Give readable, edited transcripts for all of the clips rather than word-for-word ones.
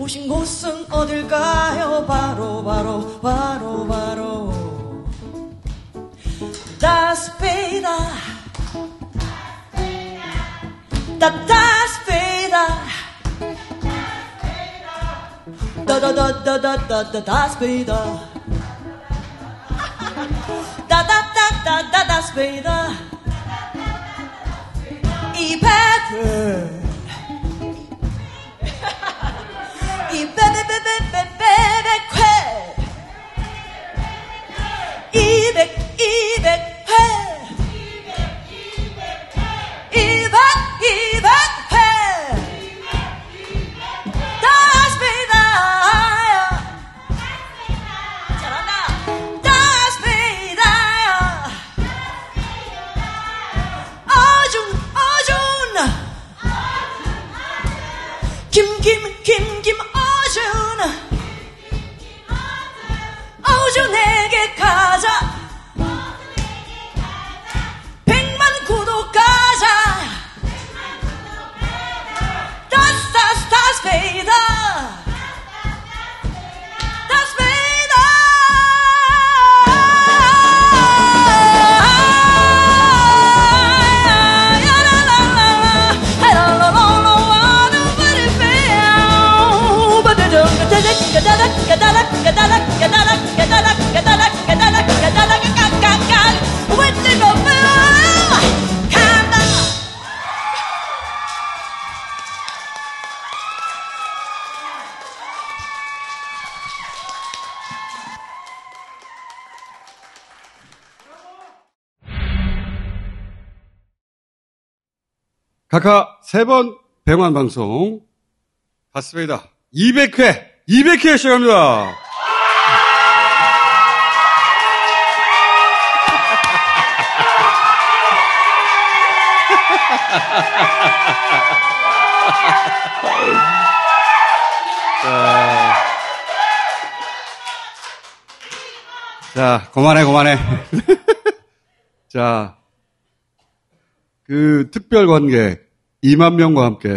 오신 곳은 어딜까요? 바로 Das Vader Das Vader Das Vader Das Vader 이 배들 이 베베베베베베베 200회 200회 Das Vader 잘한다 Das Vader 어준 김 어준에게 가자 100만 구독 가자 Das Vader Das Vader 각하 3번 백만 방송 다스베이다 200회 시작합니다. 자, 그만해. 자, 그 특별 관객 2만 명과 함께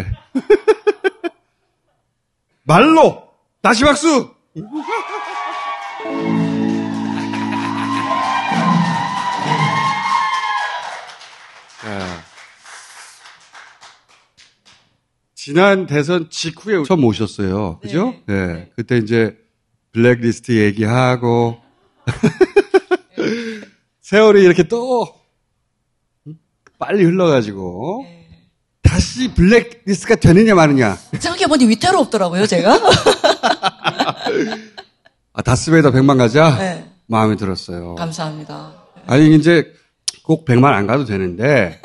말로 다시 박수. 자, 지난 대선 직후에 처음 오셨어요. 그죠? 네. 네. 그때 이제 블랙리스트 얘기하고 세월이 이렇게 또 빨리 흘러가지고 다시 블랙리스트가 되느냐 마느냐. 생각해보니 위태롭더라고요, 제가. 다스베이더 100만 가자? 네. 마음에 들었어요. 감사합니다. 아니, 이제 꼭 100만 안 가도 되는데,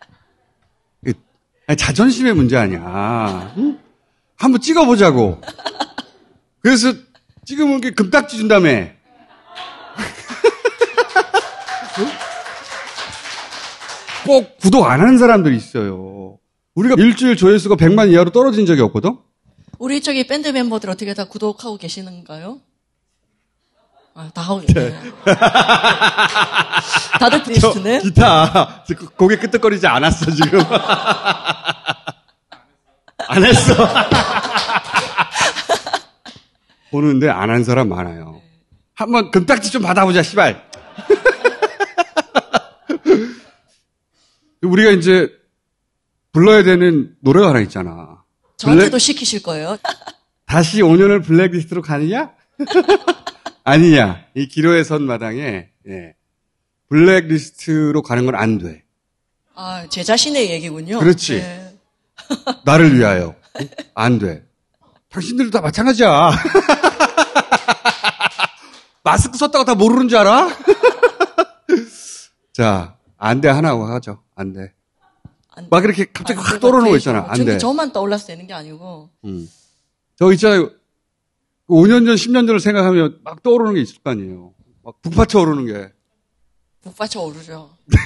아니, 자존심의 문제 아니야. 응? 한번 찍어보자고. 그래서 찍으면 금딱지 준다며. 꼭 구독 안 하는 사람들이 있어요. 우리가 일주일 조회수가 100만 이하로 떨어진 적이 없거든? 우리 저기 밴드 멤버들 어떻게 다 구독하고 계시는가요? 다 하고 계세요. 다들 비슷네. 기타 고개 끄덕거리지 않았어 지금. 안 했어. 보는데 안 한 사람 많아요. 한번 금딱지 좀 받아보자 씨발. 우리가 이제 불러야 되는 노래가 하나 있잖아. 저한테도 시키실 거예요. 다시 5년을 블랙리스트로 가느냐? 아니냐. 이 기로의 선 마당에 블랙리스트로 가는 건 안 돼. 제 자신의 얘기군요. 그렇지. 네. 나를 위하여. 안 돼. 당신들도 다 마찬가지야. 마스크 썼다고 다 모르는 줄 알아? 자, 안 돼 하나고 하죠. 안 돼. 막 이렇게 갑자기 확 떠오르는 거 있잖아. 안 돼. 저만 떠올라서 되는 게 아니고. 저 있잖아요. 5년 전, 10년 전을 생각하면 막 떠오르는 게 있을 거 아니에요. 막 북받쳐 오르는 게. 북받쳐 오르죠.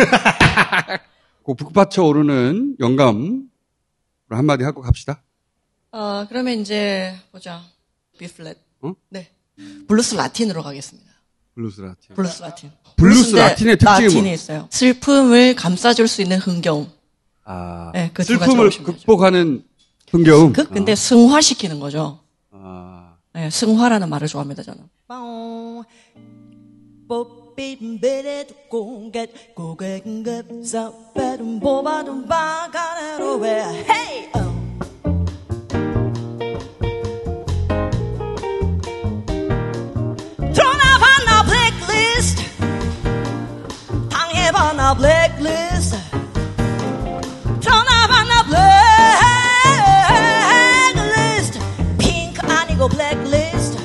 그 북받쳐 오르는 영감으로 한마디 하고 갑시다. 그러면 이제 보자. B 플랫. 네. 블루스 라틴으로 가겠습니다. 블루스 라틴. 블루스 라틴. 블루스 라틴의 특징이 라틴이 있어요. 슬픔을 감싸줄 수 있는 흥겨움. 네, 그 슬픔을 극복하는 흥겨움. 근데 승화시키는 거죠. 네, 승화라는 말을 좋아합니다, 저는. Hey! 전화받나 blacklist 당해받나 blacklist 전화받나 blacklist 핑크 아니고 blacklist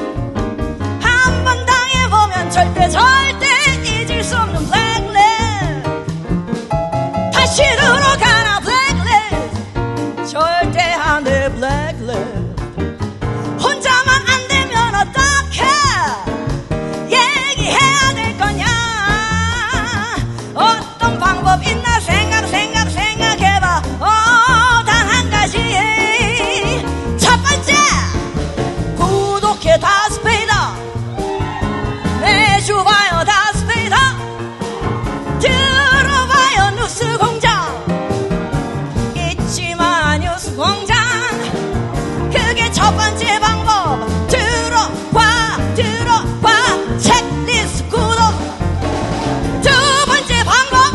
한 번 당해보면 절대 잊을 수 없는 blacklist 다시 들어가나 blacklist 절대 안 돼 blacklist 혼자만 안 되면 어떡해 얘기해야 될 거냐 어떤 방법 있나 생각해봐 단 한 가지 첫 번째 구독해 다스페이다 매주 봐요 다스페이다 들어봐요 뉴스공장 잊지 마 뉴스공장 그게 첫 번째 방법 들어봐 체크리스트 구독 두 번째 방법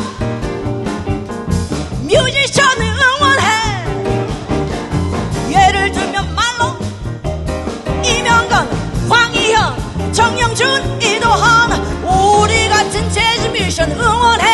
뮤지션을 응원해 예를 들면 말로 이명건 황희현 정영준 이도헌 우리 같은 재즈 뮤지션 응원해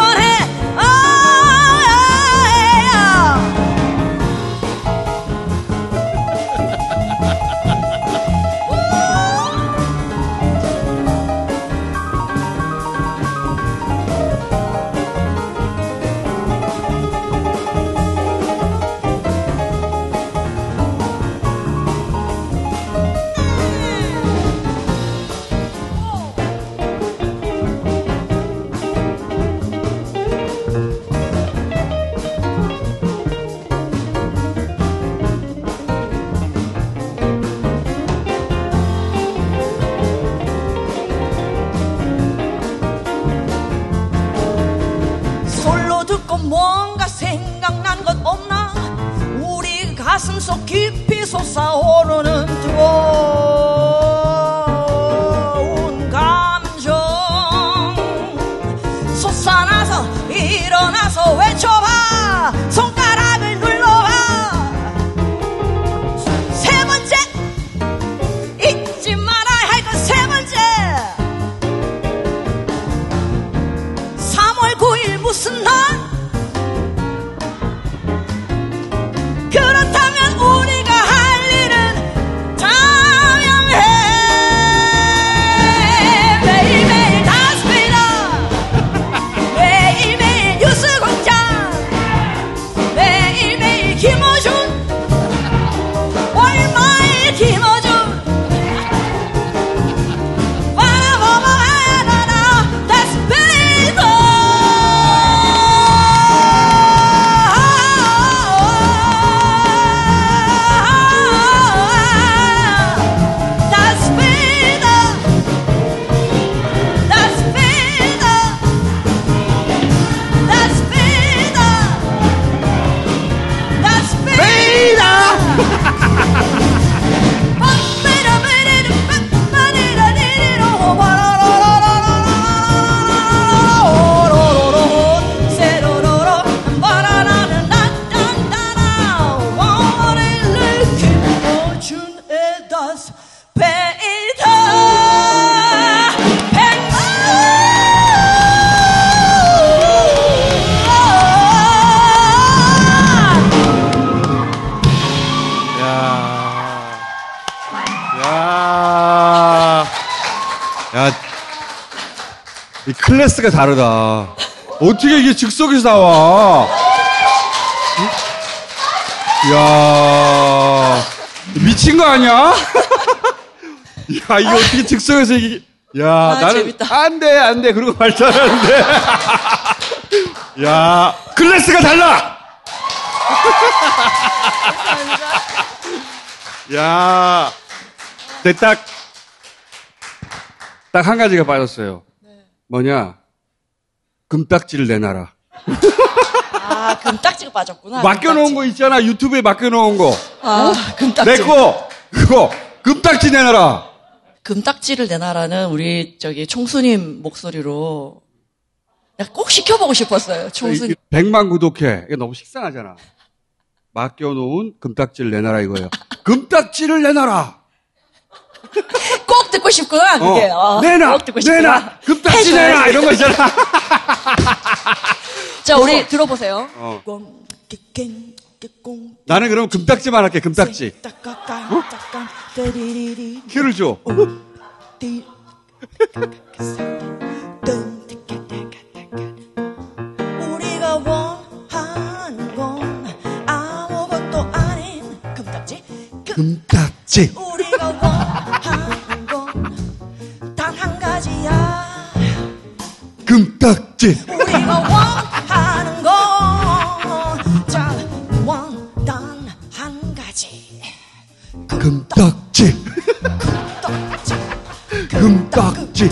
뭔가 생각난 것 없나 우리 가슴속 깊이 솟아오르는 뜨거운 감정 솟아나서 일어나서 외쳐봐 손가락을 눌러봐 세 번째 잊지 말아야 할 것 세 번째 3월 9일 무슨 날 그렇다면 우리가 할 일은 당연해 매일매일 다스페이다 매일매일 뉴스공장 매일매일 김어준 월마일 김어준 바라보아라 다스페이다 이 클래스가 다르다. 어떻게 이게 즉석에서 나와? 이야, 미친 거 아니야? 야, 이거 어떻게 즉석에서 이게, 야, 나는, 재밌다. 안 돼, 그러고 말 잘하는데. 야, 클래스가 달라! 야, 근데 딱 한 가지가 빠졌어요. 뭐냐? 금딱지를 내놔라. 금딱지가 빠졌구나. 맡겨놓은 거 있잖아. 유튜브에 맡겨놓은 거. 금딱지. 내 거. 그거 금딱지 내놔라. 금딱지를 내놔라는 우리 총수님 목소리로 내가 꼭 시켜보고 싶었어요. 총수님. 100만 구독해. 이게 너무 식상하잖아. 맡겨놓은 금딱지를 내놔라 이거예요. 금딱지를 내놔라. 꼭 듣고 싶구나 그게. 내놔. 꼭 듣고 싶구나. 내놔. 금딱지 내놔 이런 거 있잖아. 자 우리 들어보세요. 나는 그럼 금딱지만 할게. 금딱지. 키를 줘. 우리가 원하는 건 아무것도 아닌 금딱지. 금딱지. 우리가 원하는 건 단 한 가지야. 금딱지. 우리가 원하는 건단 한 가지. 금딱지. 금딱지.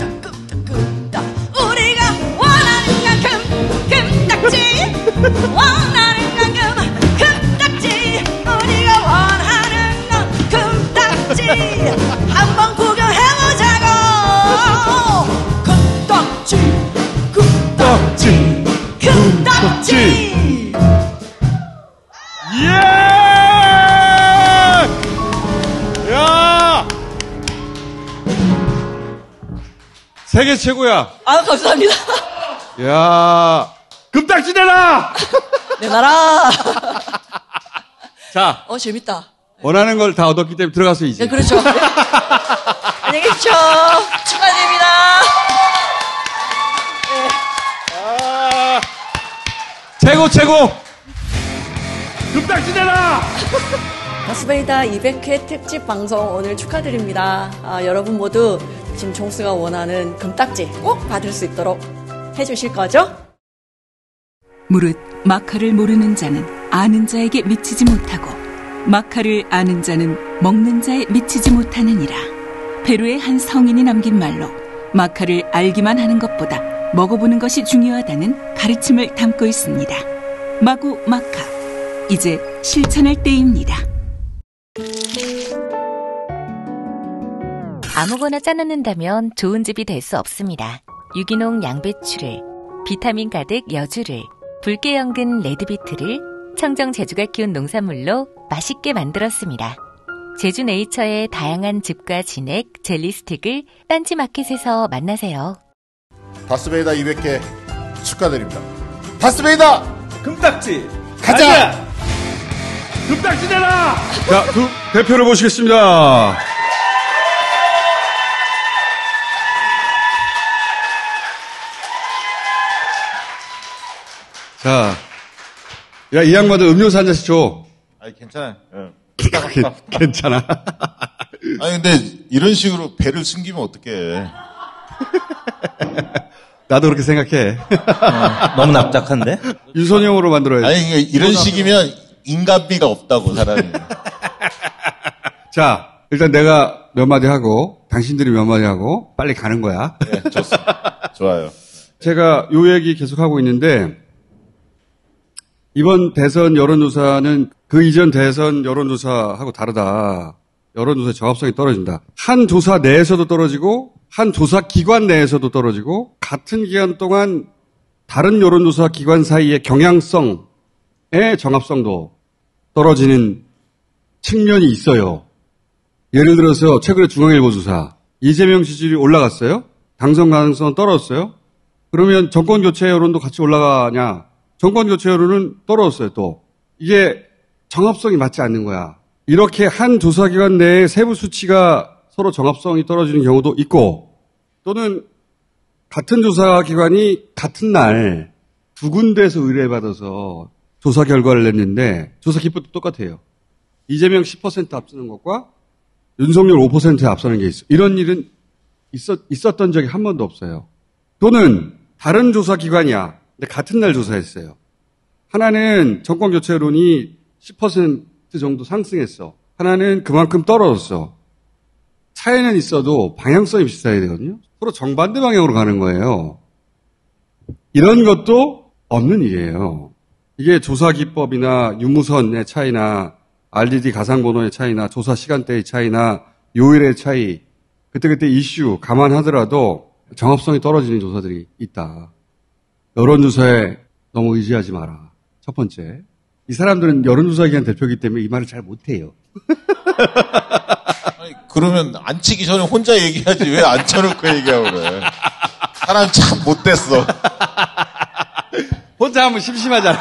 우리가 원하는 만큼 금딱지. 원하는 만큼 금딱지. 우리가 원하는 건 금딱지. 한번 구경해보자고. 금딱지. 금딱지. 금딱지. 예! 야! 세계 최고야. 감사합니다. 야! 금딱지 내놔! 내놔라. 자, 재밌다. 원하는 걸 다 얻었기 때문에 들어가서 이제. 네, 그렇죠. 안녕히 계십시오. 축하드립니다. 아, 최고! 금딱지 내놔! 다스베이다 200회 특집 방송 오늘 축하드립니다. 여러분 모두 지금 종수가 원하는 금딱지 꼭 받을 수 있도록 해주실 거죠? 무릇 마카를 모르는 자는 아는 자에게 미치지 못하고 마카를 아는 자는 먹는 자에 미치지 못하느니라. 페루의 한 성인이 남긴 말로 마카를 알기만 하는 것보다 먹어보는 것이 중요하다는 가르침을 담고 있습니다. 마구 마카, 이제 실천할 때입니다. 아무거나 짜놓는다면 좋은 집이 될 수 없습니다. 유기농 양배추를, 비타민 가득 여주를, 붉게 연근 레드비트를 청정 제주가 키운 농산물로 맛있게 만들었습니다. 제주 네이처의 다양한 즙과 진액, 젤리 스틱을 딴지마켓에서 만나세요. 다스베이다 200개 축하드립니다. 다스베이다! 금딱지! 가자! 금딱지 내놔! 자, 대표를 모시겠습니다. 자, 야, 이 양반들 음료수 한 잔씩 줘. 아니, 괜찮아요. 괜찮아. 아니, 근데 이런 식으로 배를 숨기면 어떡해. 나도 그렇게 생각해. 너무 납작한데? 유선형으로 만들어야지. 아니, 이런 식이면 인간미가 없다고, 사람이. 자, 일단 내가 몇 마디 하고, 당신들이 몇 마디 하고, 빨리 가는 거야. 네, 좋습니다. 좋아요. 제가 요 얘기 계속 하고 있는데, 이번 대선 여론조사는 그 이전 대선 여론조사하고 다르다. 여론조사의 정합성이 떨어진다. 한 조사 내에서도 떨어지고 한 조사 기관 내에서도 떨어지고 같은 기간 동안 다른 여론조사 기관 사이의 경향성의 정합성도 떨어지는 측면이 있어요. 예를 들어서 최근에 중앙일보 조사 이재명 지지율이 올라갔어요? 당선 가능성은 떨어졌어요? 그러면 정권교체 여론도 같이 올라가냐? 정권교체 여론은 떨어졌어요, 또. 이게 정합성이 맞지 않는 거야. 이렇게 한 조사기관 내에 세부 수치가 서로 정합성이 떨어지는 경우도 있고, 또는 같은 조사기관이 같은 날 두 군데에서 의뢰받아서 조사 결과를 냈는데, 조사 기법도 똑같아요. 이재명 10% 앞서는 것과 윤석열 5% 앞서는 게 있어. 이런 일은 있었던 적이 한 번도 없어요. 또는 다른 조사기관이야. 근데 같은 날 조사했어요. 하나는 정권교체 여론이 10% 정도 상승했어. 하나는 그만큼 떨어졌어. 차이는 있어도 방향성이 비슷해야 되거든요. 서로 정반대 방향으로 가는 거예요. 이런 것도 없는 일이에요. 이게 조사기법이나 유무선의 차이나 RDD 가상번호의 차이나 조사 시간대의 차이나 요일의 차이, 그때그때 이슈 감안하더라도 정합성이 떨어지는 조사들이 있다. 여론조사에 너무 의지하지 마라. 첫 번째. 이 사람들은 여론조사기관 대표이기 때문에 이 말을 잘 못해요. 아니, 그러면 안 치기 전에 혼자 얘기하지 왜 안 쳐놓고 얘기하고 그래. 사람 참 못됐어. 혼자 하면 심심하잖아.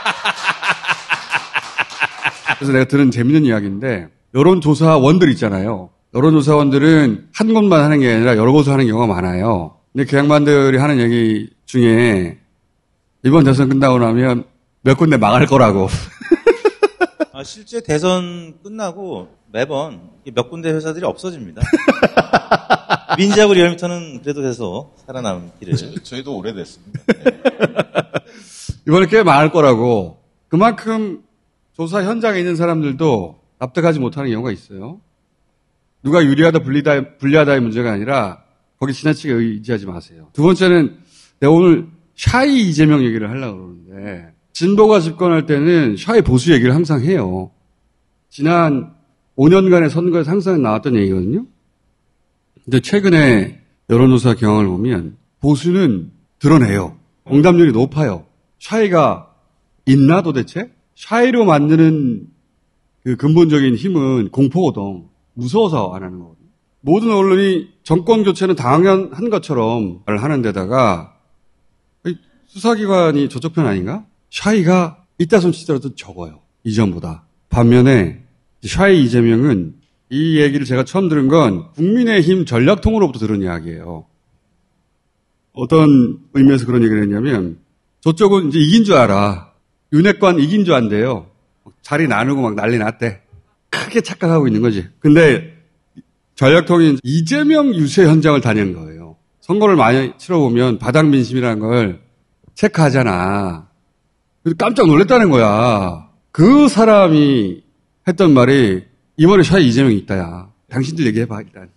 그래서 내가 들은 재밌는 이야기인데 여론조사원들 있잖아요. 여론조사원들은 한 곳만 하는 게 아니라 여러 곳을 하는 경우가 많아요. 근데 그 양반들이 하는 얘기 중에 이번 대선 끝나고 나면 몇 군데 망할 거라고. 실제 대선 끝나고 매번 몇 군데 회사들이 없어집니다. 민지하고 리얼미터는 그래도 계속 살아남기를. 저희도 오래됐습니다. 이번에 꽤 망할 거라고. 그만큼 조사 현장에 있는 사람들도 납득하지 못하는 경우가 있어요. 누가 유리하다 불리하다의 문제가 아니라 거기 지나치게 의지하지 마세요. 두 번째는 내가 오늘 샤이 이재명 얘기를 하려고 그러는데 진보가 집권할 때는 샤이 보수 얘기를 항상 해요. 지난 5년간의 선거에서 항상 나왔던 얘기거든요. 근데 최근에 여론조사 경향을 보면 보수는 드러내요. 응답률이 높아요. 샤이가 있나 도대체? 샤이로 만드는 그 근본적인 힘은 공포거든. 무서워서 안 하는 거거든요. 모든 언론이 정권 교체는 당연한 것처럼 말을 하는 데다가 수사기관이 저쪽 편 아닌가? 샤이가 이따 손치더라도 적어요. 이전보다. 반면에 샤이 이재명은 이 얘기를 제가 처음 들은 건 국민의힘 전략통으로부터 들은 이야기예요. 어떤 의미에서 그런 얘기를 했냐면 저쪽은 이제 이긴 줄 알아. 윤핵관 이긴 줄 안대요. 자리 나누고 막 난리 났대. 크게 착각하고 있는 거지. 근데 전략통이 이재명 유세 현장을 다닌 거예요. 선거를 많이 치러보면 바닥 민심이라는 걸 체크하잖아. 그래서 깜짝 놀랐다는 거야. 그 사람이 했던 말이 이번에 샤이 이재명이 있다야. 당신들 얘기해봐 일단.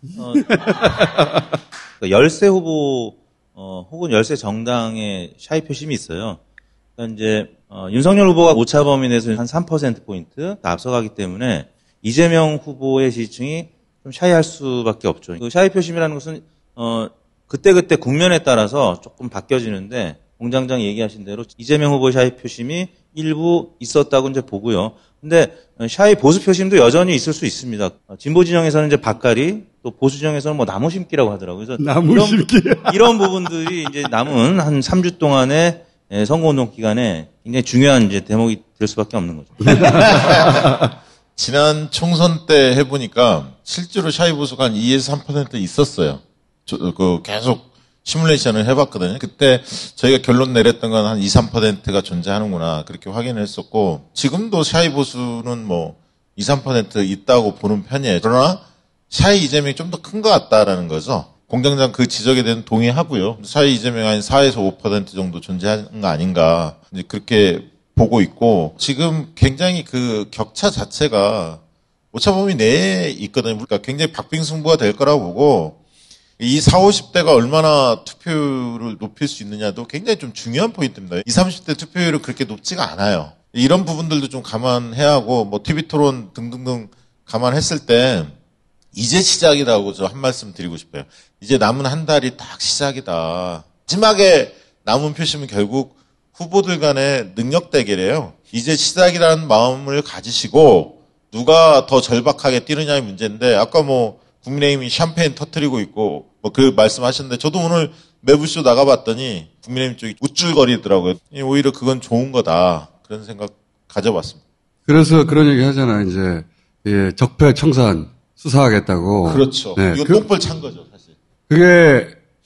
열세 후보 혹은 열세 정당의 샤이 표심이 있어요. 그러니까 이제 윤석열 후보가 오차 범위 내에서 한 3%포인트 앞서가기 때문에 이재명 후보의 지지층이 좀 샤이할 수밖에 없죠. 그 샤이 표심이라는 것은 그때그때 국면에 따라서 조금 바뀌어지는데 공장장이 얘기하신 대로 이재명 후보의 샤이 표심이 일부 있었다고 이제 보고요. 근데 샤이 보수 표심도 여전히 있을 수 있습니다. 진보 진영에서는 이제 밭갈이, 또 보수 진영에서는 뭐 나무 심기라고 하더라고요. 그래서 나무 심기. 이런 부분들이 이제 남은 한 3주 동안의 선거운동 기간에 굉장히 중요한 이제 대목이 될 수밖에 없는 거죠. 지난 총선 때 해보니까 실제로 샤이 보수가 한 2에서 3% 있었어요. 계속 시뮬레이션을 해봤거든요. 그때 저희가 결론 내렸던 건 한 2, 3%가 존재하는구나 그렇게 확인을 했었고 지금도 샤이 보수는 뭐 2, 3% 있다고 보는 편이에요. 그러나 샤이 이재명이 좀 더 큰 것 같다라는 거죠. 공장장 그 지적에 대해서 동의하고요. 샤이 이재명이 한 4에서 5% 정도 존재하는 거 아닌가 이제 그렇게 보고 있고 지금 굉장히 그 격차 자체가 오차범위 내에 있거든요. 그러니까 굉장히 박빙승부가 될 거라고 보고 이 40, 50대가 얼마나 투표율을 높일 수 있느냐도 굉장히 좀 중요한 포인트입니다. 20, 30대 투표율은 그렇게 높지가 않아요. 이런 부분들도 좀 감안해야 하고 뭐 TV토론 등등등 감안했을 때 이제 시작이라고 저 한 말씀 드리고 싶어요. 이제 남은 한 달이 딱 시작이다. 마지막에 남은 표심은 결국 후보들 간의 능력 대결이에요. 이제 시작이라는 마음을 가지시고 누가 더 절박하게 뛰느냐의 문제인데 아까 뭐 국민의힘이 샴페인 터뜨리고 있고 뭐 그 말씀하셨는데 저도 오늘 매부쇼 나가봤더니 국민의힘 쪽이 우쭐거리더라고요. 오히려 그건 좋은 거다 그런 생각 가져봤습니다. 그래서 그런 얘기 하잖아 이제 예, 적폐청산 수사하겠다고. 그렇죠. 네, 이거 똥벌 찬 거죠 사실. 그게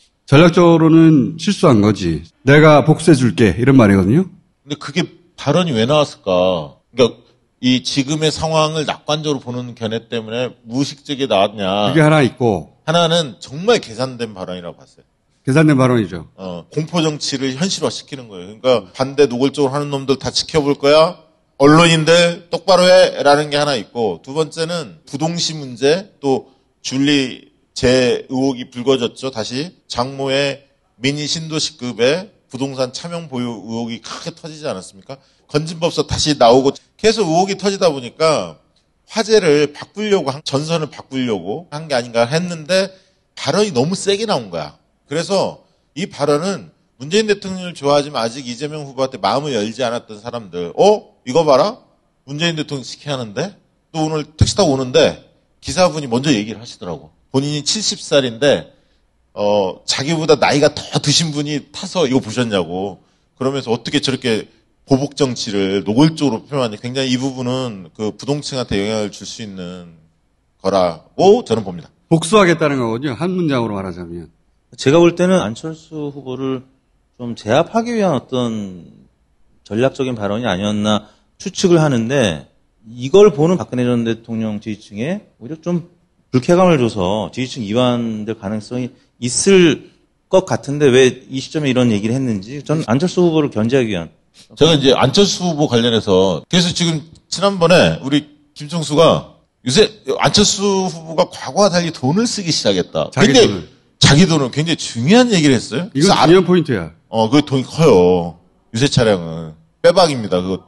전략적으로는 실수한 거지. 내가 복수해 줄게 이런 말이거든요. 근데 그게 발언이 왜 나왔을까? 그러니까 이 지금의 상황을 낙관적으로 보는 견해 때문에 무의식적이 나왔냐. 그게 하나 있고. 하나는 정말 계산된 발언이라고 봤어요. 계산된 발언이죠. 공포 정치를 현실화시키는 거예요. 그러니까 반대 노골적으로 하는 놈들 다 지켜볼 거야. 언론인들 똑바로 해라는 게 하나 있고 두 번째는 부동시 문제 또 줄리 재 의혹이 불거졌죠. 다시 장모의 미니 신도시급의 부동산 차명 보유 의혹이 크게 터지지 않았습니까? 건진법서 다시 나오고 계속 의혹이 터지다 보니까 화제를 바꾸려고, 전선을 바꾸려고 한 게 아닌가 했는데 발언이 너무 세게 나온 거야. 그래서 이 발언은 문재인 대통령을 좋아하지만 아직 이재명 후보한테 마음을 열지 않았던 사람들, 이거 봐라? 문재인 대통령 시켜하는데? 또 오늘 택시 타고 오는데 기사분이 먼저 얘기를 하시더라고. 본인이 70살인데, 자기보다 나이가 더 드신 분이 타서 이거 보셨냐고. 그러면서 어떻게 저렇게 보복 정치를 노골적으로 표현하는지 굉장히 이 부분은 그 부동층한테 영향을 줄 수 있는 거라고 저는 봅니다. 복수하겠다는 거군요. 한 문장으로 말하자면. 제가 볼 때는 안철수 후보를 좀 제압하기 위한 어떤 전략적인 발언이 아니었나 추측을 하는데, 이걸 보는 박근혜 전 대통령 지지층에 오히려 좀 불쾌감을 줘서 지지층 이완될 가능성이 있을 것 같은데 왜 이 시점에 이런 얘기를 했는지 전 안철수 후보를 견제하기 위한. 제가 이제 안철수 후보 관련해서 그래서 지금 지난번에 우리 김총수가 요새 안철수 후보가 과거와 달리 돈을 쓰기 시작했다. 자기 돈을 굉장히 중요한 얘기를 했어요. 이건 중요한 포인트야. 그 돈이 커요. 유세 차량은 빼박입니다. 그거.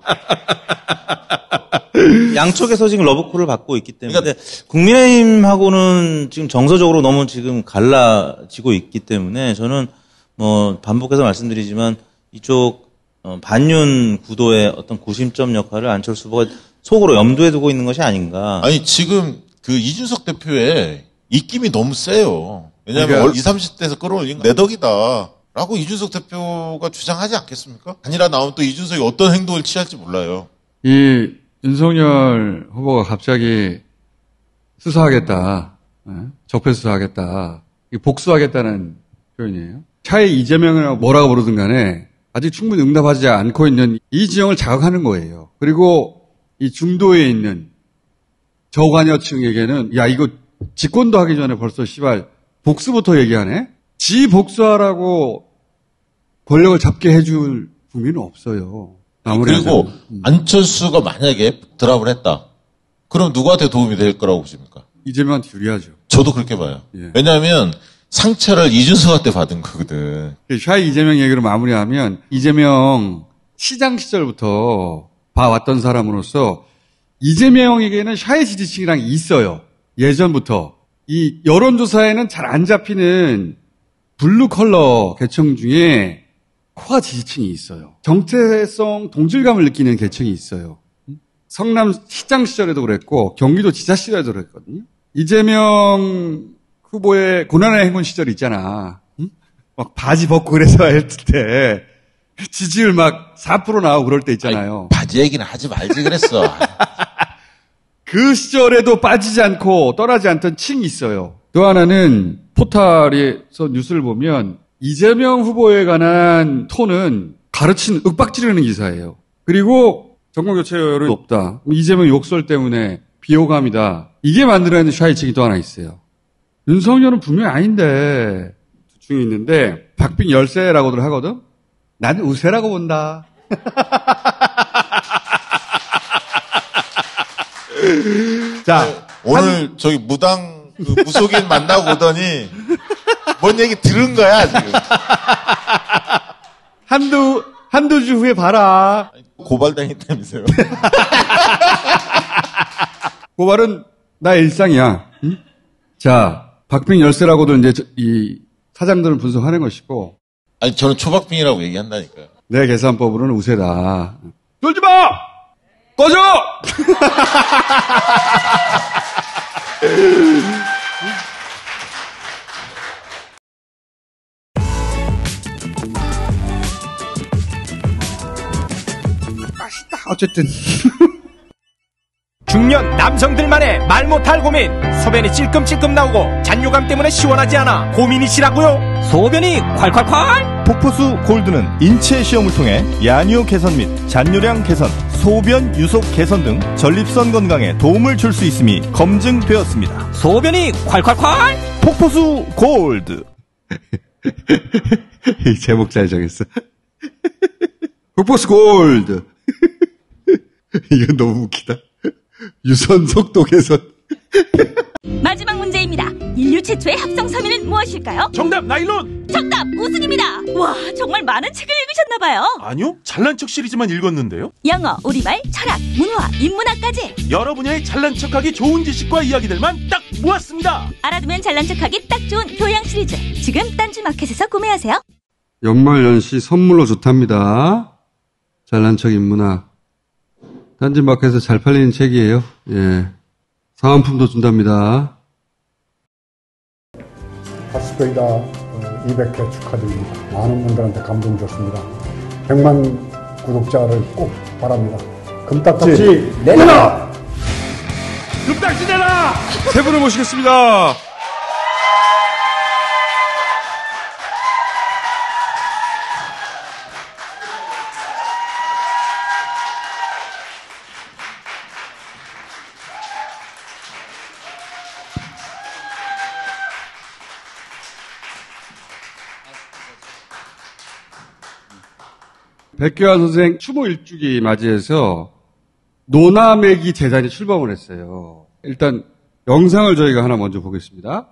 양쪽에서 지금 러브콜을 받고 있기 때문에 그러니까, 국민의힘하고는 지금 정서적으로 너무 지금 갈라지고 있기 때문에 저는 뭐 반복해서 말씀드리지만 이쪽 반윤 구도의 어떤 구심점 역할을 안철수 후보가 속으로 염두에 두고 있는 것이 아닌가. 아니 지금 그 이준석 대표의 입김이 너무 세요. 왜냐하면 그러니까, 20, 30대에서 끌어올린 내 덕이다 라고 이준석 대표가 주장하지 않겠습니까? 아니라 나오면 또 이준석이 어떤 행동을 취할지 몰라요. 이 윤석열 후보가 갑자기 수사하겠다, 적폐수사하겠다, 복수하겠다는 표현이에요. 차에 이재명이라고 뭐라고 부르든 간에 아직 충분히 응답하지 않고 있는 이 지형을 자극하는 거예요. 그리고 이 중도에 있는 저관여층에게는 야 이거 집권도 하기 전에 벌써 씨발 복수부터 얘기하네? 지 복수하라고 권력을 잡게 해줄 국민은 없어요. 그리고 안철수가 만약에 드랍을 했다. 그럼 누구한테 도움이 될 거라고 보십니까? 이재명한테 유리하죠. 저도 그렇게 봐요. 예. 왜냐하면 상처를 이준석한테 받은 거거든. 샤이 이재명 얘기로 마무리하면 이재명 시장 시절부터 봐왔던 사람으로서 이재명에게는 샤이 지지층이랑 있어요. 예전부터. 이 여론조사에는 잘 안 잡히는 블루 컬러 계층 중에 코어 지지층이 있어요. 정체성 동질감을 느끼는 계층이 있어요. 성남 시장 시절에도 그랬고 경기도 지사 시절에도 그랬거든요. 이재명 후보의 고난의 행군 시절 있잖아. 막 바지 벗고 그래서 했을 때 지지율 막 4% 나오고 그럴 때 있잖아요. 아니, 바지 얘기는 하지 말지 그랬어. 그 시절에도 빠지지 않고 떠나지 않던 층이 있어요. 또 하나는 포털에서 뉴스를 보면 이재명 후보에 관한 톤은 가르치는 윽박지르는 기사예요. 그리고 정권교체율이 높다. 이재명 욕설 때문에 비호감이다. 이게 만들어내는 샤이층이 또 하나 있어요. 윤석열은 분명히 아닌데 두 중에 있는데 박빙 열세라고들 하거든. 난 우세라고 본다. 자, 오늘 저기 무당 그 무속인 만나고 오더니 뭔 얘기 들은 거야 지금. 한두 주 후에 봐라. 고발당했다면서요. 고발은 나의 일상이야. 응? 자, 박빙 열세라고도 이제 이 사장들은 분석하는 것이고. 아니 저는 초박빙이라고 얘기한다니까요. 내 계산법으로는 우세다. 쫄지 마! 꺼져! 맛있다. 어쨌든. 중년 남성들만의 말 못할 고민. 소변이 찔끔찔끔 나오고 잔뇨감 때문에 시원하지 않아 고민이시라고요? 소변이 콸콸콸? 폭포수 골드는 인체 시험을 통해 야뇨 개선 및 잔뇨량 개선, 소변 유속 개선 등 전립선 건강에 도움을 줄 수 있음이 검증되었습니다. 소변이 콸콸콸? 폭포수 골드. 이 제목 잘 정했어. 폭포수 골드. 이건 너무 웃기다. 유선 속도 개선. 마지막 문제. 문제입니다. 인류 최초의 합성 섬유는 무엇일까요? 정답 나일론. 정답 우승입니다. 와, 정말 많은 책을 읽으셨나봐요. 아니요, 잘난 척 시리즈만 읽었는데요. 영어, 우리말, 철학, 문화, 인문학까지 여러 분야의 잘난 척하기 좋은 지식과 이야기들만 딱 모았습니다. 알아두면 잘난 척하기 딱 좋은 교양 시리즈. 지금 딴지마켓에서 구매하세요. 연말연시 선물로 좋답니다. 잘난 척 인문학. 딴지마켓에서 잘 팔리는 책이에요. 예. 사은품도 준답니다. 다스베이다 200회 축하드립니다. 많은 분들한테 감동 줬습니다. 100만 구독자를 꼭 바랍니다. 금딱지 내놔! 금딱지 내놔! 세 분을 모시겠습니다. 백교환 선생 추모 1주기 맞이해서 노나매기 재단이 출범을 했어요. 일단 영상을 저희가 하나 먼저 보겠습니다.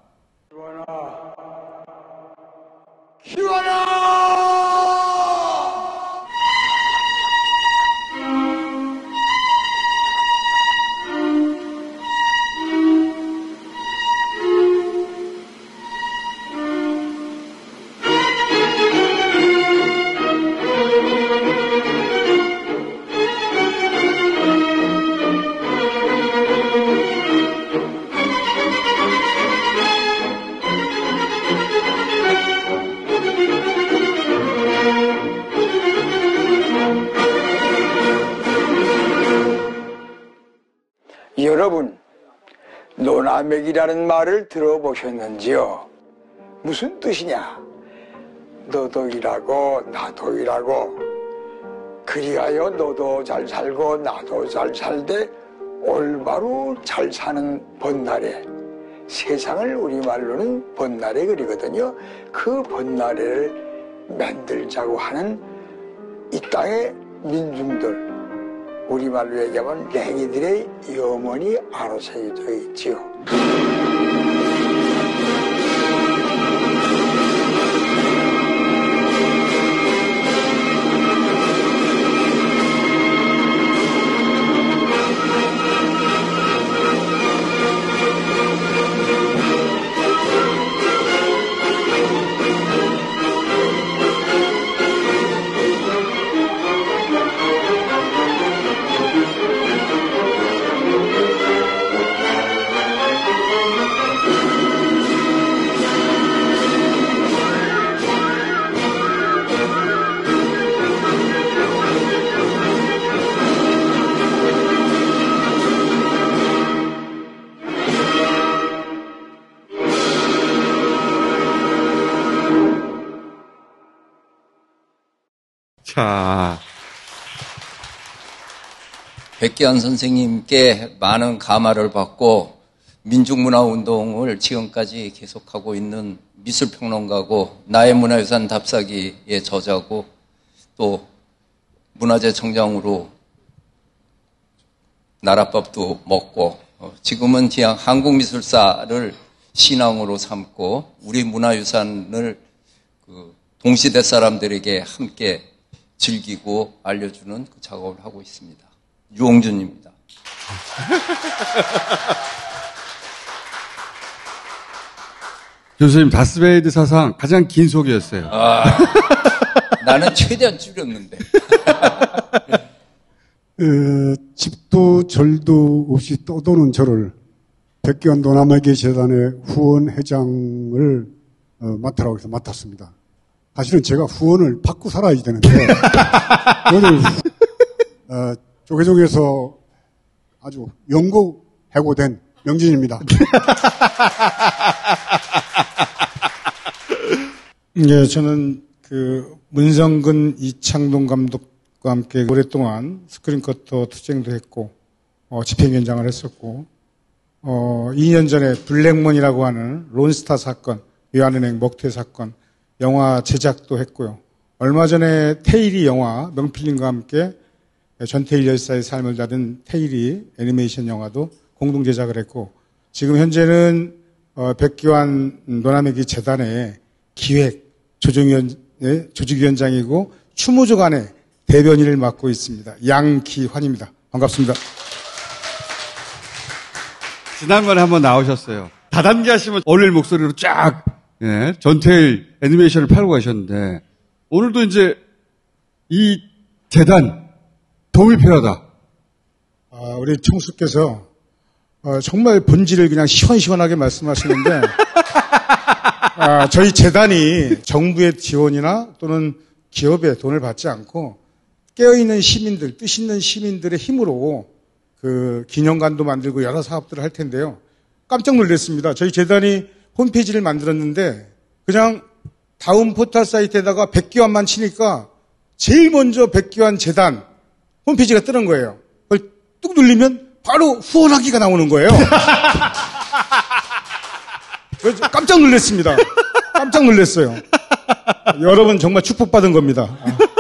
여러분, 노나맥이라는 말을 들어보셨는지요? 무슨 뜻이냐? 너도 일하고 나도 일하고 그리하여 너도 잘 살고 나도 잘 살되 올바로 잘 사는 벚날에, 세상을 우리말로는 벚날에 그리거든요. 그 벚날을 만들자고 하는 이 땅의 민중들, 우리말로 얘기하면 냉이들의 염원이 아로새겨져 있지요. 자, 백기환 선생님께 많은 감화를 받고 민중문화운동을 지금까지 계속하고 있는 미술평론가고 나의 문화유산 답사기의 저자고 또 문화재청장으로 나랏밥도 먹고 지금은 그냥 한국미술사를 신앙으로 삼고 우리 문화유산을 동시대 사람들에게 함께 즐기고 알려주는 그 작업을 하고 있습니다. 유홍준입니다. 교수님, 다스베이드 사상 가장 긴 속이었어요. 나는 최대한 줄였는데. 집도 절도 없이 떠도는 저를 백기환 노나매기 재단의 후원회장을 맡으라고 해서 맡았습니다. 사실은 제가 후원을 받고 살아야 되는데 오늘 조계종에서 아주 연고해고된 명진입니다. 예, 저는 문성근 이창동 감독과 함께 오랫동안 스크린커터 투쟁도 했고 집행위원장을 했었고 2년 전에 블랙몬이라고 하는 론스타 사건, 외환은행 먹퇴 사건 영화 제작도 했고요. 얼마 전에 테일이 영화 명필님과 함께 전태일 열사의 삶을 다룬 테일이 애니메이션 영화도 공동 제작을 했고 지금 현재는 백기환 노남의기 재단의 기획 조직위원장이고 추모조간의 대변인을 맡고 있습니다. 양기환입니다. 반갑습니다. 지난번에 한번 나오셨어요. 다단계 하시면 어울릴 목소리로 쫙 전태일 애니메이션을 팔고 가셨는데 오늘도 이제 이 재단 도움이 필요하다. 우리 총수께서 정말 본질을 그냥 시원시원하게 말씀하시는데 저희 재단이 정부의 지원이나 또는 기업의 돈을 받지 않고 깨어있는 시민들, 뜻 있는 시민들의 힘으로 그 기념관도 만들고 여러 사업들을 할 텐데요. 깜짝 놀랐습니다. 저희 재단이 홈페이지를 만들었는데 그냥 다음 포털 사이트에다가 백기환만 치니까 제일 먼저 백기환 재단 홈페이지가 뜨는 거예요. 그걸 뚝 누르면 바로 후원하기가 나오는 거예요. 그래서 깜짝 놀랐습니다. 깜짝 놀랐어요. 여러분 정말 축복받은 겁니다.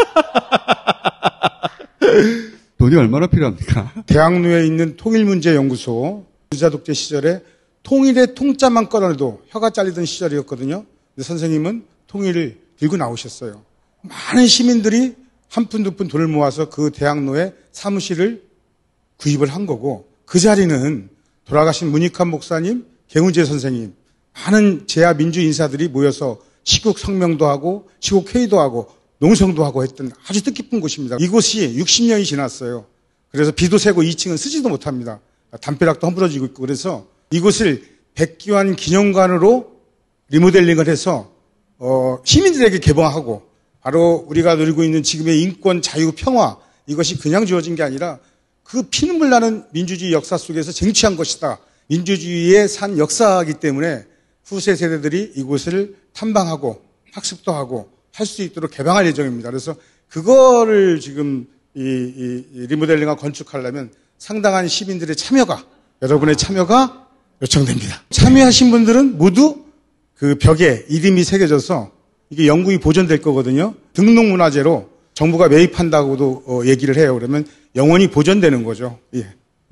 돈이 얼마나 필요합니까? 대학로에 있는 통일문제연구소 부자독재 시절에 통일의 통자만 꺼내도 혀가 잘리던 시절이었거든요. 근데 선생님은 통일을 들고 나오셨어요. 많은 시민들이 한 푼 두 푼 돈을 모아서 그 대학로에 사무실을 구입을 한 거고 그 자리는 돌아가신 문익환 목사님, 개훈재 선생님, 많은 재야 민주 인사들이 모여서 시국 성명도 하고 시국 회의도 하고 농성도 하고 했던 아주 뜻깊은 곳입니다. 이곳이 60년이 지났어요. 그래서 비도 새고 2층은 쓰지도 못합니다. 담벼락도 허물어지고 있고 그래서 이곳을 백기환 기념관으로 리모델링을 해서 시민들에게 개방하고 바로 우리가 누리고 있는 지금의 인권, 자유, 평화 이것이 그냥 주어진 게 아니라 그 피눈물 나는 민주주의 역사 속에서 쟁취한 것이다. 민주주의의 산 역사이기 때문에 후세 세대들이 이곳을 탐방하고 학습도 하고 할 수 있도록 개방할 예정입니다. 그래서 그거를 지금 이 리모델링과 건축하려면 상당한 시민들의 참여가, 여러분의 참여가 요청됩니다. 참여하신 분들은 모두 그 벽에 이름이 새겨져서 이게 영구히 보존될 거거든요. 등록문화재로 정부가 매입한다고도 얘기를 해요. 그러면 영원히 보존되는 거죠. 예.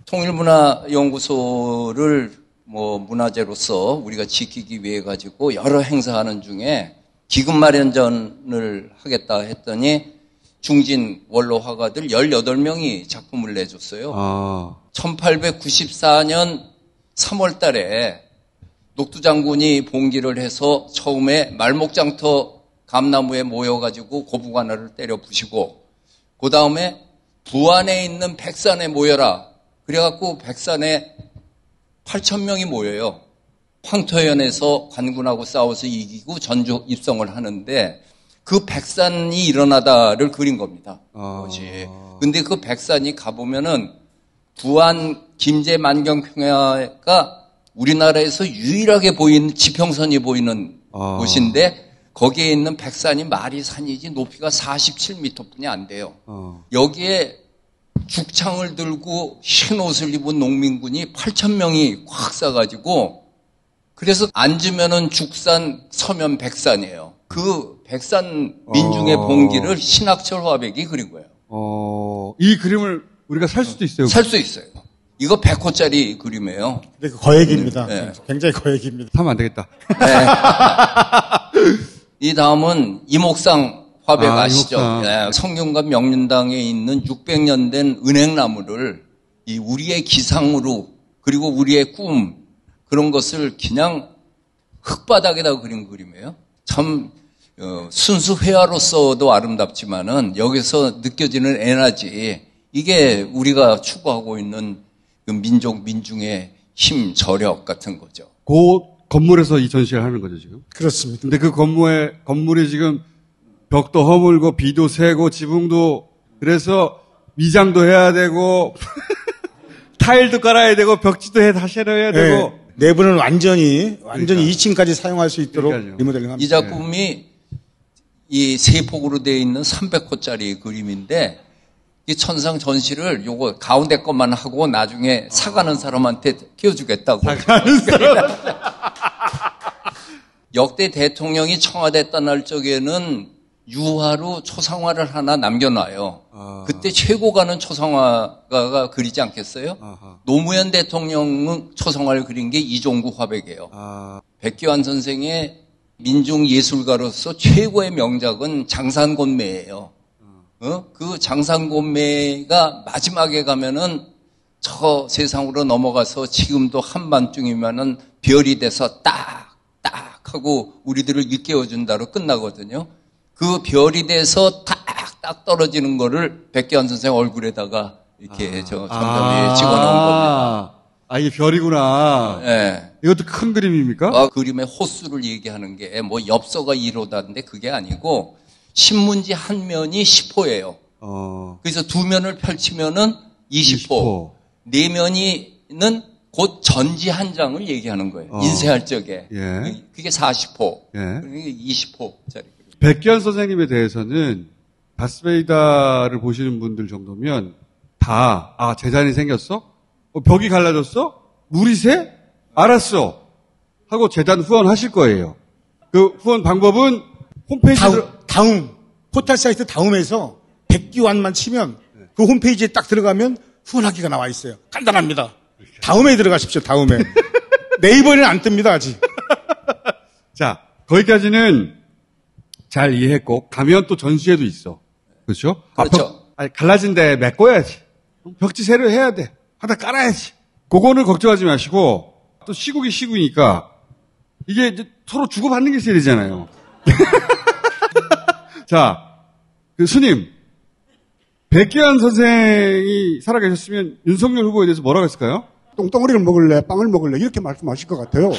통일문화연구소를 문화재로서 우리가 지키기 위해 가지고 여러 행사하는 중에 기금 마련전을 하겠다 했더니 중진 원로 화가들 18명이 작품을 내줬어요. 1894년 3월 달에 녹두장군이 봉기를 해서 처음에 말목장터 감나무에 모여가지고 고북 하나를 때려 부시고 그 다음에 부안에 있는 백산에 모여라. 그래갖고 백산에 8,000명이 모여요. 황토현에서 관군하고 싸워서 이기고 전주 입성을 하는데 그 백산이 일어나다를 그린 겁니다. 근데 그 백산이 가보면은 부안 김제 만경평야가 우리나라에서 유일하게 보이는 지평선이 보이는 곳인데 거기에 있는 백산이 마리산이지 높이가 47m 뿐이 안 돼요. 여기에 죽창을 들고 흰 옷을 입은 농민군이 8,000명이 꽉 싸가지고 그래서 앉으면은 죽산, 서면 백산이에요. 그 백산 민중의 봉기를 신학철 화백이 그린 거예요. 이 그림을 우리가 살 수도 있어요. 살 수 있어요. 이거 100호짜리 그림이에요. 네, 거액입니다. 네. 굉장히 거액입니다. 사면 안 되겠다. 네. 이 다음은 이목상 화백 아시죠? 네. 성균관 명륜당에 있는 600년 된 은행나무를 이 우리의 기상으로 그리고 우리의 꿈 그런 것을 그냥 흙바닥에다 그린 그림이에요. 참 순수 회화로서도 아름답지만은 여기서 느껴지는 에너지 이게 우리가 추구하고 있는 그 민족 민중의 힘 저력 같은 거죠. 그 건물에서 이 전시를 하는 거죠 지금? 그렇습니다. 근데 그 건물이 지금 벽도 허물고 비도 새고 지붕도 그래서 미장도 해야 되고 타일도 깔아야 되고 벽지도 다시 해야 되고 네. 내부는 완전히 2층까지 사용할 수 있도록 리모델링합니다. 이 작품이 이 세폭으로 되어 있는 300호짜리 그림인데 이 천상 전시를 요거 가운데 것만 하고 나중에 사가는 사람한테 끼워주겠다고. 사가는 사람. 역대 대통령이 청와대 떠날 적에는 유화로 초상화를 하나 남겨놔요. 그때 최고 가는 초성화가가 그리지 않겠어요? 노무현 대통령은 초성화를 그린 게 이종구 화백이에요. 백기환 선생의 민중예술가로서 최고의 명작은 장산곤매예요. 그 장산곤매가 마지막에 가면은 저 세상으로 넘어가서 지금도 한밤중이면은 별이 돼서 딱 하고 우리들을 일깨워준다로 끝나거든요. 그 별이 돼서 딱 떨어지는 거를 백기환 선생 얼굴에다가 이렇게 점점에 찍어놓은 겁니다. 이게 별이구나. 네. 이것도 큰 그림입니까? 그림의 호수를 얘기하는 게 뭐 엽서가 1호다는데 그게 아니고 신문지 한 면이 10호예요. 그래서 두 면을 펼치면은 20호. 네 면이는 곧 전지 한 장을 얘기하는 거예요. 인쇄할 적에. 예. 그게 40호. 예. 그게 20호짜리. 백기환 선생님에 대해서는 다스베이다를 보시는 분들 정도면 다 재산이 생겼어? 벽이 갈라졌어? 물이 새? 알았어. 하고 재단 후원하실 거예요. 그 후원 방법은 홈페이지 다음 포털 사이트 다음에서 백기환만 치면 그 홈페이지에 딱 들어가면 후원하기가 나와 있어요. 간단합니다. 다음에 들어가십시오. 다음에. 네이버에는 안 뜹니다. 아직. 자, 거기까지는 잘 이해했고 가면 또 전시회도 있어. 그렇죠? 그렇죠. 갈라진 데 메꿔야지. 벽지 새로 해야 돼. 하나 깔아야지. 그거는 걱정하지 마시고 또 시국이 시국이니까 이게 이제 서로 주고받는 게 있어야 되잖아요. 자, 그 스님 백기환 선생이 살아계셨으면 윤석열 후보에 대해서 뭐라고 했을까요? 똥덩어리를 먹을래, 빵을 먹을래 이렇게 말씀하실 것 같아요.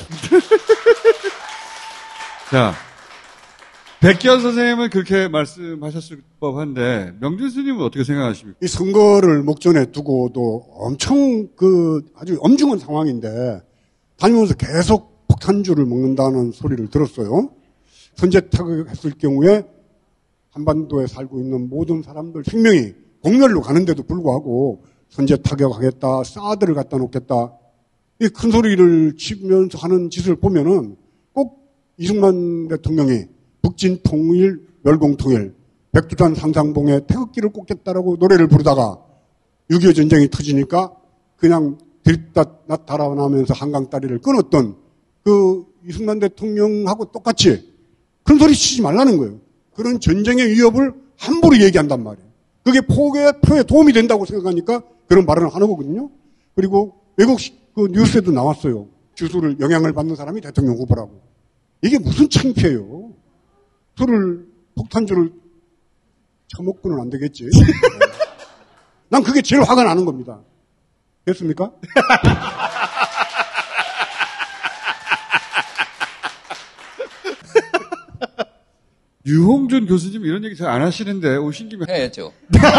자, 백기환 선생님은 그렇게 말씀하셨을 법한데 명준 스님은 어떻게 생각하십니까? 이 선거를 목전에 두고도 엄청 아주 엄중한 상황인데 다니면서 계속 폭탄주를 먹는다는 소리를 들었어요. 선제 타격했을 경우에 한반도에 살고 있는 모든 사람들 생명이 공멸로 가는데도 불구하고 선제 타격하겠다, 사드를 갖다 놓겠다. 이 큰 소리를 치면서 하는 짓을 보면은 꼭 이승만 대통령이 북진 통일, 멸공 통일, 백두산 상상봉에 태극기를 꽂겠다라고 노래를 부르다가 6.25 전쟁이 터지니까 그냥 들다 달아나면서 한강 다리를 끊었던 그 이승만 대통령하고 똑같이 큰 소리 치지 말라는 거예요. 그런 전쟁의 위협을 함부로 얘기한단 말이에요. 그게 표에 도움이 된다고 생각하니까 그런 발언을 하는 거거든요. 그리고 외국 그 뉴스에도 나왔어요. 주술을 영향을 받는 사람이 대통령 후보라고. 이게 무슨 창피해요. 폭탄주를 처먹고는 안 되겠지. 난 그게 제일 화가 나는 겁니다. 됐습니까? 유홍준 교수님 이런 얘기 잘 안 하시는데 오신 김에 해야죠.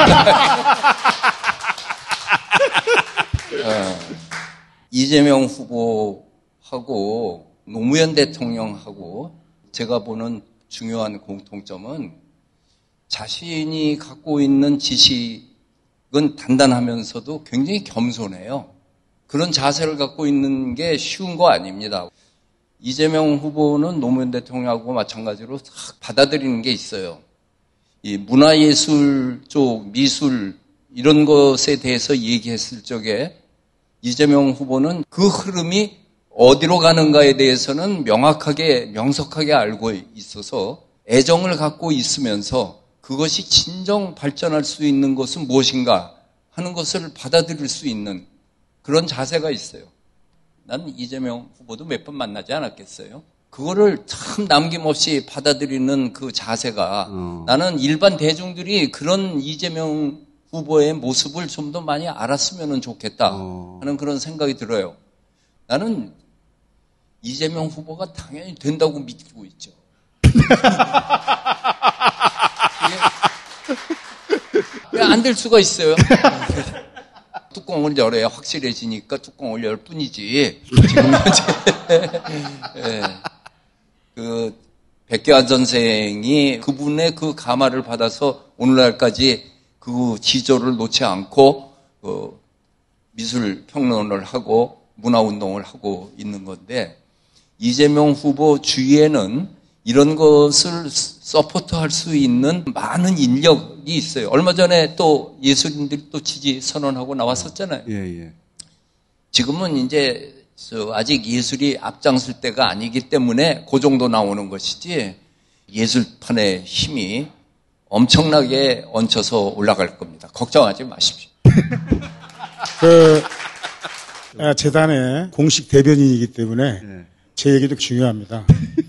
이재명 후보하고 노무현 대통령하고 제가 보는 중요한 공통점은 자신이 갖고 있는 지식은 단단하면서도 굉장히 겸손해요. 그런 자세를 갖고 있는 게 쉬운 거 아닙니다. 이재명 후보는 노무현 대통령하고 마찬가지로 받아들이는 게 있어요. 이 문화예술 쪽, 미술 이런 것에 대해서 얘기했을 적에 이재명 후보는 그 흐름이 어디로 가는가에 대해서는 명석하게 알고 있어서 애정을 갖고 있으면서 그것이 진정 발전할 수 있는 것은 무엇인가 하는 것을 받아들일 수 있는 그런 자세가 있어요. 난 이재명 후보도 몇 번 만나지 않았겠어요? 그거를 참 남김없이 받아들이는 그 자세가 나는 일반 대중들이 그런 이재명 후보의 모습을 좀 더 많이 알았으면 좋겠다 하는 그런 생각이 들어요. 나는 이재명 후보가 당연히 된다고 믿고 있죠. 왜 안 될 수가 있어요? 뚜껑을 열어야 확실해지니까 뚜껑을 열 뿐이지. 지금 네. 그 백기환 선생이 그분의 그 감화를 받아서 오늘날까지 그 지조를 놓지 않고 미술 평론을 하고 문화운동을 하고 있는 건데 이재명 후보 주위에는 이런 것을 서포트할 수 있는 많은 인력이 있어요. 얼마 전에 또 예술인들이 또 지지 선언하고 나왔었잖아요. 예. 지금은 이제 아직 예술이 앞장설 때가 아니기 때문에 그 정도 나오는 것이지 예술판의 힘이 엄청나게 얹혀서 올라갈 겁니다. 걱정하지 마십시오. 재단의 공식 대변인이기 때문에 제 얘기도 중요합니다.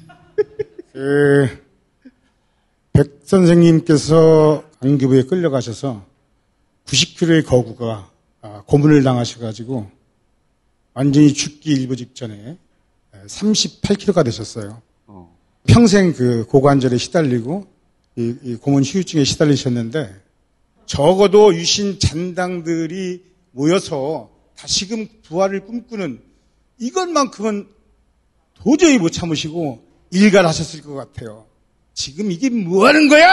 백 선생님께서 안기부에 끌려가셔서 90kg의 거구가 고문을 당하셔가지고 완전히 죽기 일부 직전에 38kg가 되셨어요. 평생 그 고관절에 시달리고 이 고문 후유증에 시달리셨는데 적어도 유신 잔당들이 모여서 다시금 부활을 꿈꾸는 이것만큼은 도저히 못 참으시고 일갈하셨을 것 같아요. 지금 이게 뭐 하는 거야?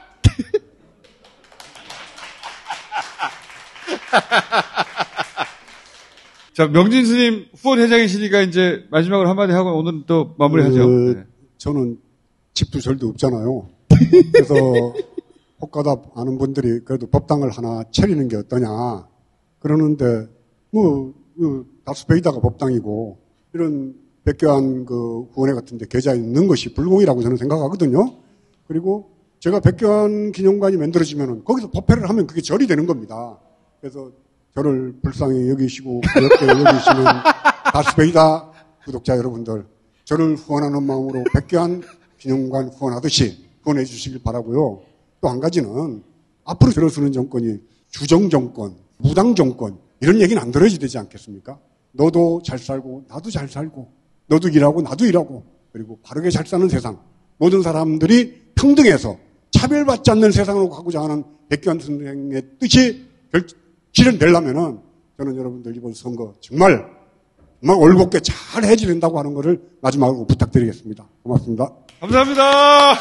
자, 명진 스님 후원 회장이시니까 이제 마지막으로 한마디 하고 오늘 또 마무리하죠. 저는 집도 절도 없잖아요. 그래서 혹가답 아는 분들이 그래도 법당을 하나 차리는 게 어떠냐. 그러는데 다스베이다가 법당이고 이런 백교환 그 후원회 같은데 계좌에 있는 것이 불공이라고 저는 생각하거든요. 그리고 제가 백교환 기념관이 만들어지면은 거기서 법회를 하면 그게 절이 되는 겁니다. 그래서 저를 불쌍히 여기시고 그렇게 여기시는 다스베이다 구독자 여러분들, 저를 후원하는 마음으로 백교환 기념관 후원하듯이 후원해 주시길 바라고요. 또 한 가지는 앞으로 들어서는 정권이 주정 정권, 무당 정권 이런 얘기는 안 들어야지 되지 않겠습니까? 너도 잘 살고 나도 잘 살고 너도 일하고 나도 일하고 그리고 바르게 잘 사는 세상, 모든 사람들이 평등해서 차별받지 않는 세상으로 가고자 하는 백교환 선생의 뜻이 실현되려면은 저는 여러분들 이번 선거 정말 올곧게 잘 해지된다고 하는 것을 마지막으로 부탁드리겠습니다. 고맙습니다. 감사합니다.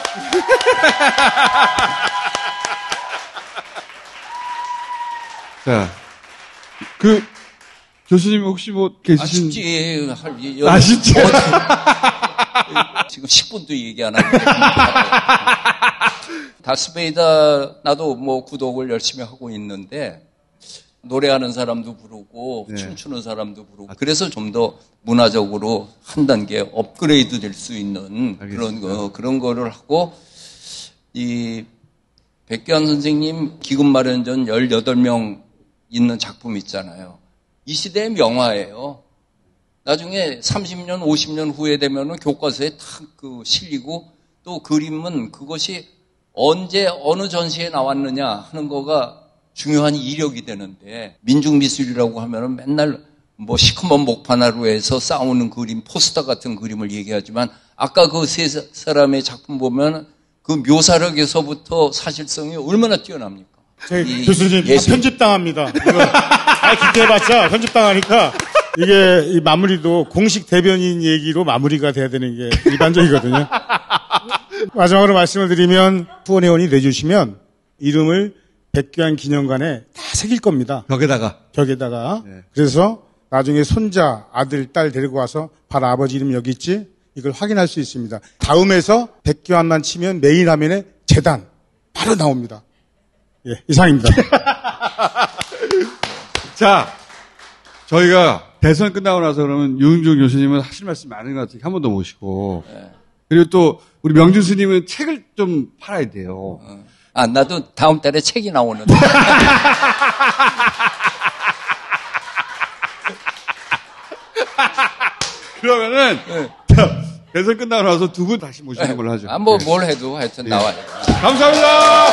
자, 교수님 혹시 뭐 계시신? 아쉽지. 지금 10분도 얘기 안 하고. 다스베이다 나도 뭐 구독을 열심히 하고 있는데 노래하는 사람도 부르고 춤추는 사람도 부르고 그래서 좀 더 문화적으로 한 단계 업그레이드 될 수 있는 그런 거를 하고 이 백교환 선생님 기금 마련전 18명 있는 작품 있잖아요. 이 시대의 명화예요. 나중에 30년, 50년 후에 되면은 교과서에 탁 실리고 또 그림은 그것이 언제 어느 전시에 나왔느냐 하는 거가 중요한 이력이 되는데 민중미술이라고 하면은 맨날 뭐 시커먼 목판화로에서 싸우는 그림, 포스터 같은 그림을 얘기하지만 아까 그 세 사람의 작품 보면 그 묘사력에서부터 사실성이 얼마나 뛰어납니까? 교수님 편집당합니다. 이거 그렇게 해봤자 편집당하니까 이게 이 마무리도 공식 대변인 얘기로 마무리가 돼야 되는 게 일반적이거든요. 마지막으로 말씀을 드리면 후원회원이 돼주시면 이름을 백교환 기념관에 다 새길 겁니다. 벽에다가. 네. 그래서 나중에 손자, 아들, 딸 데리고 와서 바로 아버지 이름 여기 있지? 이걸 확인할 수 있습니다. 다음에서 백교환만 치면 메인 화면에 재단 바로 나옵니다. 예, 이상입니다. 자, 저희가 대선 끝나고 나서 그러면 유흥준 교수님은 하실 말씀 많은 것 같으니 한 번 더 모시고 그리고 또 우리 명준 스님은 책을 좀 팔아야 돼요. 나도 다음 달에 책이 나오는데. 그러면은 대선 끝나고 나서 두 분 다시 모시는 걸로 하죠. 뭘 해도 하여튼 나와요. 감사합니다.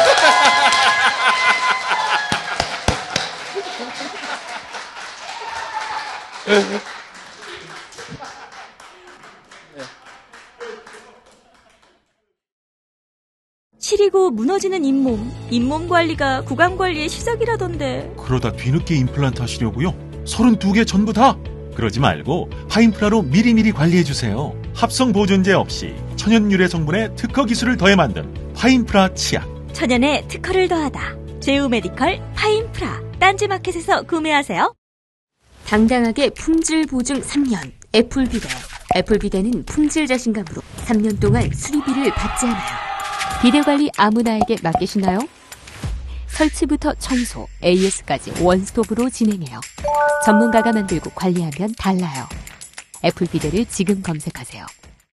시리고 무너지는 잇몸 관리가 구강 관리의 시작이라던데. 그러다 뒤늦게 임플란트 하시려고요? 32개 전부 다? 그러지 말고 파인프라로 미리미리 관리해주세요. 합성 보존제 없이 천연 유래 성분의 특허 기술을 더해 만든 파인프라 치약. 천연의 특허를 더하다. 제우메디컬 파인프라. 딴지마켓에서 구매하세요. 당당하게 품질 보증 3년 애플비데 애플 비대는 품질 자신감으로 3년 동안 수리비를 받지 않아요. 비대 관리 아무나에게 맡기시나요? 설치부터 청소, AS까지 원스톱으로 진행해요. 전문가가 만들고 관리하면 달라요. 애플 비대를 지금 검색하세요.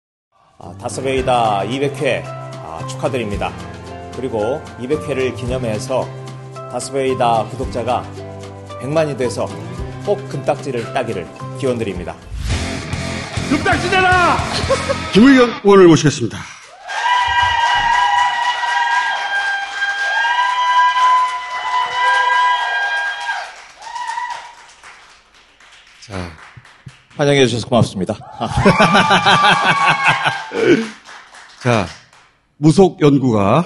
다스베이다 200회 축하드립니다. 그리고 200회를 기념해서 다스베이다 구독자가 100만이 돼서 꼭 금딱지를 따기를 기원드립니다. 금딱지 내라! 김의겸 의원을 모시겠습니다. 자, 환영해 주셔서 고맙습니다. 자, 무속 연구가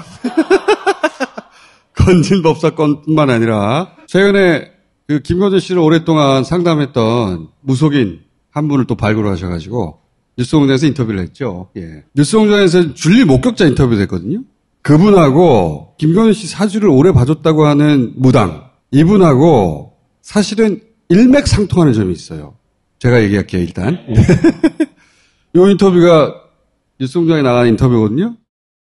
건진법사건뿐만 아니라 최근에 그 김건진 씨를 오랫동안 상담했던 무속인 한 분을 또 발굴하셔가지고 뉴스공장에서 인터뷰를 했죠. 예. 뉴스공장에서 줄리 목격자 인터뷰를 했거든요. 그분하고 김건진 씨 사주를 오래 봐줬다고 하는 무당 이분하고 사실은 일맥상통하는 점이 있어요. 제가 얘기할게요, 일단. 이 인터뷰가 뉴스공장에 나간 인터뷰거든요.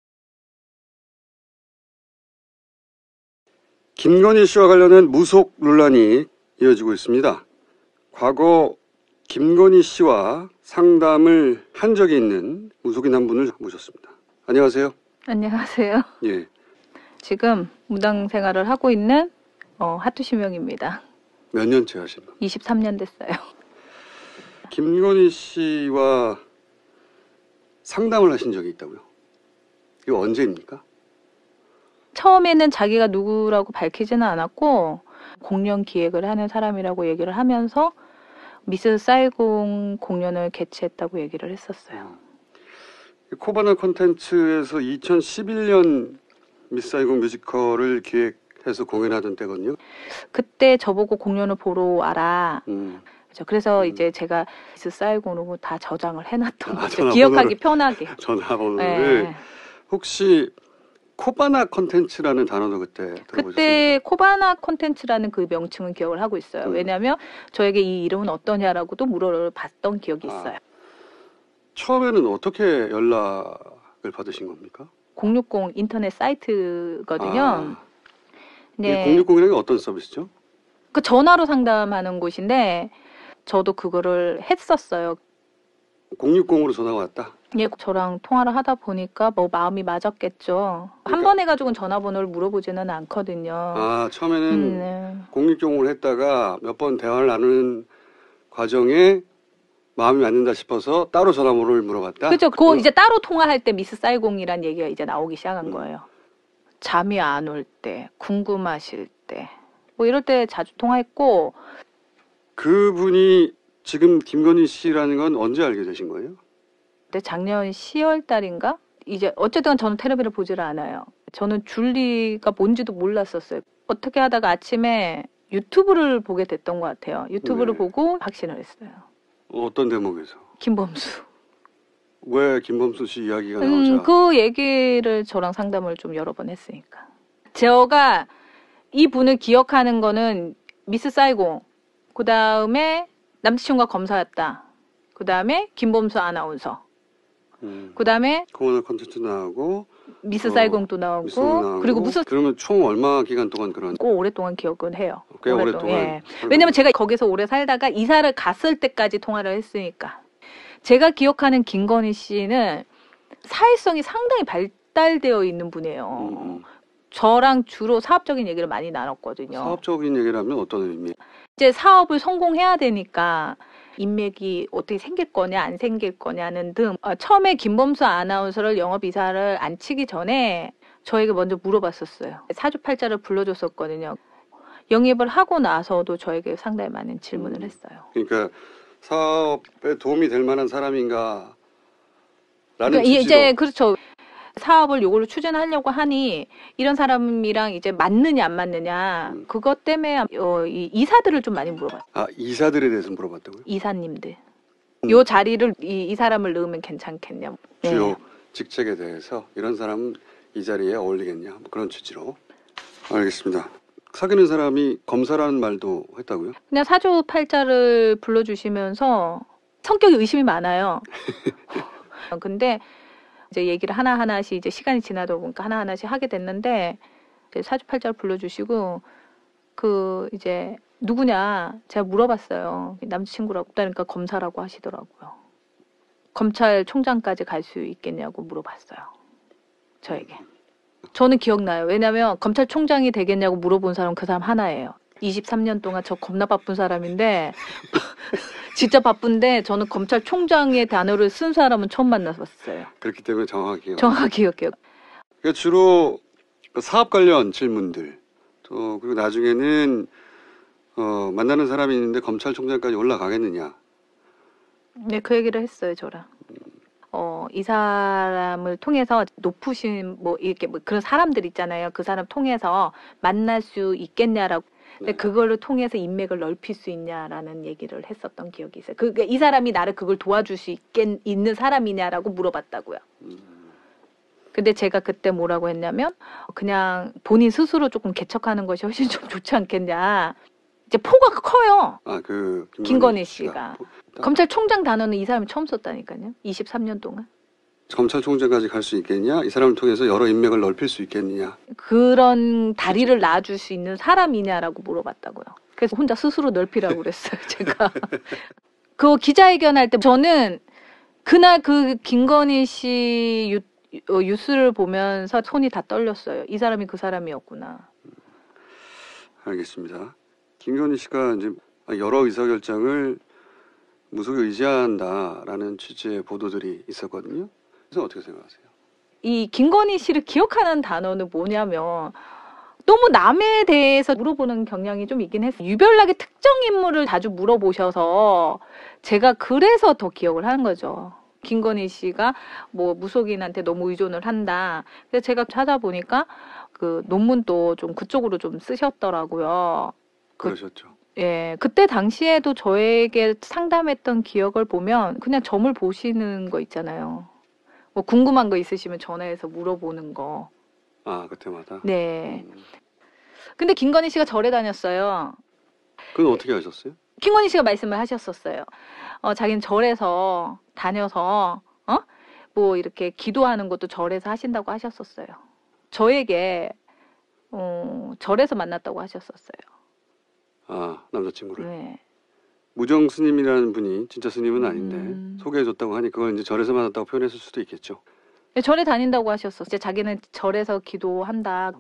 김건희 씨와 관련한 무속 논란이 이어지고 있습니다. 과거 김건희 씨와 상담을 한 적이 있는 무속인 한 분을 모셨습니다. 안녕하세요. 안녕하세요. 예. 지금 무당 생활을 하고 있는 하투시명입니다. 몇 년째 하시는 거예요? 23년 됐어요. 김건희 씨와 상담을 하신 적이 있다고요? 이거 언제입니까? 처음에는 자기가 누구라고 밝히지는 않았고 공연 기획을 하는 사람이라고 얘기를 하면서 미스 사이공 공연을 개최했다고 얘기를 했었어요. 코바나 콘텐츠에서 2011년 미스 사이공 뮤지컬을 기획해서 공연하던 때거든요. 그때 저보고 공연을 보러 와라. 그렇죠. 그래서 이제 제가 미스 사이공으로 다 저장을 해놨던 거죠. 기억하기 편하게. 전화번호를. 네. 혹시 코바나 콘텐츠라는 단어도 그때 들어보셨습니까? 그때 코바나 콘텐츠라는 그 명칭은 기억을 하고 있어요. 왜냐하면 저에게 이 이름은 어떠냐라고도 물어봤던 기억이 있어요. 처음에는 어떻게 연락을 받으신 겁니까? 060 인터넷 사이트거든요. 네. 060이라는 게 어떤 서비스죠? 그 전화로 상담하는 곳인데 저도 그거를 했었어요. 060으로 전화가 왔다? 예, 저랑 통화를 하다 보니까 뭐 마음이 맞았겠죠. 한 번 해가지고는 전화번호를 물어보지는 않거든요. 아, 처음에는 060으로 했다가 몇 번 대화를 나누는 과정에 마음이 맞는다 싶어서 따로 전화번호를 물어봤다? 그렇죠. 그 이제 따로 통화할 때 미스 사이공이란 얘기가 이제 나오기 시작한 거예요. 잠이 안 올 때, 궁금하실 때, 뭐 이럴 때 자주 통화했고. 그분이 지금 김건희 씨라는 건 언제 알게 되신 거예요? 그때 작년 10월 달인가? 이제 어쨌든 저는 텔레비를 보지를 않아요. 저는 줄리가 뭔지도 몰랐었어요. 어떻게 하다가 아침에 유튜브를 보게 됐던 것 같아요. 유튜브를 보고 확신을 했어요. 어떤 대목에서? 김범수. 왜 김범수 씨 이야기가 나오자? 그 얘기를 저랑 상담을 좀 여러 번 했으니까. 제가 이 분을 기억하는 거는 미스 사이공, 그 다음에 남자친구가 검사였다. 그 다음에 김범수 아나운서. 그 다음에 코바나 콘텐츠 나오고 미스 사이공도 나오고 그리고 무슨 그러면 총 얼마 기간 동안 그런? 꼭 오랫동안 기억은 해요. 꽤 오랫동안. 예. 왜냐면 제가 거기서 오래 살다가 이사를 갔을 때까지 통화를 했으니까. 제가 기억하는 김건희 씨는 사회성이 상당히 발달되어 있는 분이에요. 저랑 주로 사업적인 얘기를 많이 나눴거든요. 사업적인 얘기라면 어떤 의미? 이제 사업을 성공해야 되니까 인맥이 어떻게 생길 거냐 안 생길 거냐는 등 처음에 김범수 아나운서를 영업 이사를 안 치기 전에 저에게 먼저 물어봤었어요. 사주팔자를 불러줬었거든요. 영입을 하고 나서도 저에게 상당히 많은 질문을 했어요. 그러니까 사업에 도움이 될 만한 사람인가? 그러니까 이제 그렇죠. 사업을 이걸로 추진하려고 하니 이런 사람이랑 이제 맞느냐 안 맞느냐 그것 때문에 이 이사들을 좀 많이 물어봤어요. 아, 이사들에 대해서 물어봤다고요? 이사님들. 요 자리를 이 사람을 넣으면 괜찮겠냐. 주요 네. 직책에 대해서 이런 사람은 이 자리에 어울리겠냐. 뭐 그런 취지로. 알겠습니다. 사귀는 사람이 검사라는 말도 했다고요? 그냥 사주팔자를 불러주시면서 성격이 의심이 많아요. 근데 이제 얘기를 하나하나씩 이제 시간이 지나다 보니까 하나하나씩 하게 됐는데 이제 사주팔자를 불러주시고 이제 누구냐 제가 물어봤어요. 남자친구라고 그러니까 검사라고 하시더라고요. 검찰총장까지 갈 수 있겠냐고 물어봤어요. 저에게. 저는 기억나요. 왜냐면 검찰총장이 되겠냐고 물어본 사람은 그 사람 하나예요. 23년 동안 저 겁나 바쁜 사람인데 진짜 바쁜데 저는 검찰총장의 단어를 쓴 사람은 처음 만나봤어요. 그렇기 때문에 정확히 기억해요. 그러니까 주로 사업 관련 질문들 또 그리고 나중에는 만나는 사람이 있는데 검찰총장까지 올라가겠느냐. 네, 그 얘기를 했어요, 저랑. 이 사람을 통해서 높으신 이렇게 그런 사람들 있잖아요. 그 사람 통해서 만날 수 있겠냐라고. 근데 그걸로 통해서 인맥을 넓힐 수 있냐라는 얘기를 했었던 기억이 있어요. 이 사람이 나를 그걸 도와줄 수 있는 사람이냐라고 물어봤다고요. 근데 제가 그때 뭐라고 했냐면 그냥 본인 스스로 조금 개척하는 것이 훨씬 좀 좋지 않겠냐. 이제 포가 커요. 김건희 씨가. 검찰총장 단어는 이 사람이 처음 썼다니까요. 23년 동안. 검찰총장까지 갈 수 있겠냐? 이 사람을 통해서 여러 인맥을 넓힐 수 있겠느냐? 그런 다리를 놔줄 수 있는 사람이냐라고 물어봤다고요. 그래서 혼자 스스로 넓히라고 그랬어요, 제가. 그 기자회견 할 때 저는 그날 그 김건희 씨 뉴스를 보면서 손이 다 떨렸어요. 이 사람이 그 사람이었구나. 알겠습니다. 김건희 씨가 이제 여러 의사결정을 무속에 의지한다라는 취지의 보도들이 있었거든요. 그래서 어떻게 생각하세요? 이 김건희 씨를 기억하는 단어는 뭐냐면 너무 남에 대해서 물어보는 경향이 좀 있긴 했어요. 유별나게 특정 인물을 자주 물어보셔서 제가 그래서 더 기억을 하는 거죠. 김건희 씨가 무속인한테 너무 의존을 한다. 그래서 제가 찾아보니까 그 논문도 좀 그쪽으로 좀 쓰셨더라고요. 그러셨죠. 예, 그때 당시에도 저에게 상담했던 기억을 보면 그냥 점을 보시는 거 있잖아요. 궁금한 거 있으시면 전화해서 물어보는 거. 아, 그때마다? 네. 근데 김건희 씨가 절에 다녔어요. 그건 어떻게 하셨어요? 김건희 씨가 말씀을 하셨었어요. 자기는 절에서 다녀서 이렇게 기도하는 것도 절에서 하신다고 하셨었어요. 저에게 절에서 만났다고 하셨었어요. 아, 남자친구를? 네. 무정 스님이라는 분이 진짜 스님은 아닌데 소개해줬다고 하니 그걸 이제 절에서 만났다고 표현했을 수도 있겠죠. 네, 절에 다닌다고 하셨었어요. 이제 자기는 절에서 기도한다.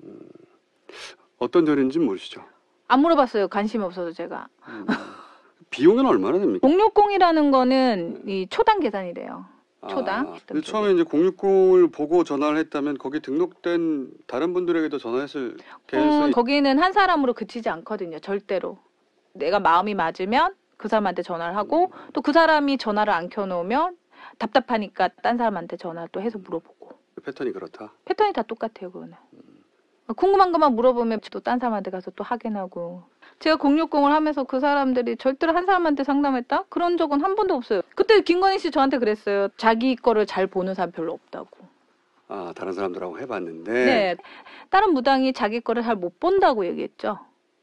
어떤 절인지 모르시죠? 안 물어봤어요. 관심이 없어서 제가. 비용은 얼마나 됩니까? 060이라는 거는 이 초당 계산이래요. 초당. 근데 처음에 이제 060을 보고 전화를 했다면 거기 등록된 다른 분들에게도 전화했을 개연성이 거기는 한 사람으로 그치지 않거든요. 절대로. 내가 마음이 맞으면 그 사람한테 전화를 하고 또 그 사람이 전화를 안 켜놓으면 답답하니까 딴 사람한테 전화를 또 해서 물어보고. 패턴이 그렇다? 패턴이 다 똑같아요. 그거는. 궁금한 것만 물어보면 또 딴 사람한테 가서 또 확인하고. 제가 060을 하면서 그 사람들이 절대로 한 사람한테 상담했다? 그런 적은 한 번도 없어요. 그때 김건희 씨 저한테 그랬어요. 자기 거를 잘 보는 사람 별로 없다고. 아, 다른 사람들하고 해봤는데. 네. 다른 무당이 자기 거를 잘 못 본다고 얘기했죠.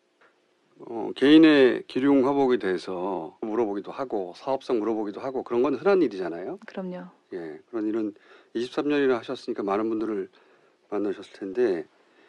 개인의 기륭 화복에 대해서 물어보기도 하고 사업성 물어보기도 하고 그런 건 흔한 일이잖아요. 그럼요. 예, 그런 일은 23년이나 하셨으니까 많은 분들을 만나셨을 텐데.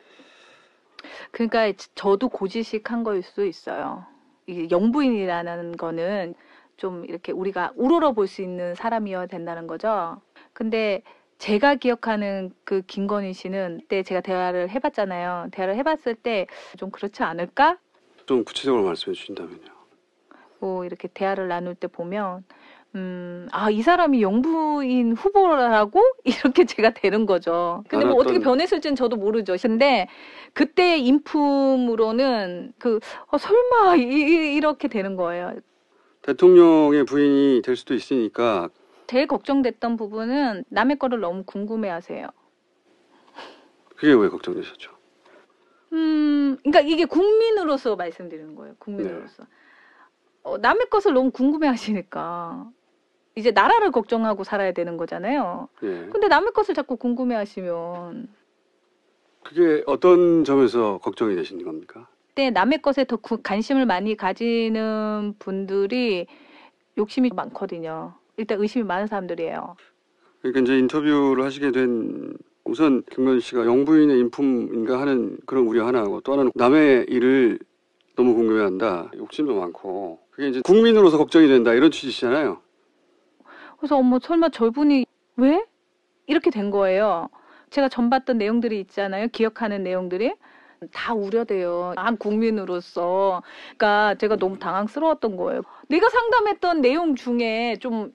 그러니까 저도 고지식한 거일 수 있어요. 이게 영부인이라는 거는 좀 이렇게 우리가 우러러 볼 수 있는 사람이어야 된다는 거죠. 근데 제가 기억하는 그 김건희 씨는 그때 제가 대화를 해봤잖아요. 대화를 해봤을 때 좀 그렇지 않을까? 좀 구체적으로 말씀해 주신다면요. 이렇게 대화를 나눌 때 보면 이 사람이 영부인 후보라고 이렇게 제가 되는 거죠. 근데 어떻게 변했을지는 저도 모르죠. 근데 그때 인품으로는 설마 이렇게 되는 거예요. 대통령의 부인이 될 수도 있으니까. 제일 걱정됐던 부분은 남의 거를 너무 궁금해하세요. 그게 왜 걱정되셨죠? 그러니까 이게 국민으로서 말씀드리는 거예요. 국민으로서. 네. 남의 것을 너무 궁금해하시니까. 이제 나라를 걱정하고 살아야 되는 거잖아요. 예. 근데 남의 것을 자꾸 궁금해하시면 그게 어떤 점에서 걱정이 되시는 겁니까? 그때 남의 것에 더 관심을 많이 가지는 분들이 욕심이 많거든요. 일단 의심이 많은 사람들이에요. 그러니까 이제 인터뷰를 하시게 된 우선 김건희 씨가 영부인의 인품인가 하는 그런 우려 하나하고 또 하나는 남의 일을 너무 궁금해한다. 욕심도 많고 그게 이제 국민으로서 걱정이 된다 이런 취지시잖아요. 그래서 어머 설마 저분이 왜? 이렇게 된 거예요. 제가 전 봤던 내용들이 있잖아요. 기억하는 내용들이. 다 우려돼요. 한 국민으로서. 그러니까 제가 너무 당황스러웠던 거예요. 내가 상담했던 내용 중에 좀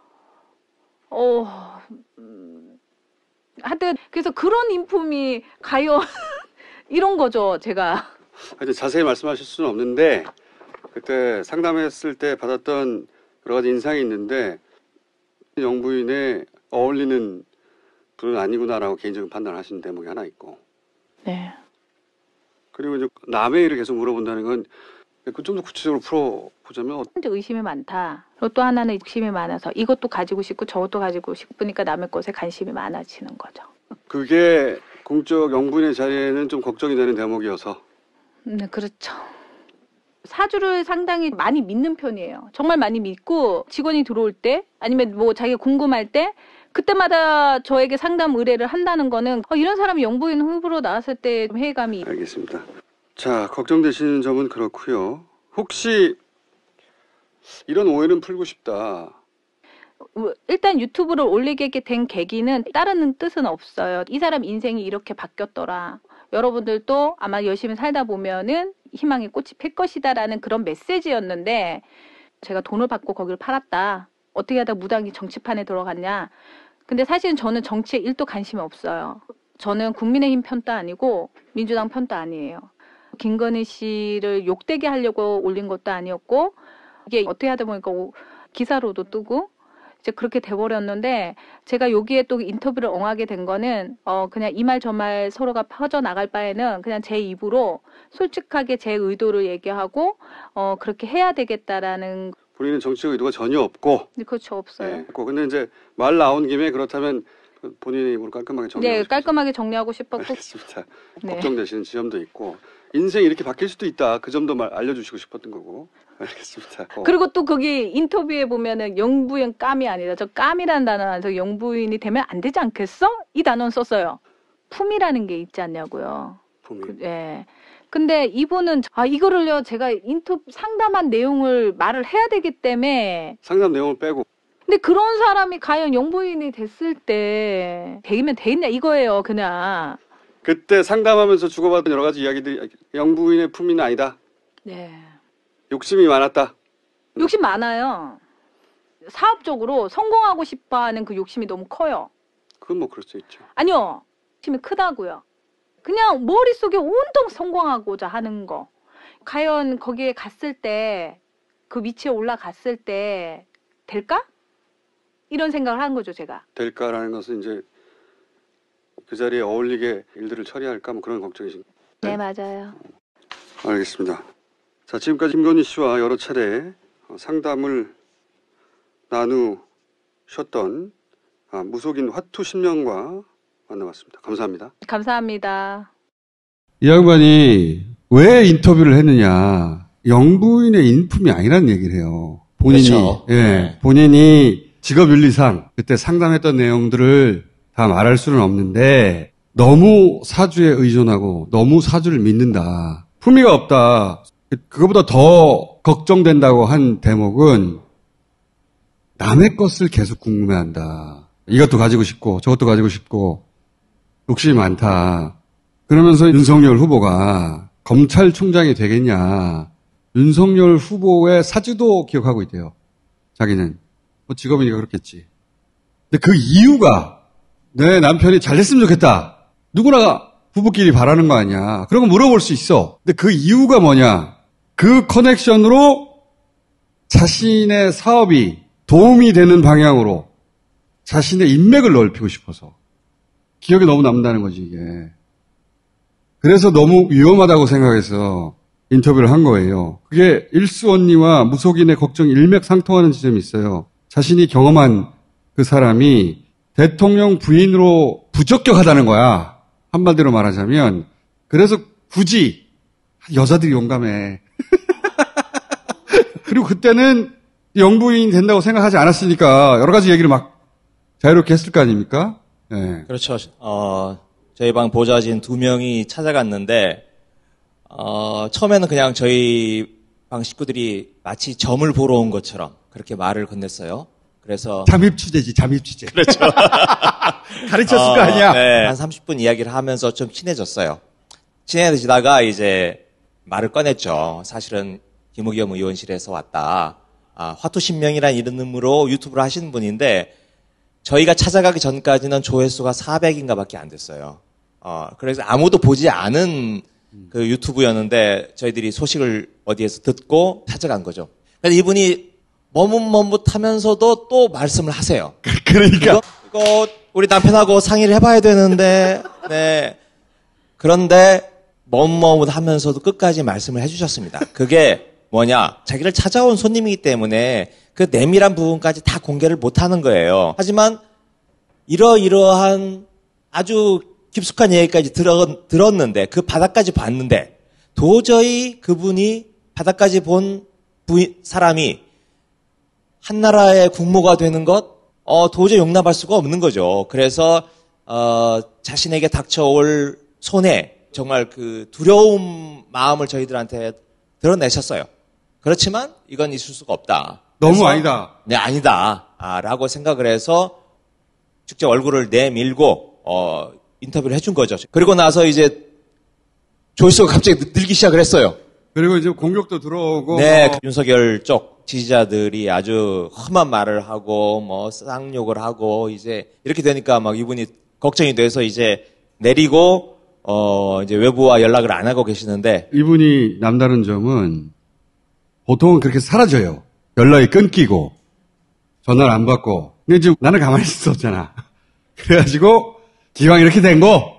하여튼 그래서 그런 인품이 과연 이런 거죠. 제가. 하여튼 자세히 말씀하실 수는 없는데 그때 상담했을 때 받았던 여러 가지 인상이 있는데 영부인에 어울리는 분은 아니구나라고 개인적인 판단을 하신 대목이 하나 있고. 네. 그리고 이제 남의 일을 계속 물어본다는 건 좀 더 구체적으로 풀어보자면 이제 의심이 많다. 그리고 또 하나는 욕심이 많아서 이것도 가지고 싶고 저것도 가지고 싶으니까 남의 것에 관심이 많아지는 거죠. 그게 공적 영부인의 자리에는 좀 걱정이 되는 대목이어서. 네, 그렇죠. 사주를 상당히 많이 믿는 편이에요. 정말 많이 믿고 직원이 들어올 때 아니면 뭐 자기가 궁금할 때 그때마다 저에게 상담 의뢰를 한다는 거는 이런 사람이 영부인 후보로 나왔을 때 좀 회의감이. 알겠습니다. 자, 걱정되시는 점은 그렇고요. 혹시 이런 오해는 풀고 싶다. 일단 유튜브를 올리게 된 계기는 다른 뜻은 없어요. 이 사람 인생이 이렇게 바뀌었더라. 여러분들도 아마 열심히 살다 보면은 희망의 꽃이 필 것이다라는 그런 메시지였는데 제가 돈을 받고 거기를 팔았다. 어떻게 하다 무당이 정치판에 들어갔냐. 근데 사실은 저는 정치에 1도 관심이 없어요. 저는 국민의힘 편도 아니고 민주당 편도 아니에요. 김건희 씨를 욕되게 하려고 올린 것도 아니었고 이게 어떻게 하다 보니까 기사로도 뜨고 이제 그렇게 돼버렸는데 제가 여기에 또 인터뷰를 엉하게 된 거는 그냥 이 말 저 말 서로가 퍼져나갈 바에는 그냥 제 입으로 솔직하게 제 의도를 얘기하고 그렇게 해야 되겠다라는. 본인은 정치적 의도가 전혀 없고. 그렇죠. 없어요. 네, 근데 이제 말 나온 김에 그렇다면 본인의 입으로 깔끔하게 정리하고 네, 깔끔하게 정리하고 싶었고. 알겠습니다. 네. 걱정되시는 지점도 있고 인생이 이렇게 바뀔 수도 있다. 그 점도 알려주시고 싶었던 거고. 알겠습니다. 그리고 또 거기 인터뷰에 보면은 영부인 깜이 아니다. 저 깜이라는 단어 안에서 영부인이 되면 안 되지 않겠어? 이 단어는 썼어요. 품이라는 게 있지 않냐고요. 품이. 예. 근데 이분은 이거를요 제가 인터뷰 상담한 내용을 말을 해야 되기 때문에 상담 내용을 빼고. 근데 그런 사람이 과연 영부인이 됐을 때 되면 되겠냐 이거예요 그냥. 그때 상담하면서 주고받은 여러 가지 이야기들이 영부인의 품위는 아니다. 네. 욕심이 많았다. 욕심 많아요. 사업적으로 성공하고 싶어하는 그 욕심이 너무 커요. 그건 뭐 그럴 수 있죠. 아니요. 욕심이 크다고요. 그냥 머릿속에 온통 성공하고자 하는 거. 과연 거기에 갔을 때 그 위치에 올라갔을 때 될까? 이런 생각을 하는 거죠 제가. 될까라는 것은 이제 그 자리에 어울리게 일들을 처리할까 뭐 그런 걱정이신가요? 네, 맞아요. 알겠습니다. 자, 지금까지 김건희 씨와 여러 차례 상담을 나누셨던 무속인 화투 신명과 만나봤습니다. 감사합니다. 감사합니다. 이 양반이 왜 인터뷰를 했느냐. 영부인의 인품이 아니라는 얘기를 해요. 본인이. 그렇죠. 예, 네. 본인이 직업윤리상 그때 상담했던 내용들을 다 말할 수는 없는데 너무 사주에 의존하고 너무 사주를 믿는다. 품위가 없다. 그거보다 더 걱정된다고 한 대목은 남의 것을 계속 궁금해한다. 이것도 가지고 싶고 저것도 가지고 싶고 욕심이 많다. 그러면서 윤석열 후보가 검찰총장이 되겠냐. 윤석열 후보의 사주도 기억하고 있대요. 자기는. 뭐 직업이니까 그렇겠지. 근데 그 이유가 내 남편이 잘 됐으면 좋겠다. 누구나 부부끼리 바라는 거 아니야. 그런 거 물어볼 수 있어. 근데 그 이유가 뭐냐. 그 커넥션으로 자신의 사업이 도움이 되는 방향으로 자신의 인맥을 넓히고 싶어서. 기억에 너무 남는다는 거지, 이게. 그래서 너무 위험하다고 생각해서 인터뷰를 한 거예요. 그게 일수언니와 무속인의 걱정이 일맥상통하는 지점이 있어요. 자신이 경험한 그 사람이 대통령 부인으로 부적격하다는 거야. 한마디로 말하자면. 그래서 굳이 여자들이 용감해. 그리고 그때는 영부인이 된다고 생각하지 않았으니까 여러 가지 얘기를 막 자유롭게 했을 거 아닙니까? 네. 그렇죠. 저희 방 보좌진 2명이 찾아갔는데, 처음에는 그냥 저희 방 식구들이 마치 점을 보러 온 것처럼 그렇게 말을 건넸어요. 그래서. 잠입 취재지, 잠입 취재. 그렇죠. 가르쳤을 거 아니야? 네. 한 30분 이야기를 하면서 좀 친해졌어요. 친해지다가 이제 말을 꺼냈죠. 사실은 김의겸 의원실에서 왔다. 화투신명이라는 이름으로 유튜브를 하시는 분인데, 저희가 찾아가기 전까지는 조회수가 400인가 밖에 안 됐어요. 그래서 아무도 보지 않은 그 유튜브였는데, 저희들이 소식을 어디에서 듣고 찾아간 거죠. 그래서 이분이 머뭇머뭇하면서도 또 말씀을 하세요. 그러니까. 이거 우리 남편하고 상의를 해봐야 되는데, 네. 그런데 머뭇머뭇하면서도 끝까지 말씀을 해주셨습니다. 그게 뭐냐? 자기를 찾아온 손님이기 때문에 그 내밀한 부분까지 다 공개를 못하는 거예요. 하지만 이러이러한 아주 깊숙한 얘기까지 들었는데, 그 바닥까지 봤는데, 도저히 그분이 바닥까지 본 사람이 한나라의 국모가 되는 것, 도저히 용납할 수가 없는 거죠. 그래서 자신에게 닥쳐올 손해, 정말 그 두려운 마음을 저희들한테 드러내셨어요. 그렇지만 이건 있을 수가 없다. 너무 아니다. 네, 아니다. 라고 생각을 해서 직접 얼굴을 내밀고 인터뷰를 해준 거죠. 그리고 나서 이제 조회수가 갑자기 늘기 시작을 했어요. 그리고 이제 공격도 들어오고. 네, 윤석열 쪽 지지자들이 아주 험한 말을 하고 쌍욕을 하고 이제 이렇게 되니까 막 이분이 걱정이 돼서 이제 내리고 이제 외부와 연락을 안 하고 계시는데, 이분이 남다른 점은 보통은 그렇게 사라져요. 연락이 끊기고 전화를 안 받고. 근데 지금 나는 가만히 있을 수 없잖아. 그래가지고 기왕 이렇게 된 거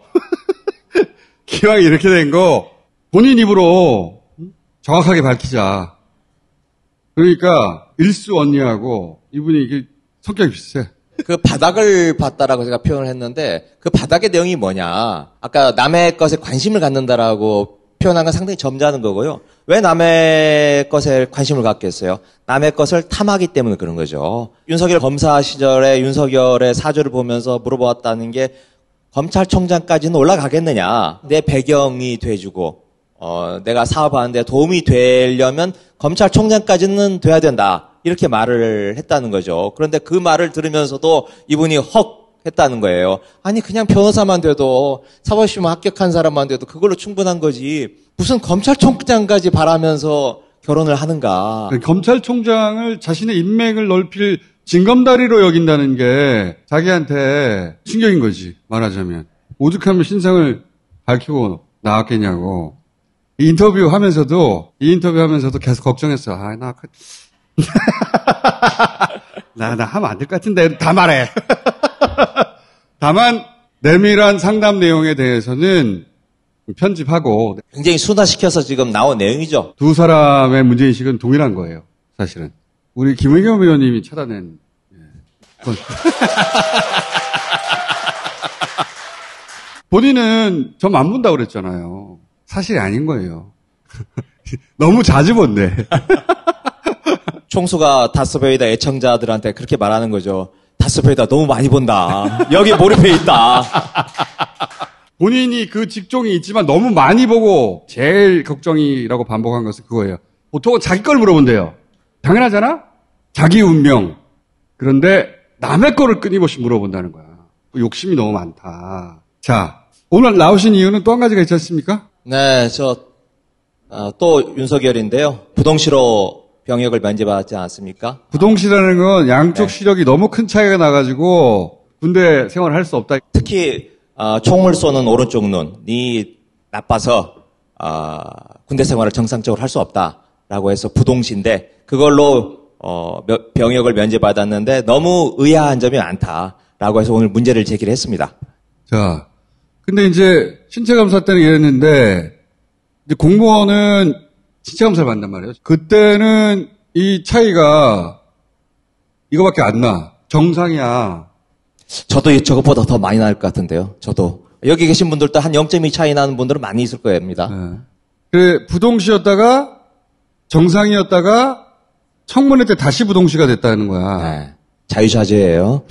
본인 입으로 정확하게 밝히자. 그러니까 일수 언니하고 이분이 이게 성격이 비슷해. 그 바닥을 봤다라고 제가 표현을 했는데, 그 바닥의 내용이 뭐냐. 아까 남의 것에 관심을 갖는다라고 표현한 건 상당히 점잖은 거고요. 왜 남의 것에 관심을 갖겠어요? 남의 것을 탐하기 때문에 그런 거죠. 윤석열 검사 시절에 윤석열의 사주를 보면서 물어보았다는 게, 검찰총장까지는 올라가겠느냐. 내 배경이 돼주고, 내가 사업하는데 도움이 되려면 검찰총장까지는 돼야 된다. 이렇게 말을 했다는 거죠. 그런데 그 말을 들으면서도 이분이 헉 했다는 거예요. 아니, 그냥 변호사만 돼도, 사법시험 합격한 사람만 돼도 그걸로 충분한 거지. 무슨 검찰총장까지 바라면서 결혼을 하는가. 검찰총장을 자신의 인맥을 넓힐 징검다리로 여긴다는 게 자기한테 충격인 거지, 말하자면. 오죽하면 신상을 밝히고 나왔겠냐고. 이 인터뷰 하면서도 계속 걱정했어. 나 하면 안 될 것 같은데. 다 말해. 다만, 내밀한 상담 내용에 대해서는 편집하고. 굉장히 순화시켜서 지금 나온 내용이죠. 두 사람의 문제인식은 동일한 거예요, 사실은. 우리 김의겸 의원님이 찾아낸. 본인은 점 안 본다고 그랬잖아요. 사실이 아닌 거예요. 너무 자주 본대. 총수가 다스베이다 애청자들한테 그렇게 말하는 거죠. 다스베이다 너무 많이 본다. 여기 몰입해 있다. 본인이 그 직종이 있지만 너무 많이 보고 제일 걱정이라고 반복한 것은 그거예요. 보통은 자기 걸 물어본대요. 당연하잖아? 자기 운명. 그런데 남의 거를 끊임없이 물어본다는 거야. 욕심이 너무 많다. 자, 오늘 나오신 이유는 또 한 가지가 있지 않습니까? 네, 또 윤석열인데요. 부동시로 병역을 면제받지 않았습니까? 부동시라는 건 양쪽 시력이 너무 큰 차이가 나가지고 군대 생활을 할 수 없다. 특히 총을 쏘는 오른쪽 눈이 나빠서 군대 생활을 정상적으로 할 수 없다라고 해서 부동시인데, 그걸로 병역을 면제받았는데 너무 의아한 점이 많다라고 해서 오늘 문제를 제기를 했습니다. 자, 근데 이제 신체 검사 때는 이랬는데 이제 공무원은 신체 검사를 받는단 말이에요. 그때는 이 차이가 이거밖에 안 나. 정상이야. 저도 저것보다 더 많이 날 것 같은데요. 저도. 여기 계신 분들도 한 0.2 차이 나는 분들은 많이 있을 겁니다. 네. 그래, 부동시였다가 정상이었다가 청문회 때 다시 부동시가 됐다는 거야. 네. 자유자재예요.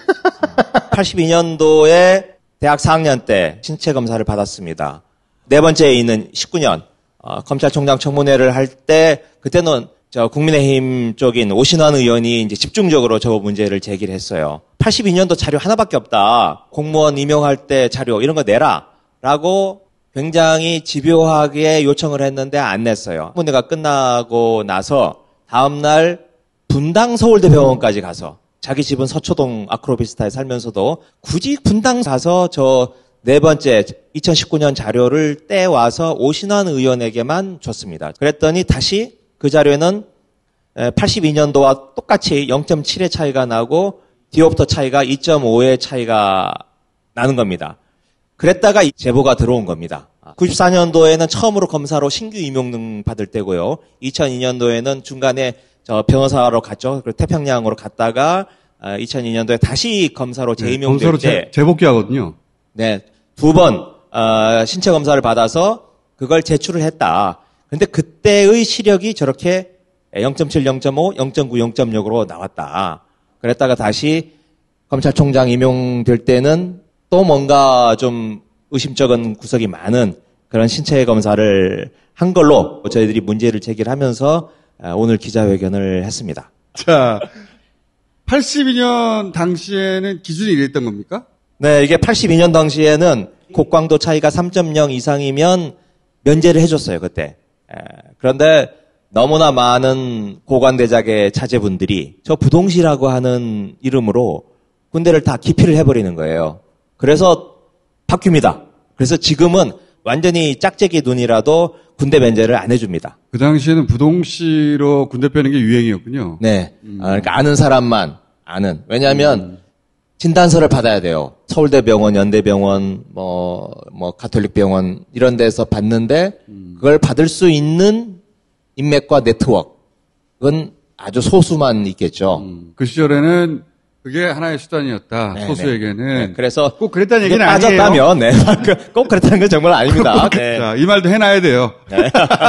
82년도에 대학 4학년 때 신체 검사를 받았습니다. 네 번째에 있는 19년 검찰총장 청문회를 할 때 그때는 저 국민의힘 쪽인 오신환 의원이 이제 집중적으로 저 문제를 제기를 했어요. 82년도 자료 하나밖에 없다. 공무원 임용할 때 자료 이런 거 내라라고 굉장히 집요하게 요청을 했는데 안 냈어요. 청문회가 끝나고 나서 다음 날 분당 서울대병원까지 가서 자기 집은 서초동 아크로비스타에 살면서도 굳이 분당 가서 저 네 번째 2019년 자료를 떼와서 오신환 의원에게만 줬습니다. 그랬더니 다시 그 자료에는 82년도와 똑같이 0.7의 차이가 나고 디옵터 차이가 2.5의 차이가 나는 겁니다. 그랬다가 제보가 들어온 겁니다. 94년도에는 처음으로 검사로 신규 임용 받을 때고요. 2002년도에는 중간에 저 변호사로 갔죠. 그리고 태평양으로 갔다가 2002년도에 다시 검사로 재임용될 검사로 때 재복귀하거든요. 네, 두 번 신체 검사를 받아서 그걸 제출을 했다. 근데 그때의 시력이 저렇게 0.7, 0.5, 0.9, 0.6으로 나왔다. 그랬다가 다시 검찰총장 임용될 때는 또 뭔가 좀 의심쩍은 구석이 많은 그런 신체 검사를 한 걸로 저희들이 문제를 제기하면서 오늘 기자회견을 했습니다. 자, 82년 당시에는 기준이 이랬던 겁니까? 네, 이게 82년 당시에는 곡광도 차이가 3.0 이상이면 면제를 해줬어요, 그때. 그런데 너무나 많은 고관대작의 자제분들이 저 부동시라고 하는 이름으로 군대를 다 기피를 해버리는 거예요. 그래서 바뀝니다. 그래서 지금은 완전히 짝짝이 눈이라도 군대 면제를 안 해줍니다. 그 당시에는 부동시로 군대 빼는 게 유행이었군요. 네. 그러니까 아는 사람만 아는. 왜냐하면 진단서를 받아야 돼요. 서울대병원, 연대병원, 가톨릭병원 이런 데서 받는데 그걸 받을 수 있는 인맥과 네트워크는 아주 소수만 있겠죠. 그 시절에는 그게 하나의 수단이었다. 네, 소수에게는. 네. 그래서 꼭 그랬다는 얘기는 아니에요. 빠졌다면, 네. 꼭 그랬다는 건 정말 아닙니다. 네. 자, 이 말도 해놔야 돼요. 네.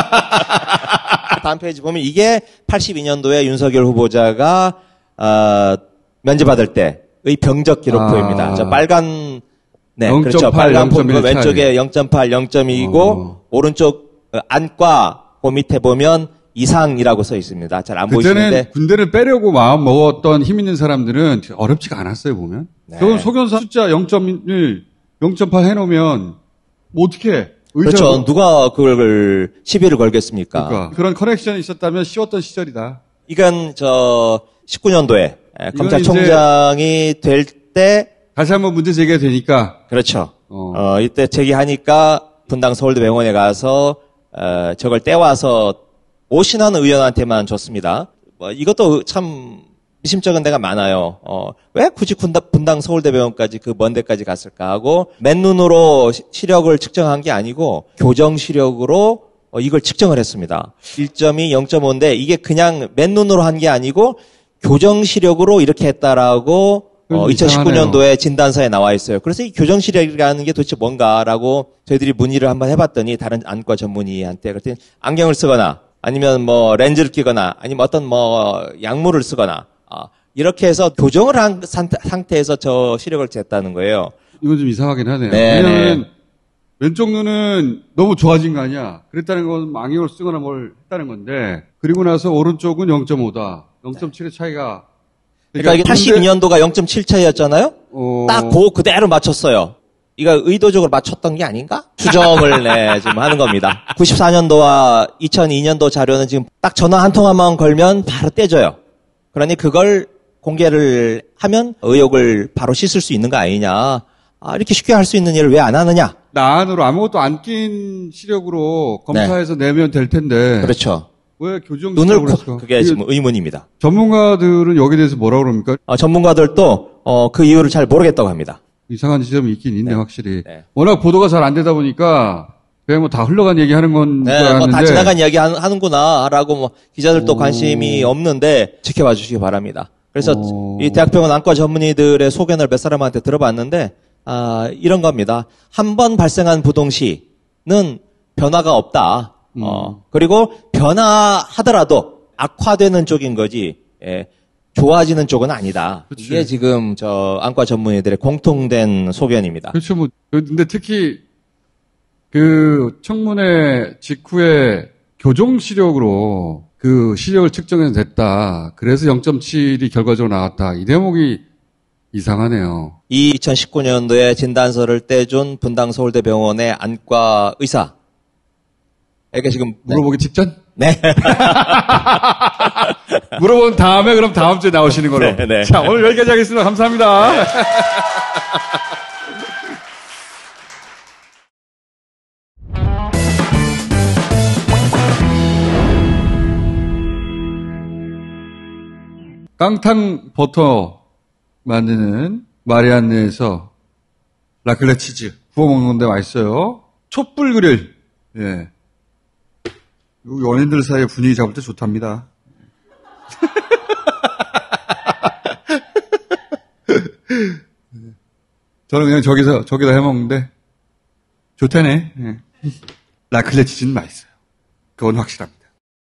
다음 페이지 보면 이게 82년도에 윤석열 후보자가 면제받을 때의 병적 기록부입니다. 저 빨간 네, 0.8, 그렇죠. 빨간 폰 0.1 왼쪽에 0.8, 0.2이고 오른쪽 안과 그 밑에 보면 이상이라고 써 있습니다. 잘 안 그때는 보이시는데 군대를 빼려고 마음 먹었던 힘 있는 사람들은 어렵지가 않았어요, 보면. 네. 그건 소견서 숫자 0.1, 0.8 해놓으면 뭐 어떻게 해? 그렇죠. 누가 그걸 시비를 걸겠습니까? 그러니까 그런 커넥션이 있었다면 쉬웠던 시절이다. 이건 19년도에 검찰총장이 될 때 다시 한번 문제 제기가 되니까. 그렇죠. 이때 제기하니까 분당 서울대병원에 가서 저걸 떼와서 오신환 의원한테만 줬습니다. 이것도 참 미심쩍은 데가 많아요. 왜 굳이 분당 서울대병원까지 그 먼 데까지 갔을까 하고 맨눈으로 시력을 측정한 게 아니고 교정 시력으로 이걸 측정을 했습니다. 1.2, 0.5인데 이게 그냥 맨눈으로 한 게 아니고 교정 시력으로 이렇게 했다라고 2019년도에 진단서에 나와 있어요. 그래서 이 교정 시력이라는 게 도대체 뭔가라고 저희들이 문의를 한번 해봤더니 다른 안과 전문의한테 그랬더니 안경을 쓰거나 아니면 렌즈를 끼거나 아니면 어떤 약물을 쓰거나 이렇게 해서 교정을 한 상태에서 저 시력을 쟀다는 거예요. 이건 좀 이상하긴 하네요. 네, 왜냐면 네. 왼쪽 눈은 너무 좋아진 거 아니야. 그랬다는 건 안경을 쓰거나 뭘 했다는 건데 그리고 나서 오른쪽은 0.5다. 0.7의 차이가 그러니까 이게 82년도가 0.7 차이였잖아요. 딱 그대로 맞췄어요. 이거 의도적으로 맞췄던 게 아닌가? 추정을 지금 하는 겁니다. 94년도와 2002년도 자료는 지금 딱 전화 한 통화만 걸면 바로 떼져요. 그러니 그걸 공개를 하면 의혹을 바로 씻을 수 있는 거 아니냐. 이렇게 쉽게 할 수 있는 일을 왜 안 하느냐. 나 안으로 아무것도 안 낀 시력으로 검사해서 내면 될 텐데. 그렇죠. 왜 교정 눈을 시력을 했을까? 그게 지금 의문입니다. 전문가들은 여기에 대해서 뭐라고 그럽니까? 전문가들도 그 이유를 잘 모르겠다고 합니다. 이상한 지점이 있긴 있네, 확실히. 워낙 보도가 잘 안 되다 보니까 그냥 다 흘러간 얘기 하는 건 줄 알았는데. 다 지나간 이야기 하는구나라고 기자들도 관심이 없는데 지켜봐 주시기 바랍니다. 그래서 이 대학병원 안과 전문의들의 소견을 몇 사람한테 들어봤는데 이런 겁니다. 한 번 발생한 부동시는 변화가 없다. 그리고 변화하더라도 악화되는 쪽인 거지, 예, 좋아지는 쪽은 아니다. 그치. 이게 지금 저 안과 전문의들의 공통된 소견입니다. 그렇죠. 뭐 근데 특히 그 청문회 직후에 교정 시력으로 그 시력을 측정해서 됐다. 그래서 0.7이 결과적으로 나왔다. 이 대목이 이상하네요. 2019년도에 진단서를 떼준 분당 서울대병원의 안과 의사에게 지금 물어보기 직전? 네. 물어본 다음에 그럼 다음 주에 나오시는 걸로. 네, 네. 자, 오늘 여기까지 하겠습니다. 감사합니다. 네. 깡탕 버터 만드는 마리안네에서 라클레 치즈 구워 먹는 건데 맛있어요. 촛불 그릴. 예. 연인들 사이에 분위기 잡을 때 좋답니다. 저는 그냥 저기다 해먹는데 좋다네. 예. 라클레 치즈는 맛있어요. 그건 확실합니다.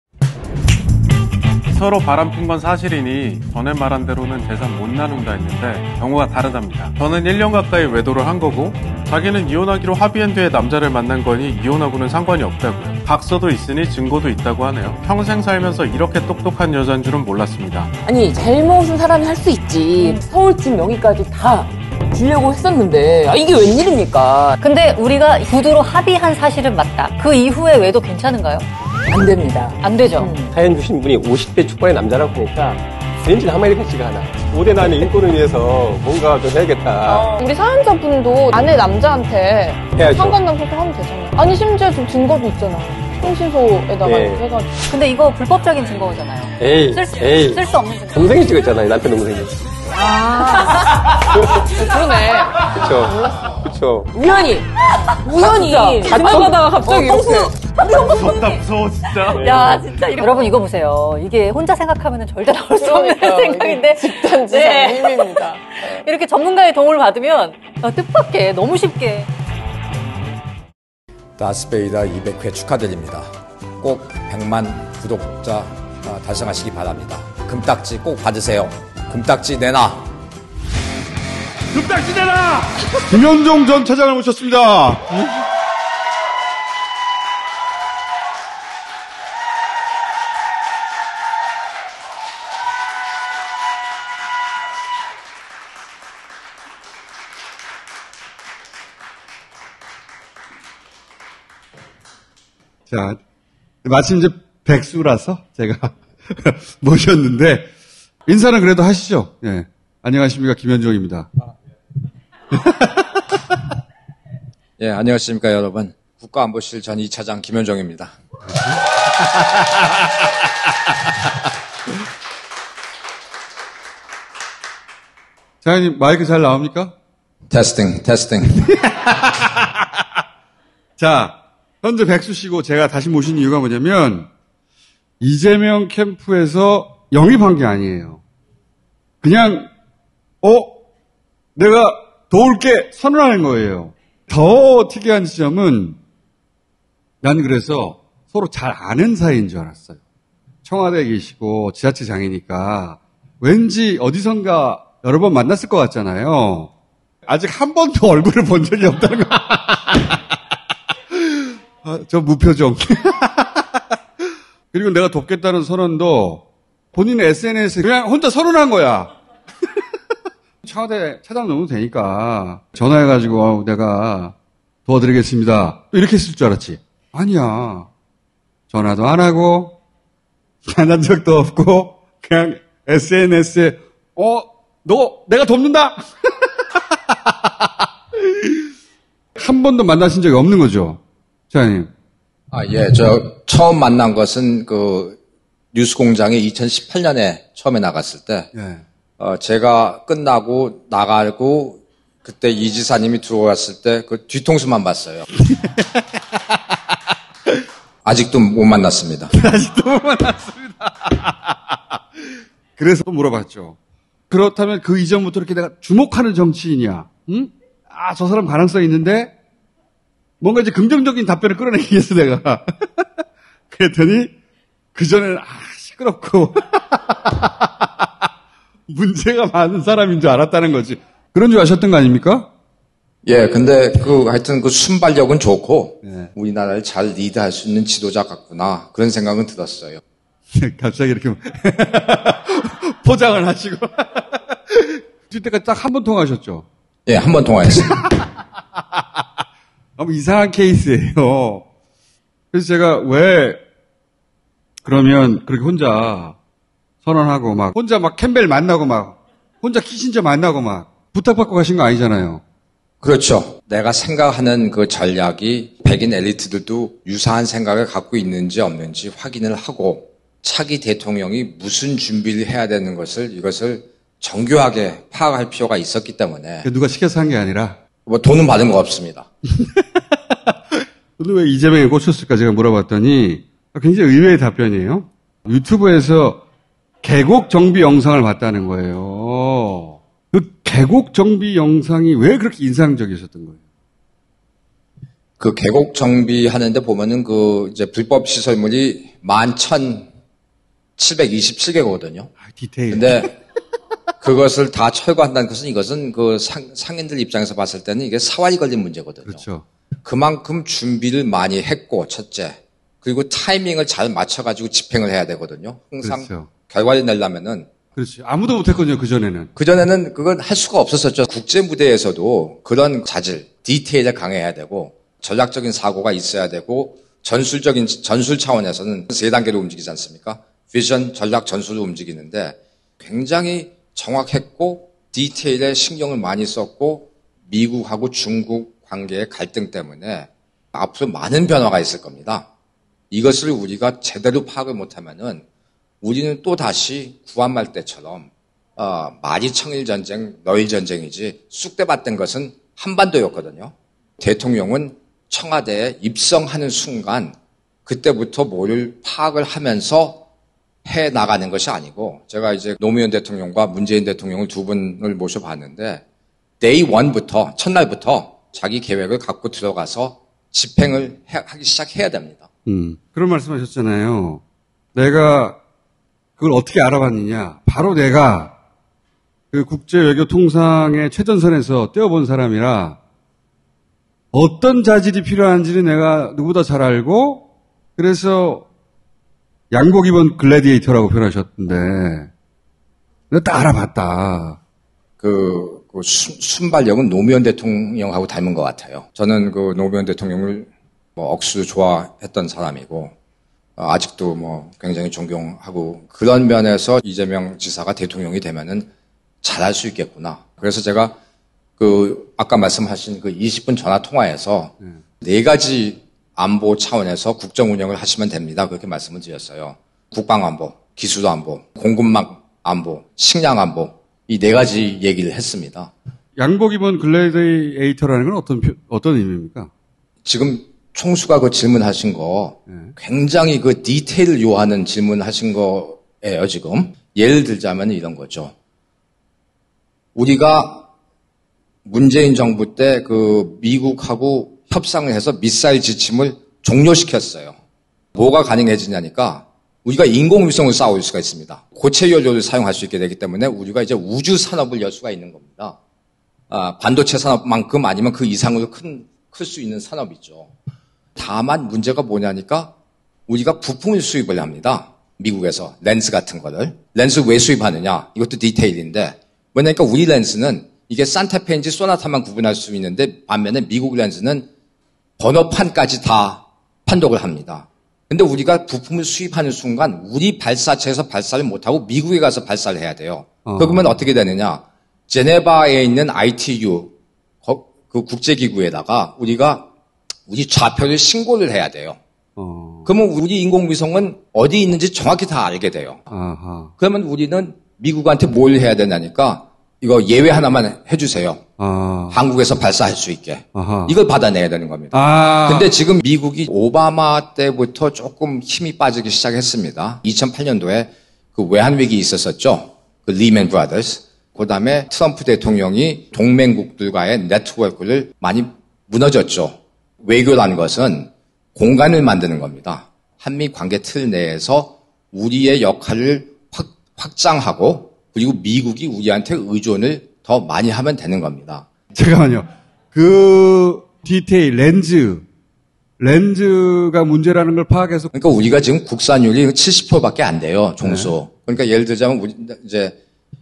서로 바람핀 건 사실이니 전에 말한 대로는 재산 못 나눈다 했는데 경우가 다르답니다. 저는 1년 가까이 외도를 한 거고 자기는 이혼하기로 합의한 뒤에 남자를 만난 거니 이혼하고는 상관이 없다고요. 각서도 있으니 증거도 있다고 하네요. 평생 살면서 이렇게 똑똑한 여자인 줄은 몰랐습니다. 아니 잘못은 사람이 할 수 있지. 서울팀 명의까지 다 주려고 했었는데 이게 웬일입니까? 근데 우리가 구두로 합의한 사실은 맞다. 그 이후에 외도 괜찮은가요? 안 됩니다. 안 되죠. 사연 주신 분이 50대 초반의 남자라고 보니까 왠지 한마디 같지가 않아. 5대 난의 인권을 위해서 뭔가 좀 해야겠다. 우리 사연자분도 아내 남자한테 상관남 소송하면 되잖아요. 아니 심지어 좀 증거도 있잖아요. 통신소에다가 네. 해가지고. 근데 이거 불법적인 증거잖아요. 에이. 쓸 수 없는 증거. 동생이 찍었잖아요. 남편 동생이. 그러네. 그쵸. 몰랐어. 그쵸. 우연히 지나가다가 갑자기 이렇게. 무섭다, 무서워, 진짜. 야, 진짜. 여러분, 이거 보세요. 이게 혼자 생각하면 절대 나올 수 없는 생각인데. 집단지상 힘입니다. 이렇게 전문가의 도움을 받으면 뜻밖의, 너무 쉽게. 다스베이다 200회 축하드립니다. 꼭 100만 구독자 달성하시기 바랍니다. 금딱지 꼭 받으세요. 금딱지 내놔. 금딱지 내놔! 김현종 전 차장을 모셨습니다. 자, 마침 이제 백수라서 제가 모셨는데, 인사는 그래도 하시죠. 예. 안녕하십니까. 김현종입니다. 예, 안녕하십니까, 여러분. 국가안보실 전 2차장 김현종입니다. 장관님, 마이크 잘 나옵니까? 테스팅. 자, 현재 백수시고 제가 다시 모신 이유가 뭐냐면, 이재명 캠프에서 영입한 게 아니에요. 그냥, 내가 도울게 선언하는 거예요. 더 특이한 지점은, 나는 그래서 서로 잘 아는 사이인 줄 알았어요. 청와대에 계시고 지자체장이니까 왠지 어디선가 여러 번 만났을 것 같잖아요. 아직 한 번도 얼굴을 본 적이 없다는 거. 저 무표정. 그리고 내가 돕겠다는 선언도 본인의 SNS에 그냥 혼자 선언한 거야. 청와대 차장 넣으면 되니까 전화해가지고 내가 도와드리겠습니다. 이렇게 했을 줄 알았지. 아니야. 전화도 안 하고 만난 적도 없고 그냥 SNS에 너 내가 돕는다. 한 번도 만나신 적이 없는 거죠, 차장님? 예, 처음 만난 것은 뉴스공장에 2018년에 처음에 나갔을 때, 네. 제가 끝나고 나가고 그때 이 지사님이 들어왔을 때 그 뒤통수만 봤어요. 아직도 못 만났습니다. 아직도 못 만났습니다. 그래서 물어봤죠. 그렇다면 그 이전부터 이렇게 내가 주목하는 정치인이야. 응? 저 사람 가능성이 있는데 뭔가 이제 긍정적인 답변을 끌어내기 위해서 내가 그랬더니 그전에는 시끄럽고 문제가 많은 사람인 줄 알았다는 거지. 그런 줄 아셨던 거 아닙니까? 예, 근데 하여튼 순발력은 좋고 우리나라를 잘 리드할 수 있는 지도자 같구나 그런 생각은 들었어요. 갑자기 이렇게 포장을 하시고 그때까지 딱 한 번 통화하셨죠? 예, 한 번 통화했어요. 너무 이상한 케이스예요. 그래서 제가 왜 그러면 그렇게 혼자 선언하고 막 혼자 막 캠벨 만나고 막 혼자 키신저 만나고 막 부탁받고 가신 거 아니잖아요. 그렇죠. 내가 생각하는 그 전략이 백인 엘리트들도 유사한 생각을 갖고 있는지 없는지 확인을 하고 차기 대통령이 무슨 준비를 해야 되는 이것을 정교하게 파악할 필요가 있었기 때문에. 누가 시켜서 한 게 아니라? 뭐 돈은 받은 거 없습니다. 근데 왜 이재명에 꽂혔을까 제가 물어봤더니 굉장히 의외의 답변이에요. 유튜브에서 계곡 정비 영상을 봤다는 거예요. 그 계곡 정비 영상이 왜 그렇게 인상적이셨던 거예요? 그 계곡 정비하는데 보면은 이제 불법 시설물이 11,727개거든요. 디테일. 근데 그것을 다 철거한다는 것은 이것은 상인들 입장에서 봤을 때는 이게 사활이 걸린 문제거든요. 그렇죠. 그만큼 준비를 많이 했고, 첫째. 그리고 타이밍을 잘 맞춰가지고 집행을 해야 되거든요. 항상 그렇죠. 결과를 내려면은. 그렇지. 아무도 못했거든요, 그전에는. 그전에는 그건 할 수가 없었었죠. 국제 무대에서도 그런 자질, 디테일을 강해야 되고, 전략적인 사고가 있어야 되고, 전술 차원에서는 세 단계로 움직이지 않습니까? 비전, 전략, 전술로 움직이는데 굉장히 정확했고, 디테일에 신경을 많이 썼고, 미국하고 중국 관계의 갈등 때문에 앞으로 많은 변화가 있을 겁니다. 이것을 우리가 제대로 파악을 못하면은 우리는 또 다시 구한말 때처럼 말이 청일전쟁, 너일전쟁이지 쑥대밭된 것은 한반도였거든요. 대통령은 청와대에 입성하는 순간 그때부터 뭐를 파악을 하면서 해 나가는 것이 아니고 제가 이제 노무현 대통령과 문재인 대통령을 두 분을 모셔봤는데 데이 1부터 첫날부터 자기 계획을 갖고 들어가서 집행을 하기 시작해야 됩니다. 그런 말씀하셨잖아요. 내가 그걸 어떻게 알아봤느냐. 바로 내가 그 국제 외교 통상의 최전선에서 뛰어본 사람이라 어떤 자질이 필요한지는 내가 누구보다 잘 알고 그래서 양복 입은 글래디에이터라고 표현하셨던데 내가 딱 알아봤다. 순발력은 노무현 대통령하고 닮은 것 같아요. 저는 노무현 대통령을 억수 좋아했던 사람이고 아직도 굉장히 존경하고 그런 면에서 이재명 지사가 대통령이 되면은 잘할 수 있겠구나. 그래서 제가 아까 말씀하신 20분 전화 통화에서 네 가지 안보 차원에서 국정 운영을 하시면 됩니다. 그렇게 말씀을 드렸어요. 국방 안보, 기술 안보, 공급망 안보, 식량 안보 이 네 가지 얘기를 했습니다. 양복 입은 글래디에이터라는 건 어떤 의미입니까? 지금 총수가 질문하신 거 굉장히 디테일을 요하는 질문하신 거예요, 지금. 예를 들자면 이런 거죠. 우리가 문재인 정부 때 미국하고 협상을 해서 미사일 지침을 종료시켰어요. 뭐가 가능해지냐니까 우리가 인공위성을 쌓을 수가 있습니다. 고체 연료를 사용할 수 있게 되기 때문에 우리가 이제 우주 산업을 열 수가 있는 겁니다. 반도체 산업만큼 아니면 그 이상으로 클 수 있는 산업이죠. 다만 문제가 뭐냐니까 우리가 부품을 수입을 합니다. 미국에서 렌즈 같은 거를. 렌즈 왜 수입하느냐? 이것도 디테일인데 뭐냐니까 우리 렌즈는 이게 산타페인지 소나타만 구분할 수 있는데 반면에 미국 렌즈는 번호판까지 다 판독을 합니다. 근데 우리가 부품을 수입하는 순간 우리 발사체에서 발사를 못하고 미국에 가서 발사를 해야 돼요. 그러면 어떻게 되느냐? 제네바에 있는 ITU 그 국제기구에다가 우리 좌표를 신고를 해야 돼요. 그러면 우리 인공위성은 어디 있는지 정확히 다 알게 돼요. 그러면 우리는 미국한테 뭘 해야 되냐니까 이거 예외 하나만 해주세요. 한국에서 발사할 수 있게. 이걸 받아내야 되는 겁니다. 근데 지금 미국이 오바마 때부터 조금 힘이 빠지기 시작했습니다. 2008년도에 외환위기 있었었죠. 리맨 브라더스. 그 다음에 트럼프 대통령이 동맹국들과의 네트워크를 많이 무너졌죠. 외교라는 것은 공간을 만드는 겁니다. 한미 관계 틀 내에서 우리의 역할을 확장하고 그리고 미국이 우리한테 의존을 더 많이 하면 되는 겁니다. 잠깐만요. 그 디테일, 렌즈가 문제라는 걸 파악해서. 그러니까 우리가 지금 국산율이 70%밖에 안 돼요, 종수. 네. 그러니까 예를 들자면 우리 이제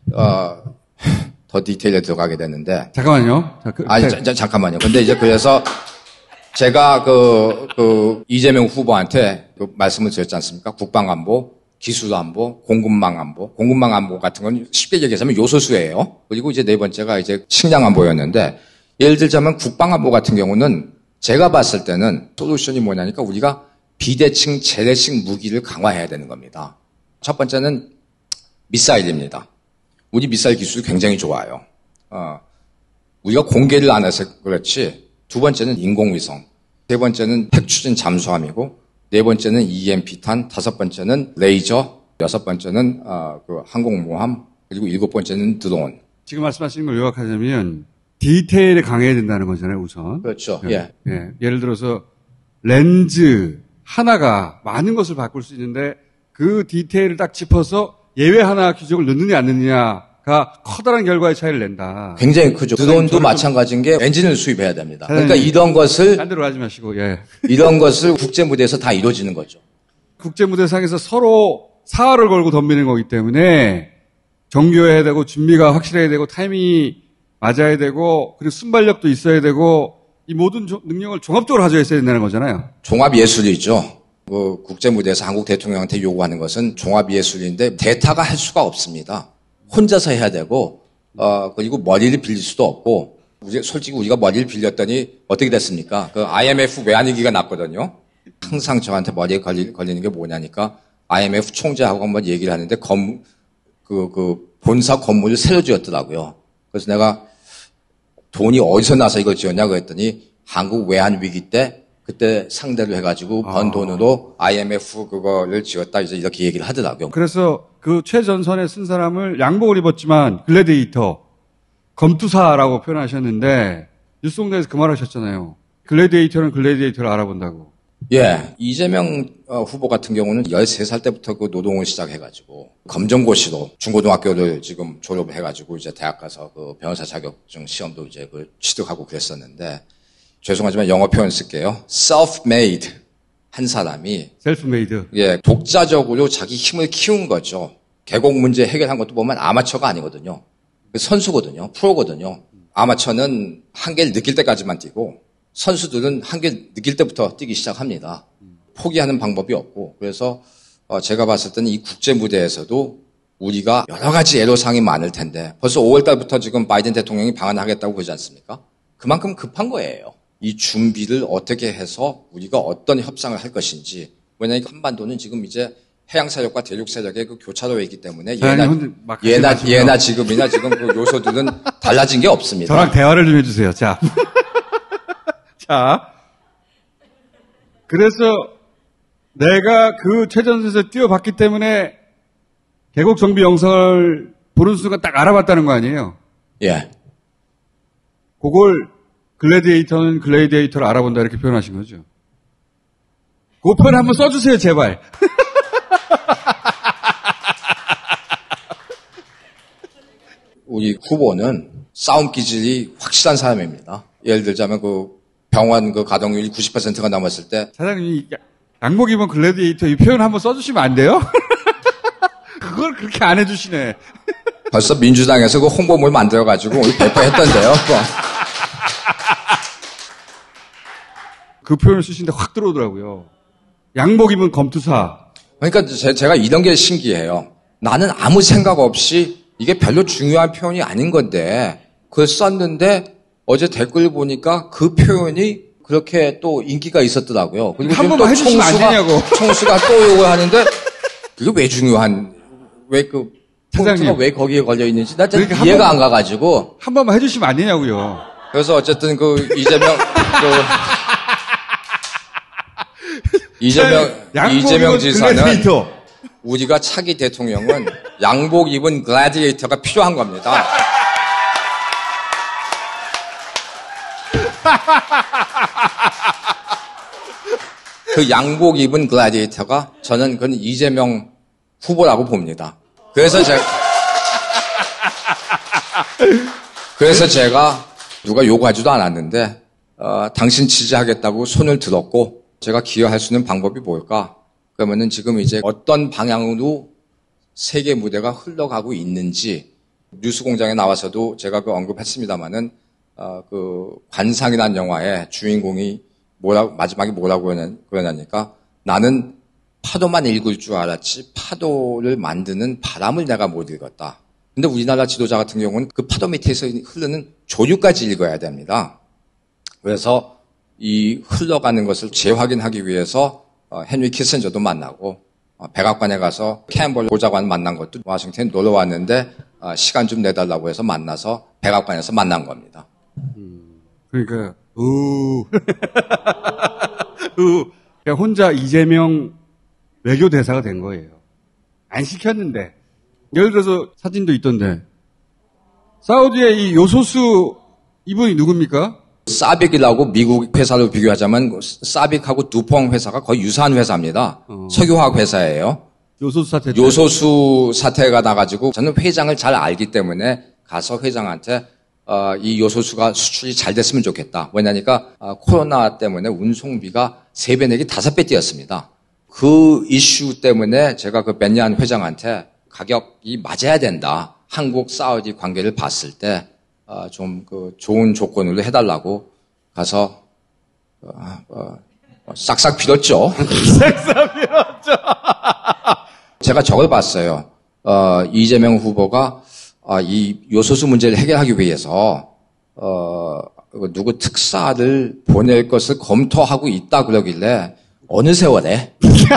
더 디테일에 들어가게 되는데. 잠깐만요. 잠깐만요. 근데 이제 그래서 제가 이재명 후보한테 말씀을 드렸지 않습니까? 국방안보, 기술안보, 공급망 안보 같은 건 쉽게 얘기하자면 요소수예요. 그리고 이제 네 번째가 이제 식량안보였는데, 예를 들자면 국방안보 같은 경우는 제가 봤을 때는 솔루션이 뭐냐니까 우리가 비대칭, 재래식 무기를 강화해야 되는 겁니다. 첫 번째는 미사일입니다. 우리 미사일 기술이 굉장히 좋아요. 우리가 공개를 안 해서 그렇지. 두 번째는 인공위성, 세 번째는 핵추진 잠수함이고, 네 번째는 EMP탄, 다섯 번째는 레이저, 여섯 번째는 항공모함, 그리고 일곱 번째는 드론. 지금 말씀하시는 걸 요약하자면 디테일에 강해야 된다는 거잖아요, 우선. 그렇죠. 예. 예를 들어서 렌즈 하나가 많은 것을 바꿀 수 있는데 그 디테일을 딱 짚어서 예외 하나 규정을 넣느냐 안 넣느냐가 커다란 결과의 차이를 낸다. 굉장히 크죠. 드론도 마찬가지인 게 엔진을 수입해야 됩니다. 그러니까 이런 것을 딴 데로 가지 마시고, 예. 이런 것을 국제 무대에서 다 이루어지는 거죠. 국제 무대상에서 서로 사활을 걸고 덤비는 거기 때문에 정교해야 되고 준비가 확실해야 되고 타이밍이 맞아야 되고 그리고 순발력도 있어야 되고 이 모든 능력을 종합적으로 가져야 된다는 거잖아요. 종합예술이죠. 국제 무대에서 한국 대통령한테 요구하는 것은 종합예술인데 대타가 할 수가 없습니다. 혼자서 해야 되고 그리고 머리를 빌릴 수도 없고 솔직히 우리가 머리를 빌렸더니 어떻게 됐습니까? 그 IMF 외환위기가 났거든요. 항상 저한테 머리에 걸리는 게 뭐냐니까 IMF 총재하고 한번 얘기를 하는데 본사 건물을 새로 지었더라고요. 그래서 내가 돈이 어디서 나서 이걸 지었냐고 했더니 한국 외환위기 때 그때 상대로 해가지고 번 돈으로 IMF 그거를 지었다 이제 이렇게 얘기를 하더라고요. 그래서 그 최전선에 쓴 사람을 양복을 입었지만 글래디에이터, 검투사라고 표현하셨는데 뉴스공장에서 그 말 하셨잖아요. 글래디에이터는 글래디에이터를 알아본다고. 예. 이재명 후보 같은 경우는 13살 때부터 그 노동을 시작해가지고 검정고시로 중고등학교를 지금 졸업해가지고 이제 대학 가서 그 변호사 자격증 시험도 이제 취득하고 그랬었는데 죄송하지만 영어 표현 쓸게요. self-made 한 사람이 self-made. 예, 독자적으로 자기 힘을 키운 거죠. 계곡 문제 해결한 것도 보면 아마추어가 아니거든요. 선수거든요. 프로거든요. 아마추어는 한계를 느낄 때까지만 뛰고 선수들은 한계를 느낄 때부터 뛰기 시작합니다. 포기하는 방법이 없고 그래서 제가 봤을 때는 이 국제 무대에서도 우리가 여러 가지 애로사항이 많을 텐데 벌써 5월 달부터 지금 바이든 대통령이 방한하겠다고 그러지 않습니까? 그만큼 급한 거예요. 이 준비를 어떻게 해서 우리가 어떤 협상을 할 것인지. 왜냐하면 한반도는 지금 이제 해양 세력과 대륙 세력의 그 교차로에 있기 때문에 예나 지금이나 지금 그 요소들은 달라진 게 없습니다. 저랑 대화를 좀 해주세요. 자. 자. 그래서 내가 그 최전선에서 뛰어봤기 때문에 계곡 정비 영상을 보는 순간 딱 알아봤다는 거 아니에요? 예. 그걸 글래디에이터는 글래디에이터를 알아본다 이렇게 표현하신 거죠. 그 표현 한번 써주세요, 제발. 우리 후보는 싸움 기질이 확실한 사람입니다. 예를 들자면 그 병원 그 가동률이 90%가 넘었을 때 사장님 양복 입은 글래디에이터 이 표현 한번 써주시면 안 돼요? 그걸 그렇게 안 해주시네. 벌써 민주당에서 그 홍보물 만들어가지고 배포했던데요. 그 표현을 쓰시는데 확 들어오더라고요. 양복 입은 검투사. 그러니까 제가 이런 게 신기해요. 나는 아무 생각 없이 이게 별로 중요한 표현이 아닌 건데 그걸 썼는데 어제 댓글 보니까 그 표현이 그렇게 또 인기가 있었더라고요. 그리고 한 번만 해주시면 안 되냐고. 총수가 또 요걸 하는데 그게 왜 중요한 왜 그 포인트가 왜 거기에 걸려 있는지 나 그러니까 이해가 안 가가지고 한 번만 해주시면 안 되냐고요. 그래서 어쨌든 그 이재명 지사는 글래디에이터. 우리가 차기 대통령은 양복 입은 글래디에이터가 필요한 겁니다. 그 양복 입은 글래디에이터가 저는 그건 이재명 후보라고 봅니다. 그래서 제가 누가 요구하지도 않았는데 당신 지지하겠다고 손을 들었고 제가 기여할 수 있는 방법이 뭘까? 그러면은 지금 이제 어떤 방향으로 세계 무대가 흘러가고 있는지 뉴스공장에 나와서도 제가 언급했습니다마는 그 관상이라는 영화의 주인공이 마지막에 뭐라고 그러냐니까 나는 파도만 읽을 줄 알았지 파도를 만드는 바람을 내가 못 읽었다. 근데 우리나라 지도자 같은 경우는 그 파도 밑에서 흐르는 조류까지 읽어야 됩니다. 그래서 이 흘러가는 것을 재확인하기 위해서 헨리 키신저도 만나고 백악관에 가서 캠벌 보좌관 만난 것도 워싱턴에 놀러 왔는데 시간 좀 내달라고 해서 만나서 백악관에서 만난 겁니다. 그러니까 그냥 혼자 이재명 외교 대사가 된 거예요. 안 시켰는데. 예를 들어서 사진도 있던데 사우디의 이 요소수 이분이 누굽니까? 사빅이라고 미국 회사로 비교하자면 사빅하고 두퐁 회사가 거의 유사한 회사입니다. 석유화학 회사예요. 요소수 사태가 나가지고 저는 회장을 잘 알기 때문에 가서 회장한테 이 요소수가 수출이 잘 됐으면 좋겠다. 왜냐니까 코로나 때문에 운송비가 3배 내기 5배 뛰었습니다. 그 이슈 때문에 제가 그 벤얀 회장한테 가격이 맞아야 된다. 한국 사우디 관계를 봤을 때 좀 그 좋은 조건으로 해달라고 가서 싹싹 빌었죠. 싹싹 빌었죠. 제가 저걸 봤어요. 이재명 후보가 이 요소수 문제를 해결하기 위해서 누구 특사를 보낼 것을 검토하고 있다 그러길래 어느 세월에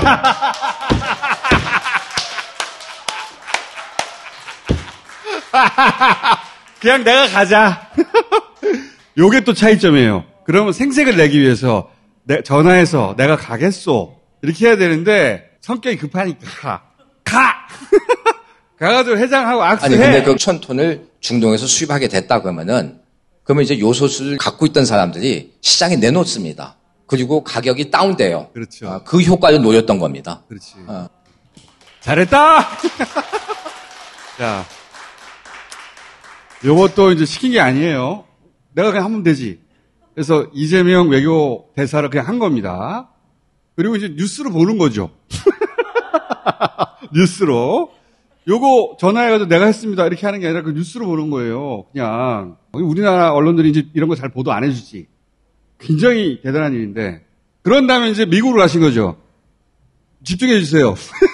그냥 내가 가자. 요게 또 차이점이에요. 그러면 생색을 내기 위해서 전화해서 내가 가겠소. 이렇게 해야 되는데 성격이 급하니까 가! 가가지고 회장하고 악수해. 아니 근데 그 1,000톤을 중동에서 수입하게 됐다 그러면 이제 요소수를 갖고 있던 사람들이 시장에 내놓습니다. 그리고 가격이 다운돼요. 그렇죠. 그 효과를 노렸던 겁니다. 그렇지. 잘했다! 자. 요것도 이제 시킨 게 아니에요. 내가 그냥 하면 되지. 그래서 이재명 외교 대사를 그냥 한 겁니다. 그리고 이제 뉴스로 보는 거죠. 뉴스로. 요거 전화해가지고 내가 했습니다. 이렇게 하는 게 아니라 그 뉴스로 보는 거예요. 그냥. 우리나라 언론들이 이제 이런 거 잘 보도 안 해주지. 굉장히 대단한 일인데. 그런 다음에 이제 미국으로 가신 거죠. 집중해 주세요.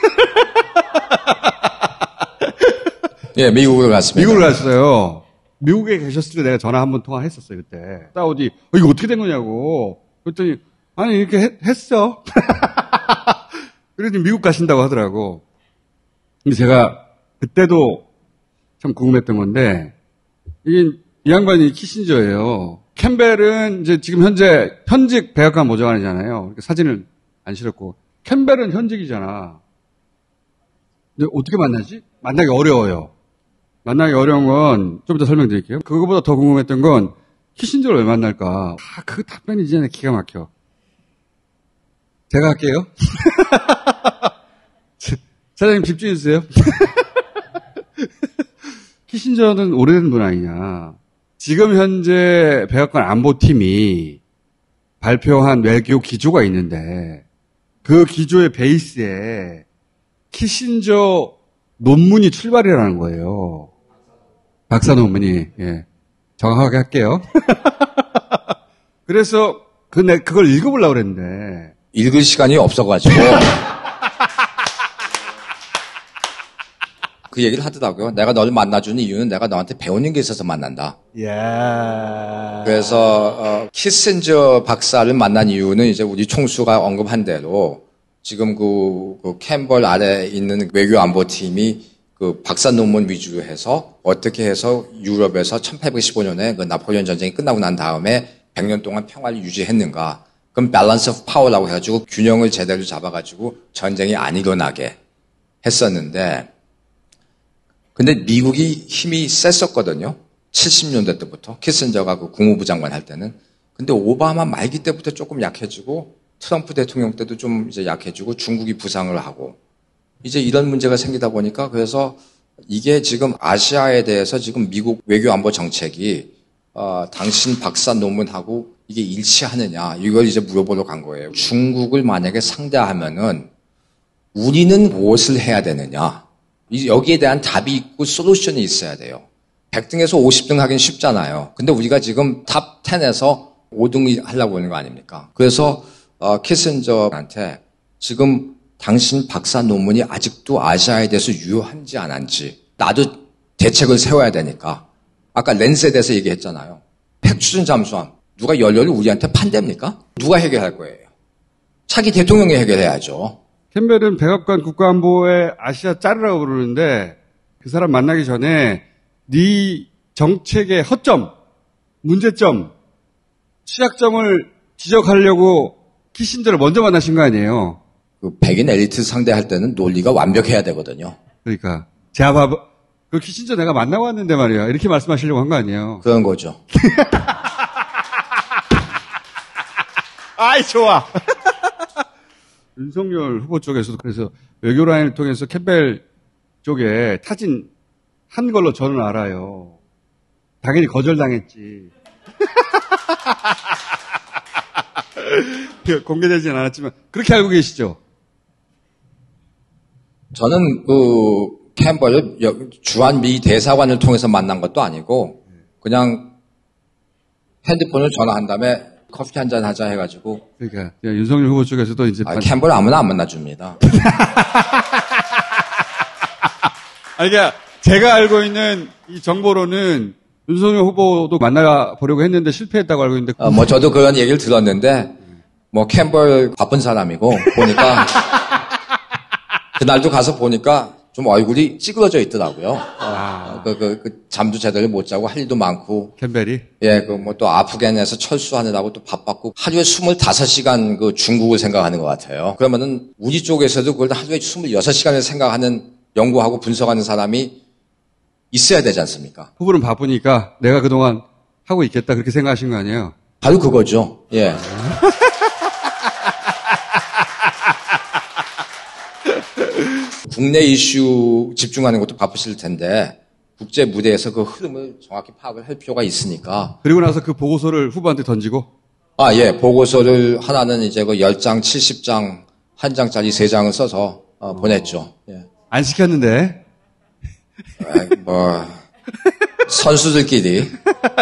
예, 미국으로 갔습니다. 미국으로 갔어요. 미국에 계셨을 때 내가 전화 한번 통화했었어요, 그때. 사우디, 이거 어떻게 된 거냐고. 그랬더니, 아니, 이렇게 했어. 그래서 미국 가신다고 하더라고. 근데 제가 그때도 참 궁금했던 건데, 이 양반이 키신저예요. 캠벨은 이제 지금 현직 백악관 보좌관이잖아요. 사진을 안 실었고. 캠벨은 현직이잖아. 근데 어떻게 만나지? 만나기 어려워요. 만나기 어려운 건 좀 이따 설명드릴게요. 그거보다 더 궁금했던 건 키신저를 왜 만날까? 그 답변이 이제 기가 막혀. 제가 할게요. 사장님 집중해주세요. 키신저는 오래된 분 아니냐. 지금 현재 백악관 안보팀이 발표한 외교 기조가 있는데 그 기조의 베이스에 키신저 논문이 출발이라는 거예요. 박사 논문이. 예. 정확하게 할게요. 그래서 그걸 읽어보려고 그랬는데 읽을 시간이 없어가지고 그 얘기를 하더라고요. 내가 너를 만나주는 이유는 내가 너한테 배우는 게 있어서 만난다. 그래서 키신저 박사를 만난 이유는 이제 우리 총수가 언급한 대로 지금 그 캠벌 아래 있는 외교안보팀이 그 박사 논문 위주로 해서 어떻게 해서 유럽에서 1815년에 그 나폴레옹 전쟁이 끝나고 난 다음에 100년 동안 평화를 유지했는가. 그럼 밸런스 오브 파워라고 해가지고 균형을 제대로 잡아가지고 전쟁이 안 일어나게 했었는데 근데 미국이 힘이 셌었거든요. 70년대 때부터 키신저가 그 국무부 장관 할 때는. 근데 오바마 말기 때부터 조금 약해지고 트럼프 대통령 때도 좀 이제 약해지고 중국이 부상을 하고 이제 이런 문제가 생기다 보니까 그래서 이게 지금 아시아에 대해서 지금 미국 외교안보 정책이 당신 박사 논문하고 이게 일치하느냐 이걸 이제 물어보러 간 거예요. 중국을 만약에 상대하면은 우리는 무엇을 해야 되느냐 여기에 대한 답이 있고 솔루션이 있어야 돼요. 100등에서 50등 하긴 쉽잖아요. 근데 우리가 지금 탑 10에서 5등 하려고 하는 거 아닙니까? 그래서 키신저한테 지금 당신 박사 논문이 아직도 아시아에 대해서 유효한지 안 한지 나도 대책을 세워야 되니까 아까 렌스에 대해서 얘기했잖아요. 핵추진 잠수함 누가 연료를 우리한테 판답니까? 누가 해결할 거예요? 차기 대통령이 해결해야죠. 캠벨은 백악관 국가안보에 아시아 짜르라고 부르는데 그 사람 만나기 전에 네 정책의 허점, 문제점, 취약점을 지적하려고 키신저를 먼저 만나신 거 아니에요? 그 백인 엘리트 상대할 때는 논리가 완벽해야 되거든요. 그러니까 제가 그 키신저 내가 만나고 왔는데 말이야. 이렇게 말씀하시려고 한 거 아니에요? 그런 거죠. 아이 좋아. 윤석열 후보 쪽에서도 그래서 외교 라인을 통해서 캠벨 쪽에 타진 한 걸로 저는 알아요. 당연히 거절당했지. 공개되지는 않았지만 그렇게 알고 계시죠? 저는 캠벌을 주한미 대사관을 통해서 만난 것도 아니고 그냥 핸드폰을 전화한 다음에 커피 한잔 하자 해가지고. 그러니까 윤석열 후보 쪽에서도 이제 캠벌 아무나 안 만나줍니다. 아니 그러니까 제가 알고 있는 이 정보로는 윤석열 후보도 만나보려고 했는데 실패했다고 알고 있는데. 저도 그런 얘기를 들었는데 캠벌 바쁜 사람이고 보니까 그날도 가서 보니까 좀 얼굴이 찌그러져 있더라고요. 잠도 제대로 못 자고 할 일도 많고. 캠벨이? 예, 또 아프간에서 철수하느라고 또 바빴고 하루에 25시간 중국을 생각하는 것 같아요. 그러면은 우리 쪽에서도 그걸 하루에 26시간을 생각하는 연구하고 분석하는 사람이 있어야 되지 않습니까? 후보는 바쁘니까 내가 그동안 하고 있겠다 그렇게 생각하신 거 아니에요? 바로 그거죠. 예. 국내 이슈 집중하는 것도 바쁘실 텐데 국제 무대에서 그 흐름을 정확히 파악을 할 필요가 있으니까. 그리고 나서 그 보고서를 후보한테 던지고? 예. 보고서를 하나는 이제 10장, 70장, 한 장짜리 3장을 써서 보냈죠. 예. 안 시켰는데? 선수들끼리.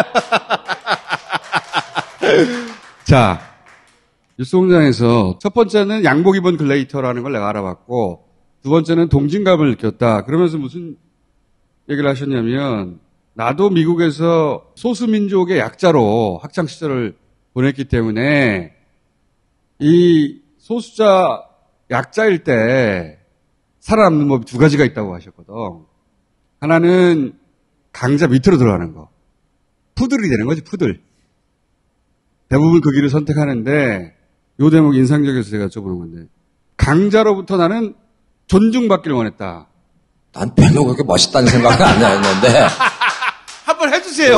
자, 뉴스공장에서 첫 번째는 양복 입은 글레이터라는 걸 내가 알아봤고, 두 번째는 동진감을 느꼈다. 그러면서 무슨 얘기를 하셨냐면, 나도 미국에서 소수민족의 약자로 학창시절을 보냈기 때문에, 이 소수자 약자일 때 살아남는 법이 두 가지가 있다고 하셨거든. 하나는 강자 밑으로 들어가는 거. 푸들이 되는 거지, 푸들. 대부분 그 길을 선택하는데, 요 대목 인상적이어서 제가 여쭤보는 건데, 강자로부터 나는 존중받기를 원했다. 난 별로 그렇게 멋있다는 생각은 안 했는데. 한번 해주세요.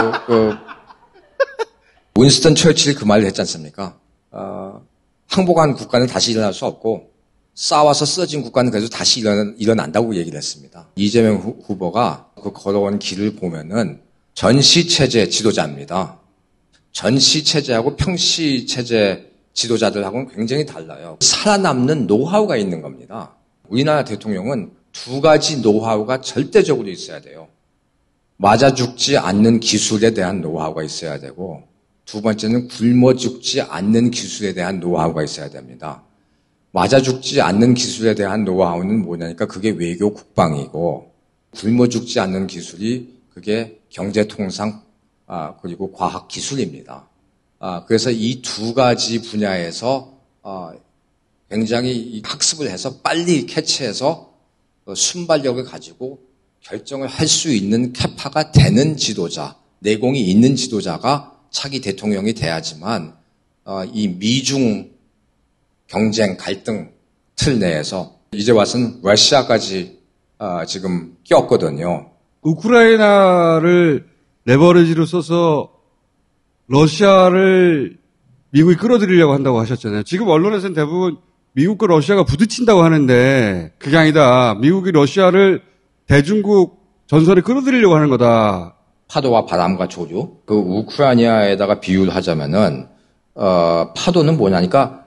윈스턴 처칠이 그 말을 했지 않습니까? 항복한 국가는 다시 일어날 수 없고, 싸워서 쓰러진 국가는 그래도 다시 일어난다고 얘기를 했습니다. 이재명 후보가 그 걸어온 길을 보면은 전시체제 지도자입니다. 전시체제하고 평시체제 지도자들하고는 굉장히 달라요. 살아남는 노하우가 있는 겁니다. 우리나라 대통령은 두 가지 노하우가 절대적으로 있어야 돼요. 맞아 죽지 않는 기술에 대한 노하우가 있어야 되고, 두 번째는 굶어 죽지 않는 기술에 대한 노하우가 있어야 됩니다. 맞아 죽지 않는 기술에 대한 노하우는 뭐냐니까 그게 외교 국방이고, 굶어 죽지 않는 기술이 그게 경제통상, 그리고 과학기술입니다. 그래서 이 두 가지 분야에서 굉장히 학습을 해서 빨리 캐치해서 순발력을 가지고 결정을 할 수 있는 캐파가 되는 지도자, 내공이 있는 지도자가 차기 대통령이 돼야지만 이 미중 경쟁, 갈등 틀 내에서 이제 와서는 러시아까지 지금 꼈거든요. 우크라이나를 레버리지로 써서 러시아를 미국이 끌어들이려고 한다고 하셨잖아요. 지금 언론에서는 대부분 미국과 러시아가 부딪힌다고 하는데 그게 아니다. 미국이 러시아를 대중국 전선에 끌어들이려고 하는 거다. 파도와 바람과 조류. 그 우크라이나에다가 비유를 하자면은 파도는 뭐냐니까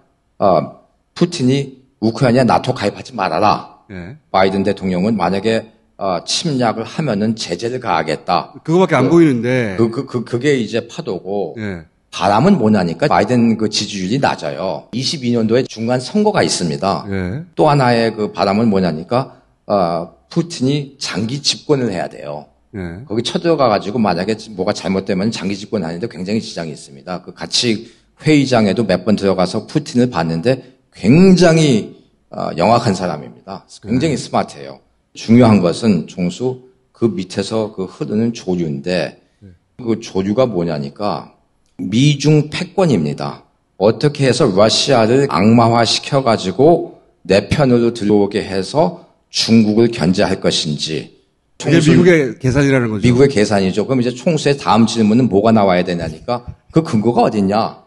푸틴이 우크라이나 나토 가입하지 말아라. 예. 바이든 대통령은 만약에 침략을 하면은 제재를 가하겠다. 그거밖에 안 보이는데. 그게 이제 파도고. 예. 바람은 뭐냐니까 바이든 그 지지율이 낮아요. 22년도에 중간 선거가 있습니다. 예. 또 하나의 그 바람은 뭐냐니까 푸틴이 장기 집권을 해야 돼요. 예. 거기 쳐들어가가지고 만약에 뭐가 잘못되면 장기 집권하는데 굉장히 지장이 있습니다. 그 같이 회의장에도 몇 번 들어가서 푸틴을 봤는데 굉장히 영악한 사람입니다. 굉장히 스마트해요. 중요한 것은 종수 그 밑에서 그 흐르는 조류인데 그 조류가 뭐냐니까 미중 패권입니다. 어떻게 해서 러시아를 악마화시켜가지고 내 편으로 들어오게 해서 중국을 견제할 것인지. 그게 미국의 계산이라는 거죠. 미국의 계산이죠. 그럼 이제 총수의 다음 질문은 뭐가 나와야 되냐니까 그 근거가 어딨냐.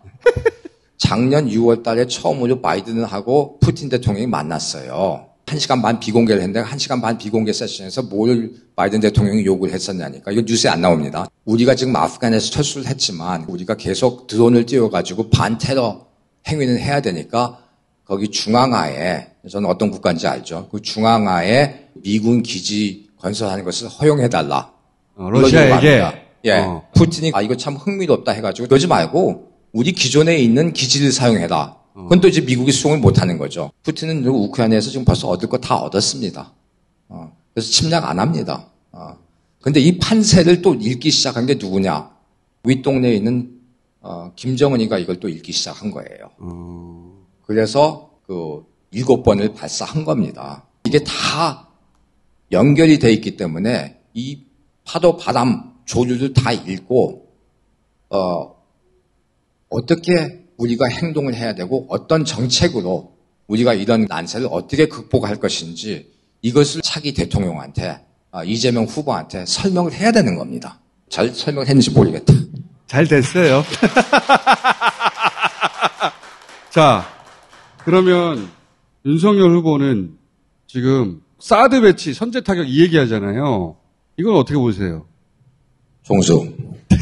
작년 6월 달에 처음으로 바이든하고 푸틴 대통령이 만났어요. 1시간 반 비공개를 했는데 1시간 반 비공개 세션에서 뭘 바이든 대통령이 요구를 했었냐니까. 이거 뉴스에 안 나옵니다. 우리가 지금 아프간에서 철수를 했지만 우리가 계속 드론을 띄워가지고 반테러 행위는 해야 되니까 거기 중앙하에, 저는 어떤 국가인지 알죠. 그 중앙하에 미군 기지 건설하는 것을 허용해달라. 러시아에게? 예. 푸틴이 이거 참 흥미롭다 해가지고 그러지 말고 우리 기존에 있는 기지를 사용해라. 그건 또 이제 미국이 수용을 못하는 거죠. 푸틴은 우크라이나에서 지금 벌써 얻을 거 다 얻었습니다. 그래서 침략 안 합니다. 근데 이 판세를 또 읽기 시작한 게 누구냐? 윗동네에 있는 김정은이가 이걸 또 읽기 시작한 거예요. 그래서 그 7번을 발사한 겁니다. 이게 다 연결이 돼 있기 때문에 이 파도, 바람, 조류를 다 읽고 어떻게 우리가 행동을 해야 되고 어떤 정책으로 우리가 이런 난세를 어떻게 극복할 것인지 이것을 차기 대통령한테 이재명 후보한테 설명을 해야 되는 겁니다. 잘 설명했는지 모르겠다. 잘 됐어요. 자, 그러면 윤석열 후보는 지금 사드 배치, 선제 타격 이 얘기하잖아요. 이건 어떻게 보세요? 종수.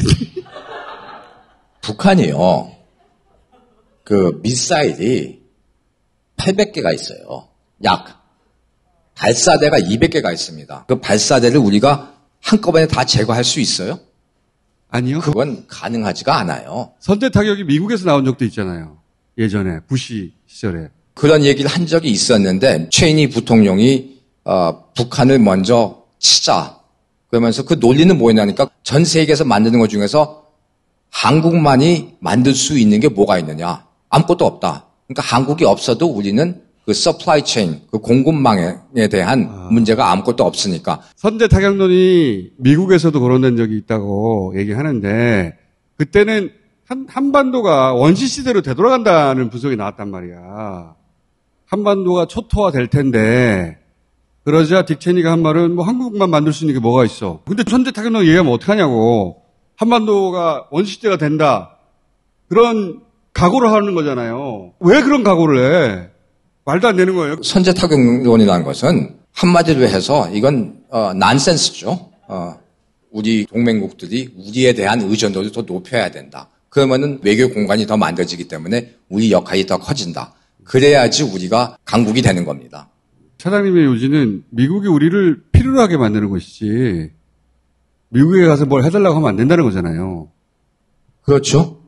북한이요. 그 미사일이 800개가 있어요. 약. 발사대가 200개가 있습니다. 그 발사대를 우리가 한꺼번에 다 제거할 수 있어요? 아니요. 그건 가능하지가 않아요. 선제 타격이 미국에서 나온 적도 있잖아요. 예전에 부시 시절에. 그런 얘기를 한 적이 있었는데 체이니 부통령이 북한을 먼저 치자. 그러면서 그 논리는 뭐였냐니까 전 세계에서 만드는 것 중에서 한국만이 만들 수 있는 게 뭐가 있느냐. 아무것도 없다. 그러니까 한국이 없어도 우리는 그 서플라이 체인, 그 공급망에 대한 문제가 아무것도 없으니까. 선제 타격론이 미국에서도 거론된 적이 있다고 얘기하는데 그때는 한반도가 원시 시대로 되돌아간다는 분석이 나왔단 말이야. 한반도가 초토화 될 텐데 그러자 딕 체니가 한 말은 뭐 한국만 만들 수 있는 게 뭐가 있어. 근데 선제 타격론 얘기하면 어떡하냐고. 한반도가 원시 시대가 된다. 그런 각오를 하는 거잖아요. 왜 그런 각오를 해? 말도 안 되는 거예요. 선제 타격론이라는 것은 한마디로 해서 이건 난센스죠. 우리 동맹국들이 우리에 대한 의존도를 더 높여야 된다. 그러면은 외교 공간이 더 만들어지기 때문에 우리 역할이 더 커진다. 그래야지 우리가 강국이 되는 겁니다. 차장님의 요지는 미국이 우리를 필요로 하게 만드는 것이지 미국에 가서 뭘 해달라고 하면 안 된다는 거잖아요. 그렇죠.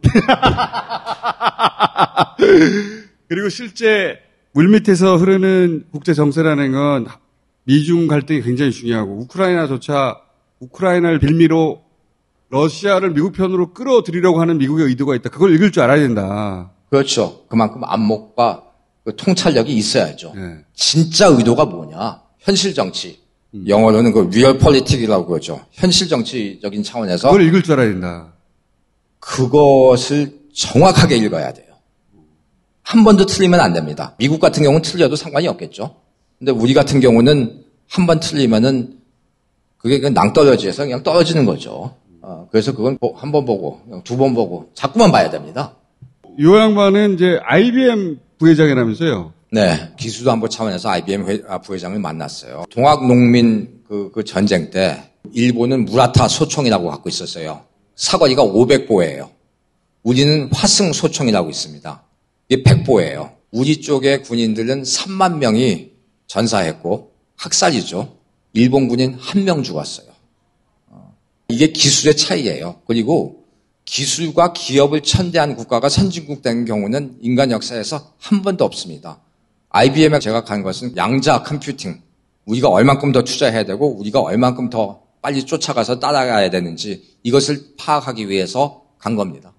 그리고 실제 물밑에서 흐르는 국제 정세라는 건 미중 갈등이 굉장히 중요하고 우크라이나조차 우크라이나를 빌미로 러시아를 미국 편으로 끌어들이려고 하는 미국의 의도가 있다. 그걸 읽을 줄 알아야 된다. 그렇죠. 그만큼 안목과 그 통찰력이 있어야죠. 네. 진짜 의도가 뭐냐. 현실 정치. 영어로는 그 real politic이라고 그러죠. 현실 정치적인 차원에서 그걸 읽을 줄 알아야 된다. 그것을 정확하게 읽어야 돼요. 한 번도 틀리면 안 됩니다. 미국 같은 경우는 틀려도 상관이 없겠죠. 근데 우리 같은 경우는 한 번 틀리면은 그게 낭떠러지에서 그냥 떨어지는 거죠. 그래서 그건 한 번 보고, 두 번 보고, 자꾸만 봐야 됩니다. 이 양반은 이제 IBM 부회장이라면서요. 네, 기술안보 차원에서 IBM 부회장을 만났어요. 동학농민 그 전쟁 때 일본은 무라타 소총이라고 갖고 있었어요. 사거리가 500보예요. 우리는 화승 소총이라고 있습니다. 이게 100보예요. 우리 쪽의 군인들은 3만 명이 전사했고 학살이죠. 일본 군인 1명 죽었어요. 이게 기술의 차이예요. 그리고 기술과 기업을 천대한 국가가 선진국 된 경우는 인간 역사에서 한 번도 없습니다. IBM에 제가 간 것은 양자 컴퓨팅. 우리가 얼만큼 더 투자해야 되고 우리가 얼만큼 더 빨리 쫓아가서 따라가야 되는지 이것을 파악하기 위해서 간 겁니다.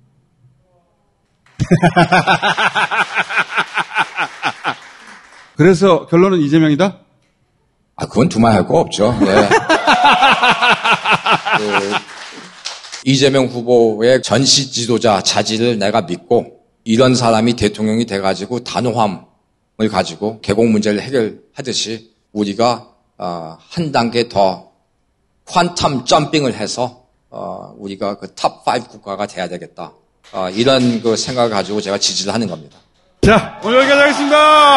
그래서 결론은 이재명이다? 그건 두말할 거 없죠. 네. 이재명 후보의 전시 지도자 자질을 내가 믿고 이런 사람이 대통령이 돼가지고 단호함을 가지고 개공 문제를 해결하듯이 우리가 한 단계 더 퀀텀 점핑을 해서 우리가 그 탑5 국가가 돼야 되겠다. 이런 그 생각을 가지고 제가 지지를 하는 겁니다. 자, 오늘 여기까지 하겠습니다.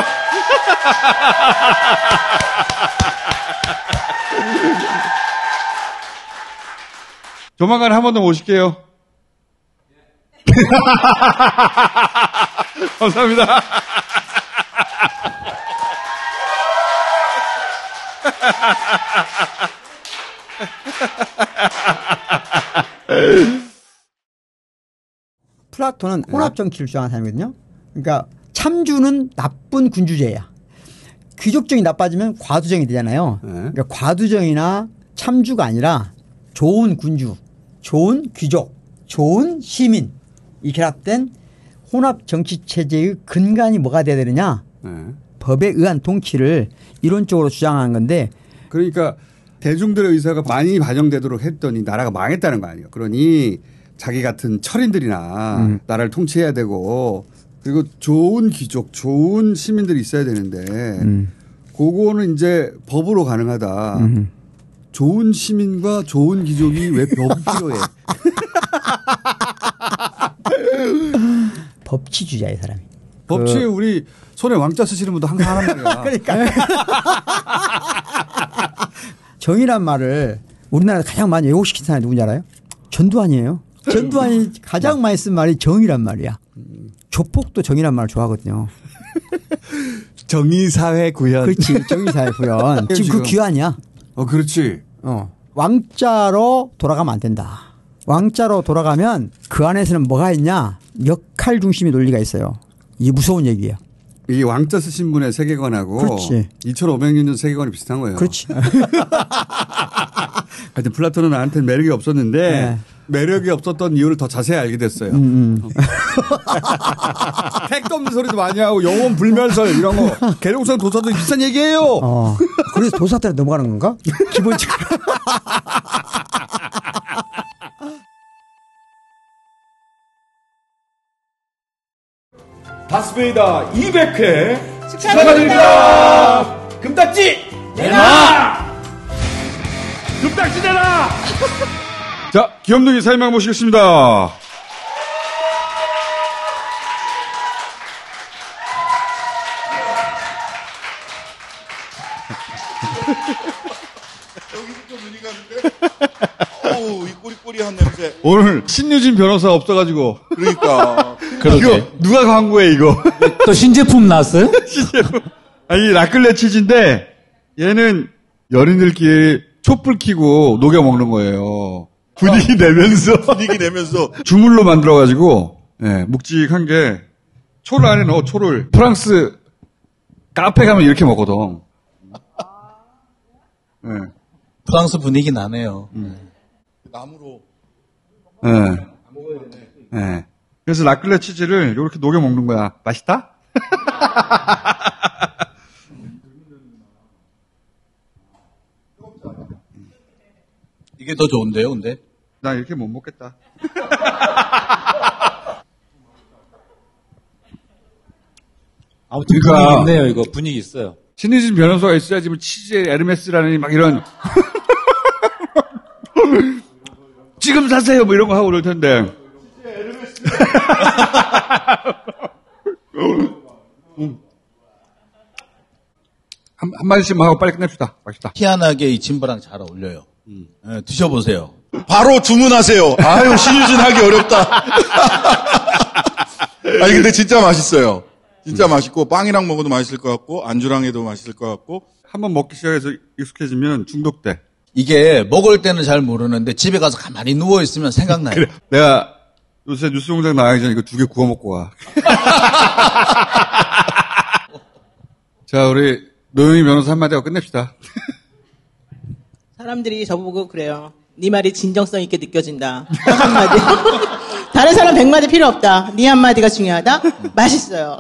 조만간 한 번 더 모실게요. 감사합니다. 플라톤은 혼합정치를 주장하는 사람이거든요. 그러니까 참주는 나쁜 군주제야. 귀족정이 나빠지면 과두정이 되잖아요. 그러니까 과두정이나 참주가 아니라 좋은 군주, 좋은 귀족, 좋은 시민 이 결합된 혼합정치체제의 근간이 뭐가 돼야 되느냐. 법에 의한 통치를 이론적으로 주장하는 건데 그러니까 대중들의 의사가 많이 반영되도록 했더니 나라가 망했다는 거 아니에요. 그러니 자기 같은 철인들이나 나라를 통치해야 되고 그리고 좋은 귀족, 좋은 시민들이 있어야 되는데 그거는 이제 법으로 가능하다. 좋은 시민과 좋은 귀족이 왜 법이 필요해? 법치주의자 이 사람이. 법치 우리 손에 왕자 쓰시는 분도 항상 하는 말이야. 그러니까. 정의란 말을 우리나라에서 가장 많이 왜곡시킨 사람이 누군지 알아요? 전두환이에요. 전두환이 가장 많이 쓴 말이 정의란 말이야. 조폭도 정의란 말을 좋아하거든요. 정의사회 구현. 그렇지. 정의사회 구현. 지금 그 귀환이야. 그렇지. 왕자로 돌아가면 안 된다. 왕자로 돌아가면 그 안에서는 뭐가 있냐? 역할 중심의 논리가 있어요. 이게 무서운 얘기예요. 이 왕자 쓰신 분의 세계관하고 그렇지. 2500년 세계관이 비슷한 거예요. 그렇지. 하여튼 플라톤은 나한테는 매력이 없었는데 매력이 없었던 이유를 더 자세히 알게 됐어요. 택도 없는 소리도 많이 하고 영혼 불멸설 이런 거 계룡성 도사도 비슷한 얘기예요. 그래서 도사한테 넘어가는 건가? 기본적으로. 다스베이다 200회 축하드립니다. 금딱지 내놔. 금딱지 내놔. 자, 귀염둥이 사인방 모시겠습니다. 어우, 이 꼬리꼬리한 냄새. 오늘 신유진 변호사 없어가지고. 그러니까. 이거 누가 광고해 이거? 또 신제품 나왔어요? 신제품. 아니 라클레 치즈인데 얘는 연인들끼리 촛불 켜고 녹여 먹는 거예요. 분위기 내면서. 분위기 내면서. 주물로 만들어가지고 묵직한 게 초를 안에 넣어 초를. 프랑스 카페 가면 이렇게 먹거든. 프랑스 분위기 나네요. 나무로. 그래서 라클레 치즈를 이렇게 녹여 먹는 거야. 맛있다? 이게 더 좋은데요, 근데? 나 이렇게 못 먹겠다. 아무튼 분위기 있네요, 이거. 분위기 있어요. 신의진 변호사가 있어야지 뭐 치즈에 에르메스라는 막 이런 지금 사세요 뭐 이런 거 하고 그럴 텐데. 한마디씩만 하고 빨리 끝냅시다. 맛있다. 희한하게 이 진보랑 잘 어울려요. 네, 드셔보세요. 바로 주문하세요. 아유, 신유진 하기 어렵다. 아니, 근데 진짜 맛있어요. 진짜 맛있고, 빵이랑 먹어도 맛있을 것 같고, 안주랑 해도 맛있을 것 같고. 한번 먹기 시작해서 익숙해지면 중독돼. 이게 먹을 때는 잘 모르는데 집에 가서 가만히 누워있으면 생각나요. 그래. 내가 요새 뉴스 공장 나가기 전에 이거 2개 구워 먹고 가. 자, 우리 노영희 변호사 한마디 하고 끝냅시다. 사람들이 저보고 그래요. 네 말이 진정성 있게 느껴진다. 딱 한마디. 다른 사람 100마디 필요 없다. 네 한마디가 중요하다. 맛있어요.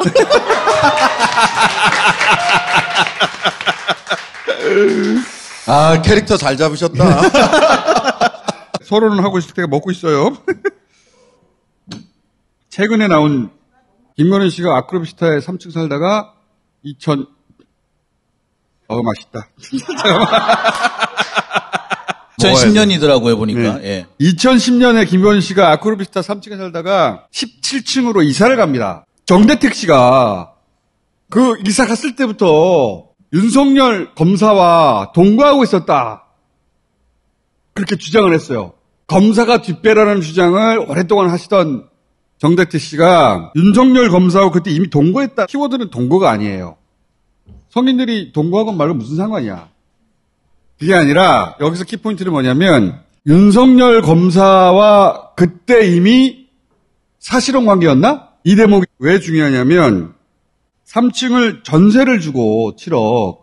아, 캐릭터 잘 잡으셨다. 서로는 하고 있을 때가 먹고 있어요. 최근에 나온 김건희 씨가 아크로비스타에 3층 살다가 맛있다. 2010년이더라고요, 보니까. 네. 예. 2010년에 김건희 씨가 아크로비스타 3층에 살다가 17층으로 이사를 갑니다. 정대택 씨가 그 이사 갔을 때부터 윤석열 검사와 동거하고 있었다. 그렇게 주장을 했어요. 검사가 뒷배라는 주장을 오랫동안 하시던 정대택 씨가 윤석열 검사하고 그때 이미 동거했다. 키워드는 동거가 아니에요. 성인들이 동거하건 말고 무슨 상관이야. 그게 아니라 여기서 키포인트는 뭐냐면 윤석열 검사와 그때 이미 사실혼 관계였나? 이 대목이 왜 중요하냐면 3층을 전세를 주고 7억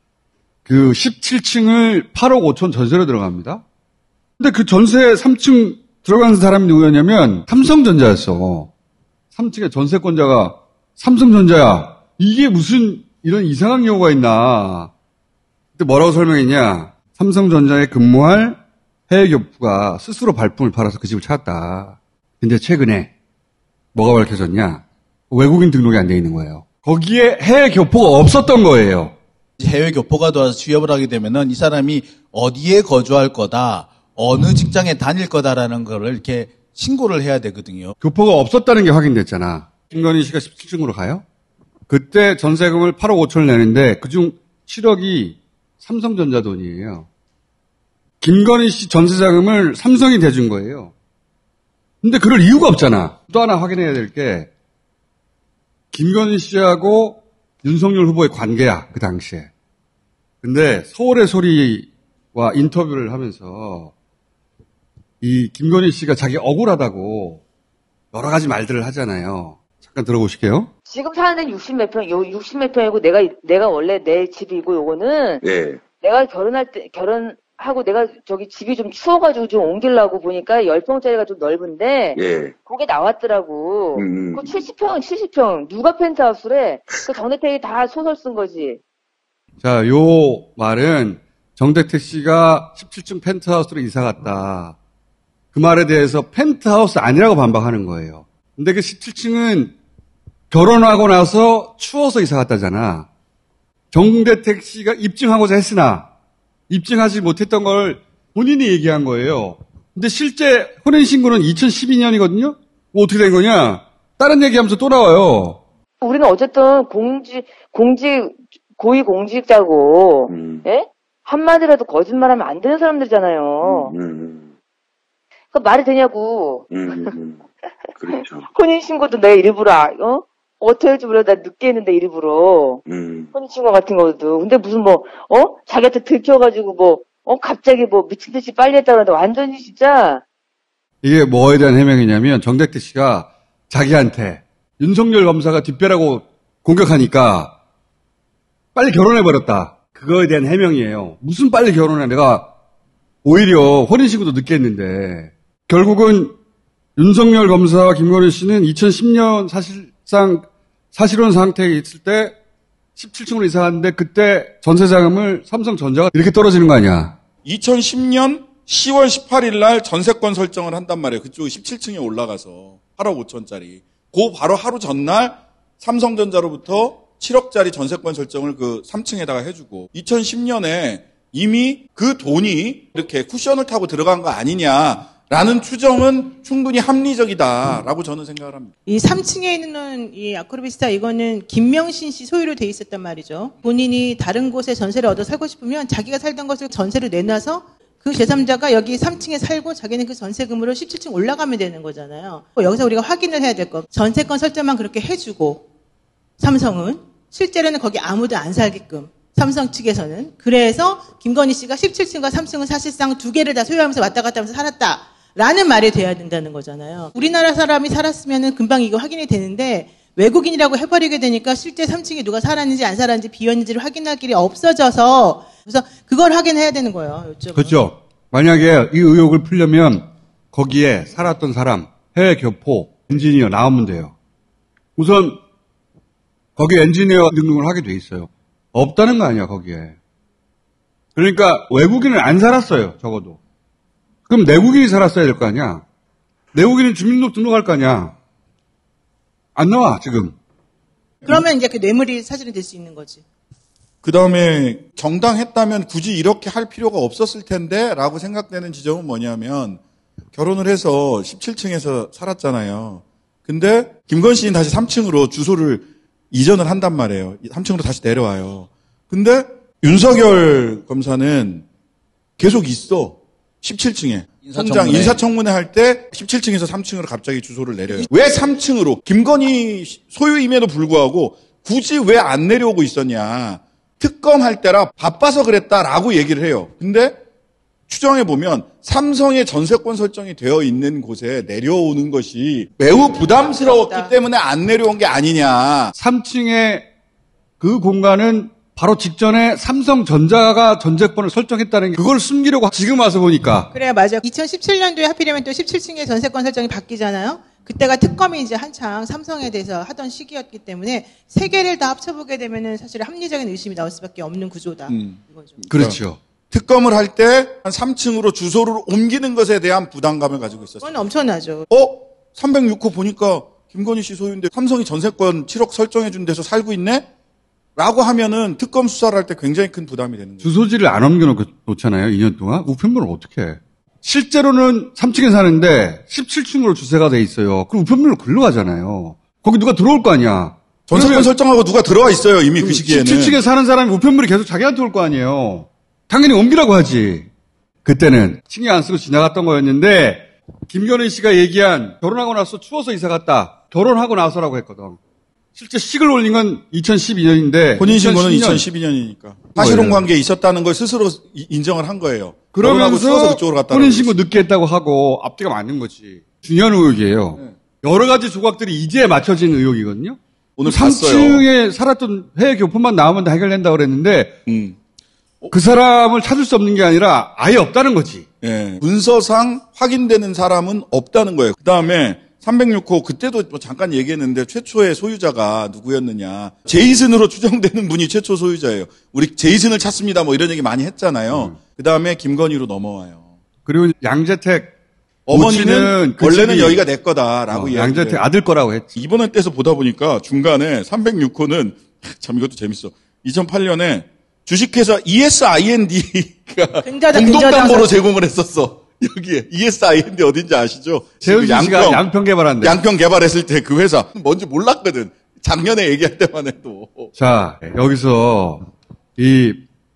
그 17층을 8억 5천 전세로 들어갑니다. 근데 그 전세 3층 들어간 사람이 누구였냐면 삼성전자였어. 3층의 전세권자가 삼성전자야. 이게 무슨 이런 이상한 경우가 있나. 그때 뭐라고 설명했냐. 삼성전자에 근무할 해외 교포가 스스로 발품을 팔아서 그 집을 찾았다. 근데 최근에 뭐가 밝혀졌냐. 외국인 등록이 안 돼 있는 거예요. 거기에 해외 교포가 없었던 거예요. 해외 교포가 들어와서 취업을 하게 되면은 이 사람이 어디에 거주할 거다, 어느 직장에 다닐 거다라는 거를 이렇게 신고를 해야 되거든요. 교포가 없었다는 게 확인됐잖아. 김건희 씨가 17층으로 가요? 그때 전세금을 8억 5천을 내는데 그중 7억이 삼성전자 돈이에요. 김건희 씨 전세자금을 삼성이 대준 거예요. 근데 그럴 이유가 없잖아. 또 하나 확인해야 될 게 김건희 씨하고 윤석열 후보의 관계야, 그 당시에. 근데 서울의 소리와 인터뷰를 하면서 이 김건희 씨가 자기 억울하다고 여러 가지 말들을 하잖아요. 잠깐 들어보실게요. 지금 사는 데는 60몇 평, 60몇 평이고 내가 원래 내 집이고 요거는 내가 결혼하고 내가 저기 집이 좀 추워가지고 좀 옮기려고 보니까 10평짜리가 좀 넓은데 그게 나왔더라고. 그 70평 누가 펜트하우스래? 그 정대택이 다 소설 쓴 거지. 자, 요 말은 정대택 씨가 17층 펜트하우스로 이사 갔다. 그 말에 대해서 펜트하우스 아니라고 반박하는 거예요. 근데 그 17층은 결혼하고 나서 추워서 이사 갔다잖아. 정대택 씨가 입증하고자 했으나 입증하지 못했던 걸 본인이 얘기한 거예요. 근데 실제 혼인신고는 2012년이거든요? 뭐 어떻게 된 거냐? 다른 얘기하면서 또 나와요. 우리는 어쨌든 고위공직자고, 예? 한마디라도 거짓말하면 안 되는 사람들이잖아요. 그 말이 되냐고. 그렇죠. 혼인신고도 내가 일부러, 어떻게 할지 몰라. 나 늦게 했는데 일부러. 혼인신고 같은 것도. 근데 무슨 자기한테 들켜가지고 갑자기 미친 듯이 빨리 했다고 하는데 완전히 진짜. 이게 뭐에 대한 해명이냐면 정대택 씨가 자기한테 윤석열 검사가 뒷배라고 공격하니까 빨리 결혼해버렸다. 그거에 대한 해명이에요. 무슨 빨리 결혼해. 내가 오히려 혼인신고도 늦게 했는데. 결국은 윤석열 검사와 김건희 씨는 2010년 사실혼 상태에 있을 때 17층으로 이사 갔는데 그때 전세자금을 삼성전자가 이렇게 떨어지는 거 아니야. 2010년 10월 18일 날 전세권 설정을 한단 말이에요. 그쪽이 17층에 올라가서 8억 5천짜리. 그 바로 하루 전날 삼성전자로부터 7억짜리 전세권 설정을 그 3층에다가 해주고 2010년에 이미 그 돈이 이렇게 쿠션을 타고 들어간 거 아니냐 라는 추정은 충분히 합리적이다라고 저는 생각을 합니다. 이 3층에 있는 이 아크로비스타 이거는 김명신 씨 소유로 돼 있었단 말이죠. 본인이 다른 곳에 전세를 얻어 살고 싶으면 자기가 살던 것을 전세로 내놔서 그 제3자가 여기 3층에 살고 자기는 그 전세금으로 17층 올라가면 되는 거잖아요. 여기서 우리가 확인을 해야 될 거. 전세권 설정만 그렇게 해주고 삼성은 실제로는 거기 아무도 안 살게끔 삼성 측에서는 그래서 김건희 씨가 17층과 3층은 사실상 두 개를 다 소유하면서 왔다 갔다 하면서 살았다라는 말이 돼야 된다는 거잖아요. 우리나라 사람이 살았으면 금방 이거 확인이 되는데 외국인이라고 해버리게 되니까 실제 3층에 누가 살았는지 안 살았는지 비었는지를 확인할 길이 없어져서 그래서 그걸 확인해야 되는 거예요. 요즘은. 그렇죠. 만약에 이 의혹을 풀려면 거기에 살았던 사람, 해외 교포, 엔지니어 나오면 돼요. 우선 거기 엔지니어 등록을 하게 돼 있어요. 없다는 거 아니야, 거기에. 그러니까 외국인은 안 살았어요, 적어도. 그럼 내국인이 살았어야 될 거 아니야. 내국인은 주민등록 등록할 거 아니야. 안 나와, 지금. 그러면 이제 그 뇌물이 사실은 될 수 있는 거지. 그 다음에 정당했다면 굳이 이렇게 할 필요가 없었을 텐데 라고 생각되는 지점은 뭐냐면 결혼을 해서 17층에서 살았잖아요. 근데 김건희 씨는 다시 3층으로 주소를 이전을 한단 말이에요. 3층으로 다시 내려와요. 근데 윤석열 검사는 계속 있어. 17층에. 인사청문회 할 때 17층에서 3층으로 갑자기 주소를 내려요. 왜 3층으로? 김건희 소유임에도 불구하고 굳이 왜 안 내려오고 있었냐. 특검할 때라 바빠서 그랬다라고 얘기를 해요. 근데 추정해보면 삼성의 전세권 설정이 되어 있는 곳에 내려오는 것이 매우 부담스러웠기 때문에 안 내려온 게 아니냐. 3층의 그 공간은 바로 직전에 삼성전자가 전세권을 설정했다는 게 그걸 숨기려고 지금 와서 보니까. 그래요, 맞아요. 2017년도에 하필이면 또 17층의 전세권 설정이 바뀌잖아요. 그때가 특검이 이제 한창 삼성에 대해서 하던 시기였기 때문에 세 개를 다 합쳐보게 되면은 사실 합리적인 의심이 나올 수밖에 없는 구조다. 그렇죠. 특검을 할 때 한 3층으로 주소를 옮기는 것에 대한 부담감을 가지고 있었어요. 그건 엄청나죠. 306호 보니까 김건희 씨 소유인데 삼성이 전세권 7억 설정해 준 데서 살고 있네? 라고 하면은 특검 수사를 할 때 굉장히 큰 부담이 되는 거예요. 주소지를 안 옮겨놓잖아요. 2년 동안. 우편물을 어떻게 해? 실제로는 3층에 사는데 17층으로 주세가 돼 있어요. 그럼 우편물로 글로 가잖아요. 거기 누가 들어올 거 아니야. 전세권 설정하고 누가 들어와 있어요. 이미 그 시기에는. 17층에 사는 사람이 우편물이 계속 자기한테 올 거 아니에요. 당연히 옮기라고 하지. 그때는 신경 안 쓰고 지나갔던 거였는데 김건희 씨가 얘기한 결혼하고 나서 추워서 이사 갔다. 결혼하고 나서라고 했거든. 실제 식을 올린 건 2012년인데 본인 신고는 2012년이니까 사실혼 관계에 있었다는 걸 스스로 인정을 한 거예요. 그러면서 그쪽으로 갔다 본인 신고 늦게 했다고 하고 앞뒤가 맞는 거지. 중요한 의혹이에요. 네. 여러 가지 조각들이 이제 맞춰진 의혹이거든요. 오늘 3층에 살았던 해외 교포만 나오면 다 해결된다고 그랬는데 그 사람을 찾을 수 없는 게 아니라 아예 없다는 거지. 예. 문서상 확인되는 사람은 없다는 거예요. 그다음에 306호 그때도 뭐 잠깐 얘기했는데 최초의 소유자가 누구였느냐. 제이슨으로 추정되는 분이 최초 소유자예요. 우리 제이슨을 찾습니다. 뭐 이런 얘기 많이 했잖아요. 그다음에 김건희로 넘어와요. 그리고 양재택 어머니는 원래는 여기가 내 거다라고 이야기해요. 양재택 아들 거라고 했지. 이번에 떼서 보다 보니까 중간에 306호는 참 이것도 재밌어. 2008년에 주식회사 ESIND가 공동담보로 제공을 했었어. 여기에 ESIND 어딘지 아시죠? 재훈 씨가 양평 개발한대. 양평 개발했을 때 그 회사 뭔지 몰랐거든. 작년에 얘기할 때만 해도. 자, 여기서 이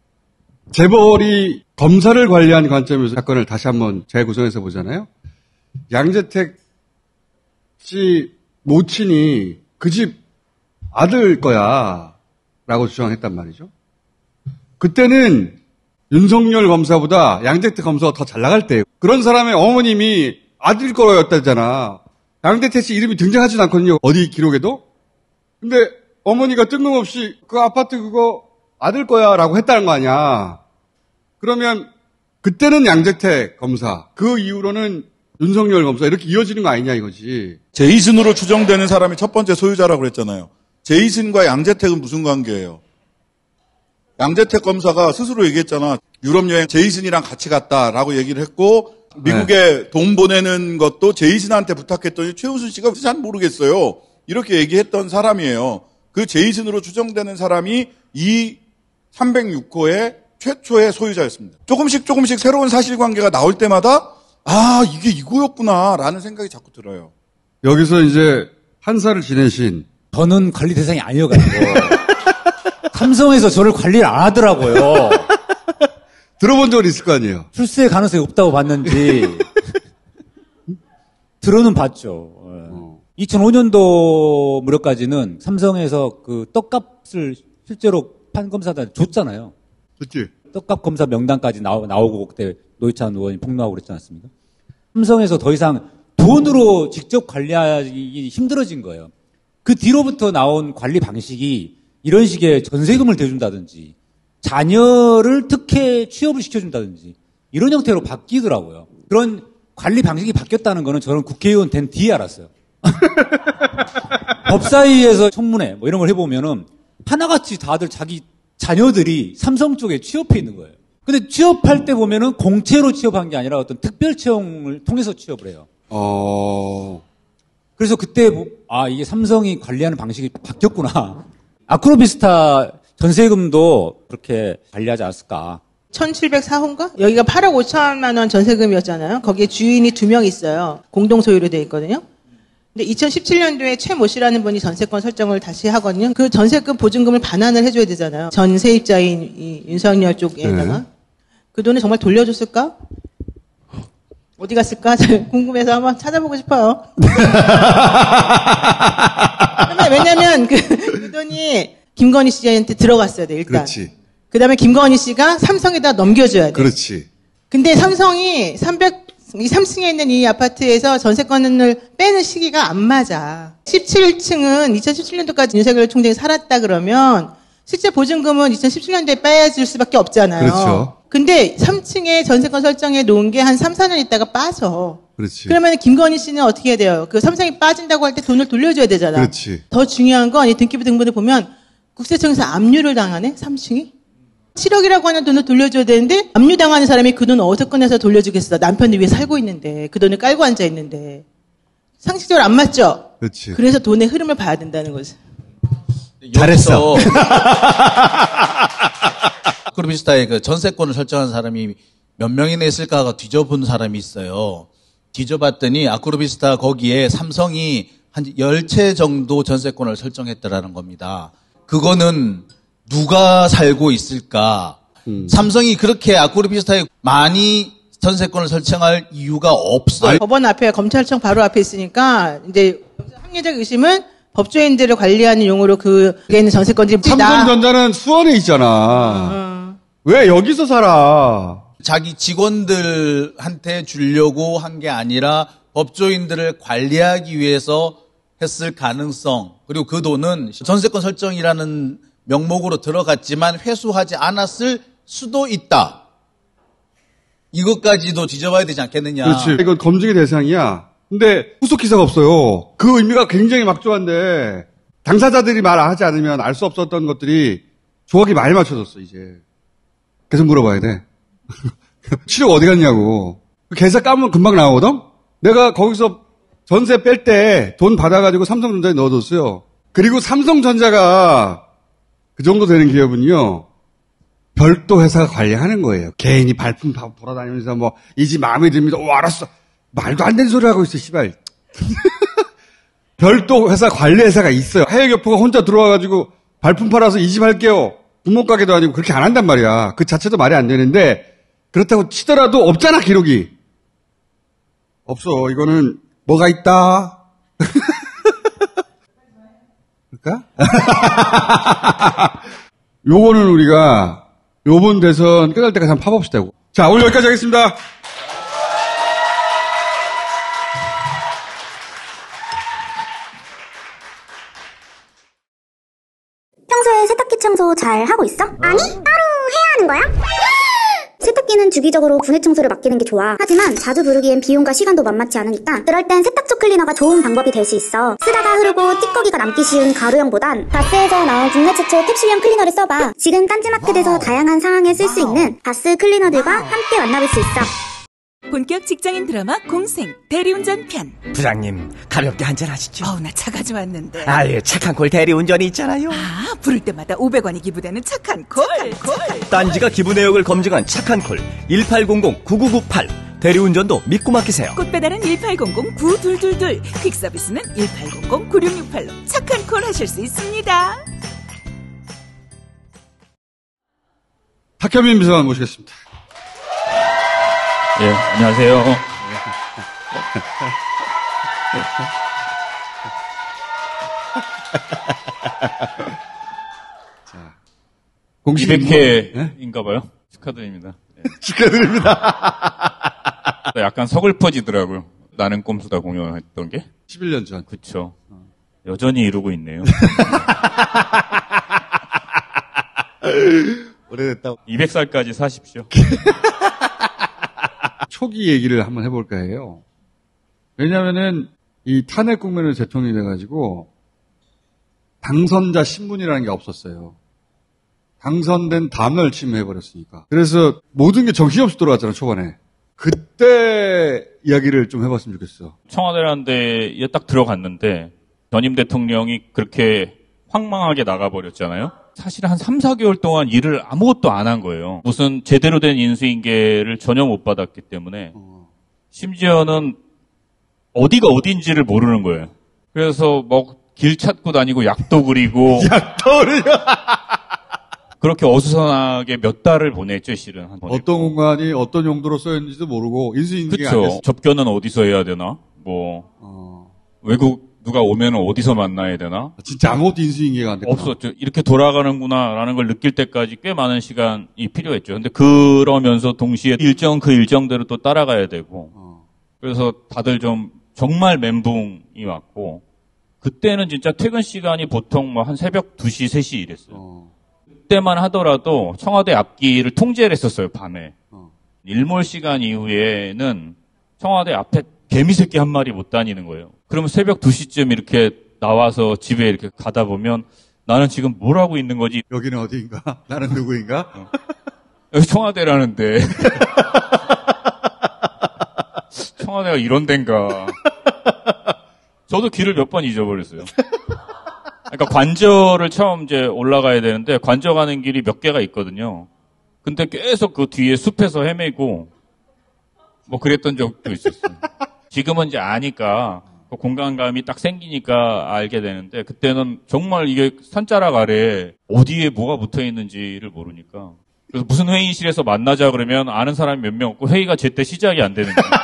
재벌이 검사를 관리한 관점에서 사건을 다시 한번 재구성해서 보잖아요. 양재택 씨 모친이 그 집 아들 거야 라고 주장했단 말이죠. 그때는 윤석열 검사보다 양재택 검사가 더 잘 나갈 때예요. 그런 사람의 어머님이 아들 거였다잖아. 양재택 씨 이름이 등장하지도 않거든요. 어디 기록에도. 근데 어머니가 뜬금없이 그 아파트 그거 아들 거야 라고 했다는 거 아니야. 그러면 그때는 양재택 검사, 그 이후로는 윤석열 검사 이렇게 이어지는 거 아니냐 이거지. 제이슨으로 추정되는 사람이 첫 번째 소유자라고 그랬잖아요. 제이슨과 양재택은 무슨 관계예요? 양재택 검사가 스스로 얘기했잖아. 유럽 여행 제이슨이랑 같이 갔다라고 얘기를 했고 미국에 돈 보내는 것도 제이슨한테 부탁했더니 최우순 씨가 잘 모르겠어요. 이렇게 얘기했던 사람이에요. 그 제이슨으로 추정되는 사람이 이 306호의 최초의 소유자였습니다. 조금씩 새로운 사실관계가 나올 때마다 아, 이게 이거였구나라는 생각이 자꾸 들어요. 여기서 이제 한 살을 지내신 저는 관리 대상이 아니어가지고 삼성에서 저를 관리를 안 하더라고요. 들어본 적은 있을 거 아니에요. 출세 가능성이 없다고 봤는지 들어는 봤죠. 2005년도 무렵까지는 삼성에서 그 떡값을 실제로 판검사한테 줬잖아요. 그치. 떡값 검사 명단까지 나오고 그때 노회찬 의원이 폭로하고 그랬지 않습니까? 삼성에서 더 이상 돈으로 직접 관리하기 힘들어진 거예요. 그 뒤로부터 나온 관리 방식이 이런 식의 전세금을 대준다든지 자녀를 특혜 취업을 시켜준다든지 이런 형태로 바뀌더라고요. 그런 관리 방식이 바뀌었다는 거는 저는 국회의원 된 뒤에 알았어요. 법사위에서 청문회 뭐 이런 걸 해보면은 하나같이 다들 자기 자녀들이 삼성 쪽에 취업해 있는 거예요. 근데 취업할 때 보면은 공채로 취업한 게 아니라 어떤 특별 채용을 통해서 취업을 해요. 그래서 그때 이게 삼성이 관리하는 방식이 바뀌었구나. 아크로비스타 전세금도 그렇게 관리하지 않았을까. 1704호인가? 여기가 8억 5천만 원 전세금이었잖아요. 거기에 주인이 2명 있어요. 공동 소유로 되어 있거든요. 근데 2017년도에 최 모 씨라는 분이 전세권 설정을 다시 하거든요. 그 전세금 보증금을 반환을 해줘야 되잖아요. 전 세입자인 이 윤석열 쪽에다가. 네. 그 돈을 정말 돌려줬을까? 어디 갔을까? 잘 궁금해서 한번 찾아보고 싶어요. 왜냐면 그 돈이 김건희 씨한테 들어갔어야 돼, 일단. 그렇지. 그 다음에 김건희 씨가 삼성에다 넘겨줘야 돼. 그렇지. 근데 삼성이 3층에 있는 이 아파트에서 전세권을 빼는 시기가 안 맞아. 17층은 2017년도까지 윤석열 총장이 살았다 그러면 실제 보증금은 2017년도에 빼야질 수밖에 없잖아요. 그렇죠. 근데 3층에 전세권 설정해 놓은 게 한 3, 4년 있다가 빠져. 그렇지. 그러면 김건희 씨는 어떻게 해야 돼요? 그 삼성이 빠진다고 할 때 돈을 돌려줘야 되잖아. 그렇지. 더 중요한 건 이 등기부 등본을 보면 국세청에서 압류를 당하네? 3층이? 7억이라고 하는 돈을 돌려줘야 되는데 압류당하는 사람이 그 돈 어디서 꺼내서 돌려주겠어. 남편이 위에 살고 있는데 그 돈을 깔고 앉아 있는데 상식적으로 안 맞죠? 그렇지. 그래서 돈의 흐름을 봐야 된다는 거지. 잘했어. 아크로비스타의 그 전세권을 설정한 사람이 몇 명이나 있을까가 뒤져본 사람이 있어요. 뒤져봤더니 아크로비스타 거기에 삼성이 한 10채 정도 전세권을 설정했더라는 겁니다. 그거는 누가 살고 있을까? 삼성이 그렇게 아크로비스타에 많이 전세권을 설정할 이유가 없어요. 법원 앞에 검찰청 바로 앞에 있으니까 이제 합리적 의심은 법조인들을 관리하는 용어로 그게 있는 전세권들이 삼성전자는 수원에 있잖아. 왜 여기서 살아? 자기 직원들한테 주려고 한 게 아니라 법조인들을 관리하기 위해서 했을 가능성, 그리고 그 돈은 전세권 설정이라는 명목으로 들어갔지만 회수하지 않았을 수도 있다. 이것까지도 뒤져봐야 되지 않겠느냐. 그렇지. 이건 검증의 대상이야. 근데 후속 기사가 없어요. 그 의미가 굉장히 막중한데 당사자들이 말하지 않으면 알 수 없었던 것들이 조각이 많이 맞춰졌어 이제. 계속 물어봐야 돼. 7억 어디 갔냐고. 계좌 까면 금방 나오거든? 내가 거기서 전세 뺄 때 돈 받아가지고 삼성전자에 넣어뒀어요. 그리고 삼성전자가 그 정도 되는 기업은요, 별도 회사가 관리하는 거예요. 개인이 발품 돌아다니면서 뭐, 이 집 마음에 듭니다. 오, 알았어. 말도 안 되는 소리 하고 있어, 씨발. 별도 회사 관리 회사가 있어요. 해외교포가 혼자 들어와가지고 발품 팔아서 이 집 할게요. 구멍가게도 아니고 그렇게 안 한단 말이야. 그 자체도 말이 안 되는데, 그렇다고 치더라도 없잖아, 기록이. 없어. 이거는 뭐가 있다. 그럴까? 요거는 우리가 요번 대선 끝날 때까지 한번 파봅시다. 자, 오늘 여기까지 하겠습니다. 평소에 세탁기 청소 잘 하고 있어? 아니, 따로 해야 하는 거야? 세탁기는 주기적으로 분해 청소를 맡기는 게 좋아. 하지만 자주 부르기엔 비용과 시간도 만만치 않으니까 그럴 땐 세탁조 클리너가 좋은 방법이 될 수 있어. 쓰다가 흐르고 찌꺼기가 남기 쉬운 가루형보단 바스에서 나온 국내 최초 캡슐형 클리너를 써봐. 지금 딴지마켓에서 다양한 상황에 쓸 수 있는 바스 클리너들과 함께 만나볼 수 있어. 본격 직장인 드라마 공생 대리운전 편. 부장님 가볍게 한잔 하시죠. 나 차 가져왔는데. 아예 착한 콜 대리운전이 있잖아요. 부를 때마다 500원이 기부되는 착한 콜. 딴지가 기부 내역을 검증한 착한 콜 1800-9998 대리운전도 믿고 맡기세요. 꽃배달은 1800-9222, 퀵서비스는 1800-9668로 착한 콜 하실 수 있습니다. 탁현민 비서관 모시겠습니다. 예, 안녕하세요. 자, 200회인가 봐요. 축하드립니다. 네. 축하드립니다. 약간 서글퍼지더라고요. 나는 꼼수다 공연했던 게. 11년 전. 그쵸. 여전히 이루고 있네요. 오래됐다. 200살까지 사십시오. 초기 얘기를 한번 해볼까 해요. 왜냐면은 이 탄핵 국면에서 대통령이 돼가지고 당선자 신문이라는 게 없었어요. 당선된 다음날 취임해버렸으니까. 그래서 모든 게 정신없이 돌아갔잖아, 초반에. 그때 이야기를 좀 해봤으면 좋겠어. 청와대라는 데에 딱 들어갔는데 전임 대통령이 그렇게 황망하게 나가버렸잖아요. 사실 한 3, 4개월 동안 일을 아무것도 안 한 거예요. 무슨 제대로 된 인수인계를 전혀 못 받았기 때문에 심지어는 어디가 어딘지를 모르는 거예요. 그래서 뭐 길 찾고 다니고 약도 그리고 그렇게 어수선하게 몇 달을 보냈죠, 실은. 어떤 공간이 어떤 용도로 쓰였는지도 모르고 인수인계가 안 그쵸. 됐어. 접견은 어디서 해야 되나? 외국 누가 오면 어디서 만나야 되나? 진짜 아무것도 인수인계가 안 됐구나. 없었죠. 이렇게 돌아가는구나라는 걸 느낄 때까지 꽤 많은 시간이 필요했죠. 근데 그러면서 동시에 그 일정대로 또 따라가야 되고. 그래서 다들 좀 정말 멘붕이 왔고, 그때는 진짜 퇴근 시간이 보통 뭐 한 새벽 2시, 3시 이랬어요. 그때만 하더라도 청와대 앞길을 통제를 했었어요, 밤에. 일몰 시간 이후에는 청와대 앞에 개미새끼 한 마리 못 다니는 거예요. 그러면 새벽 2시쯤 이렇게 나와서 집에 이렇게 가다 보면 나는 지금 뭘 하고 있는 거지? 여기는 어디인가? 나는 누구인가? 여기 청와대라는데. 청와대가 이런 데인가. 저도 길을 몇 번 잊어버렸어요. 그러니까 관저를 처음 이제 올라가야 되는데 관저 가는 길이 몇 개가 있거든요. 근데 계속 그 뒤에 숲에서 헤매고 뭐 그랬던 적도 있었어요. 지금은 이제 아니까 그 공간감이 딱 생기니까 알게 되는데 그때는 정말 이게 산자락 아래 어디에 뭐가 붙어 있는지를 모르니까. 그래서 무슨 회의실에서 만나자 그러면 아는 사람이 몇 명 없고 회의가 제때 시작이 안 되는 거예요.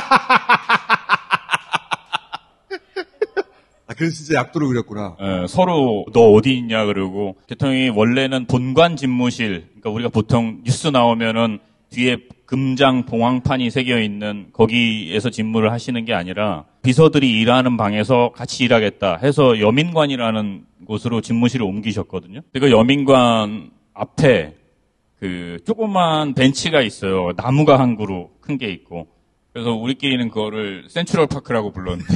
그래서 진짜 약도를 그렸구나. 예, 서로 너 어디 있냐 그러고 대통령이 원래는 본관 집무실, 그러니까 우리가 보통 뉴스 나오면은 뒤에 금장 봉황판이 새겨 있는 거기에서 집무를 하시는 게 아니라 비서들이 일하는 방에서 같이 일하겠다 해서 여민관이라는 곳으로 집무실을 옮기셨거든요. 그 여민관 앞에 그 조그만 벤치가 있어요. 나무가 한 그루 큰 게 있고. 그래서 우리끼리는 그거를 센트럴 파크라고 불렀는데.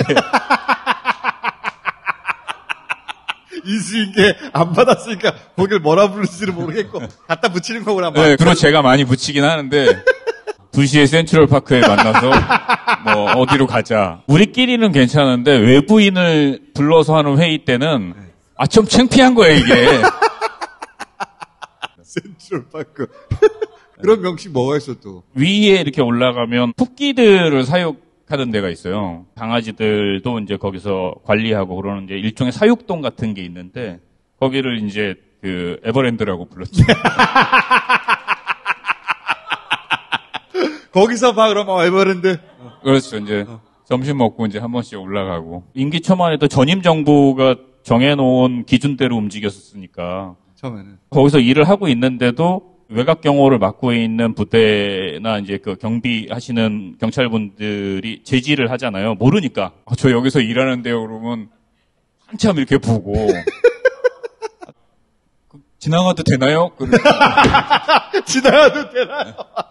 인수인계 안 받았으니까 거길 뭐라 부르는지를 모르겠고 갖다 붙이는 거구나. 네, 그럼 제가 많이 붙이긴 하는데 2시에 센트럴 파크에 만나서 뭐 어디로 가자. 우리끼리는 괜찮은데 외부인을 불러서 하는 회의 때는 좀 창피한 거예요 이게. 센트럴 파크. 그런 명칭 뭐가 있어 또? 위에 이렇게 올라가면 토끼들을 사육하는 데가 있어요. 강아지들도 이제 거기서 관리하고 그러는 이제 일종의 사육동 같은 게 있는데 거기를 이제 그 에버랜드라고 불렀죠. 거기서 봐 그러면 에버랜드. 그렇죠. 이제 점심 먹고 이제 한 번씩 올라가고 임기 초만 해도 전임 정부가 정해놓은 기준대로 움직였었으니까 처음에는 거기서 일을 하고 있는데도 외곽 경호를 맡고 있는 부대나 이제 그 경비하시는 경찰분들이 제지를 하잖아요. 모르니까 저 여기서 일하는데요. 그러면 한참 이렇게 보고 지나가도 되나요? 지나가도 되나요?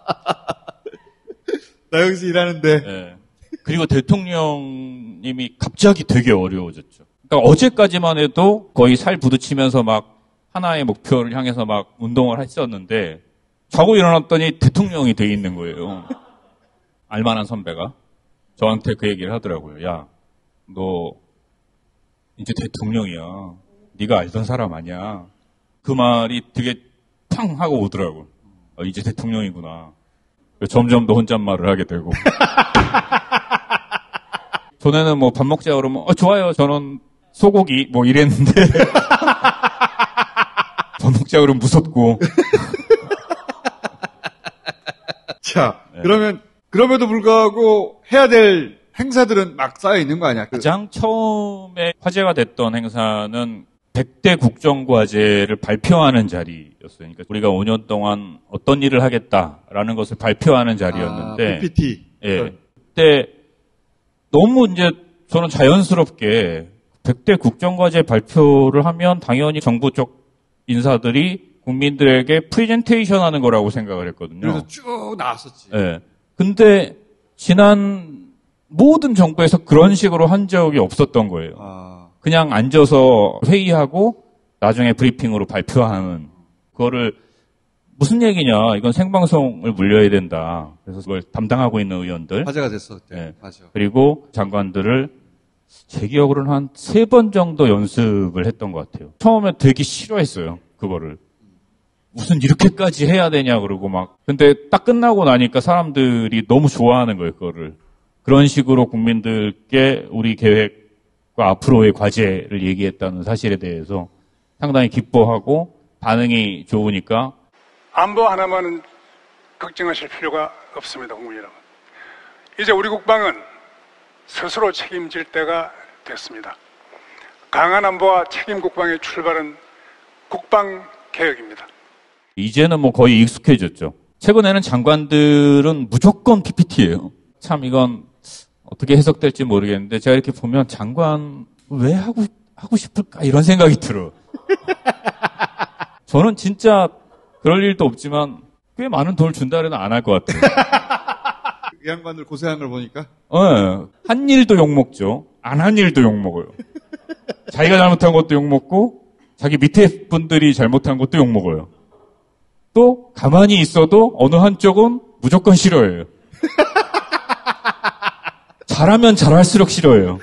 나 여기서 일하는데. 네. 그리고 대통령님이 갑자기 되게 어려워졌죠. 그러니까 어제까지만 해도 거의 살 부딪히면서 막 하나의 목표를 향해서 막 운동을 했었는데 자고 일어났더니 대통령이 돼 있는 거예요. 알만한 선배가 저한테 그 얘기를 하더라고요. 야, 너 이제 대통령이야. 네가 알던 사람 아니야. 그 말이 되게 팡 하고 오더라고요. 이제 대통령이구나. 점점 더 혼잣말을 하게 되고. 전에는 뭐 밥 먹자 그러면 좋아요. 저는 소고기 뭐 이랬는데 밥 먹자 그러면 무섭고. 자, 그러면 그럼에도 불구하고 해야 될 행사들은 막 쌓여 있는 거 아니야? 가장 처음에 화제가 됐던 행사는 100대 국정과제를 발표하는 자리였어요. 그러니까 우리가 5년 동안 어떤 일을 하겠다라는 것을 발표하는 자리였는데, PPT. 예, 그때 너무 이제 저는 자연스럽게 100대 국정과제 발표를 하면 당연히 정부 쪽 인사들이 국민들에게 프레젠테이션 하는 거라고 생각을 했거든요. 그래서 쭉 나왔었지. 예. 근데 지난 모든 정부에서 그런 식으로 한 적이 없었던 거예요. 그냥 앉아서 회의하고 나중에 브리핑으로 발표하는 그거를 무슨 얘기냐. 이건 생방송을 물려야 된다. 그래서 그걸 담당하고 있는 의원들. 화제가 됐어. 그때. 네. 맞아. 그리고 장관들을 제 기억으로는 한 3번 정도 연습을 했던 것 같아요. 처음에 되게 싫어했어요. 그거를. 무슨 이렇게까지 해야 되냐 그러고 막. 근데 딱 끝나고 나니까 사람들이 너무 좋아하는 거예요. 그거를. 그런 식으로 국민들께 우리 계획과 앞으로의 과제를 얘기했다는 사실에 대해서 상당히 기뻐하고 반응이 좋으니까 안보 하나만은 걱정하실 필요가 없습니다. 국민 여러분. 이제 우리 국방은 스스로 책임질 때가 됐습니다. 강한 안보와 책임 국방의 출발은 국방개혁입니다. 이제는 뭐 거의 익숙해졌죠. 최근에는 장관들은 무조건 PPT예요. 참 이건 어떻게 해석될지 모르겠는데 제가 이렇게 보면 장관 왜 하고 싶을까 이런 생각이 들어요. 저는 진짜 그럴 일도 없지만 꽤 많은 돈을 준다 그래도 안 할 것 같아요. 이 양반들 고생한 걸 보니까? 한 일도 욕먹죠. 안 한 일도 욕먹어요. 자기가 잘못한 것도 욕먹고 자기 밑에 분들이 잘못한 것도 욕먹어요. 또 가만히 있어도 어느 한쪽은 무조건 싫어해요. 잘하면 잘할수록 싫어해요.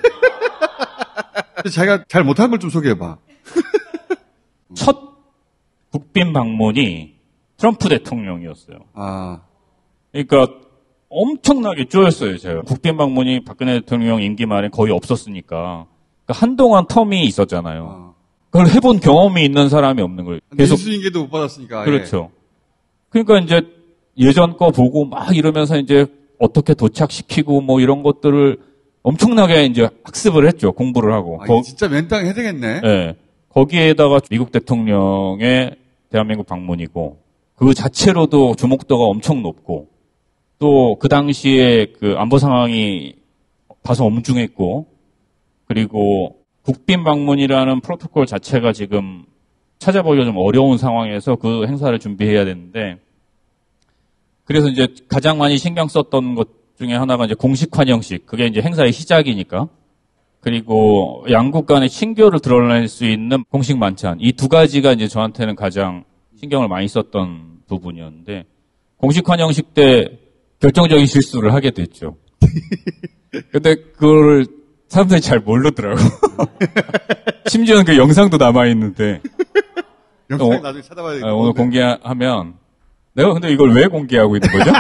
자기가 잘 못한 걸 좀 소개해봐. 첫 국빈 방문이 트럼프 대통령이었어요. 그러니까 엄청나게 쪼였어요, 제가. 국빈 방문이 박근혜 대통령 임기 말에 거의 없었으니까. 그러니까 한동안 텀이 있었잖아요. 그걸 해본 경험이 있는 사람이 없는 거예요. 계속 인수인계도 못 받았으니까. 그렇죠. 그러니까 이제 예전 거 보고 막 이러면서 이제 어떻게 도착시키고 뭐 이런 것들을 엄청나게 이제 학습을 했죠. 공부를 하고. 진짜 맨땅 해야 되겠네. 네. 거기에다가 미국 대통령의 대한민국 방문이고 그 자체로도 주목도가 엄청 높고 또 그 당시에 그 안보 상황이 다소 엄중했고 그리고 국빈 방문이라는 프로토콜 자체가 지금 찾아보기가 좀 어려운 상황에서 그 행사를 준비해야 되는데 그래서 이제 가장 많이 신경 썼던 것 중에 하나가 이제 공식 환영식. 그게 이제 행사의 시작이니까. 그리고 양국 간의 친교를 드러낼 수 있는 공식 만찬. 이 두 가지가 이제 저한테는 가장 신경을 많이 썼던 부분이었는데 공식 환영식 때 결정적인 실수를 하게 됐죠. 근데 그거를 사람들이 잘 모르더라고. 심지어는 그 영상도 남아있는데. 영상 나중에 찾아봐야 되겠다. 오늘 공개하면 내가 근데 이걸 왜 공개하고 있는 거죠?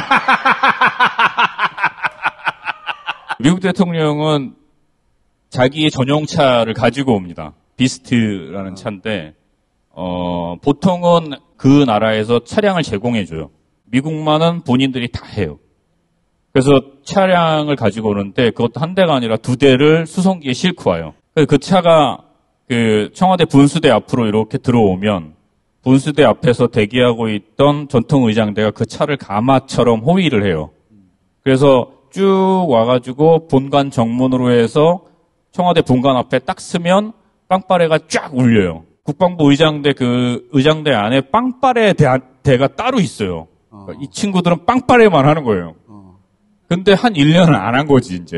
미국 대통령은 자기의 전용차를 가지고 옵니다. 비스트라는 차인데 보통은 그 나라에서 차량을 제공해줘요. 미국만은 본인들이 다 해요. 그래서 차량을 가지고 오는데 그것도 한 대가 아니라 2대를 수송기에 싣고 와요. 그 차가 그 청와대 분수대 앞으로 이렇게 들어오면 분수대 앞에서 대기하고 있던 전통의장대가 그 차를 가마처럼 호위를 해요. 그래서 쭉 와가지고 본관 정문으로 해서 청와대 본관 앞에 딱 서면 빵빠레가 쫙 울려요. 국방부 의장대 그 의장대 안에 빵빠레 대가 따로 있어요. 그러니까 이 친구들은 빵빠레만 하는 거예요. 근데 한 1년을 안 한 거지 이제.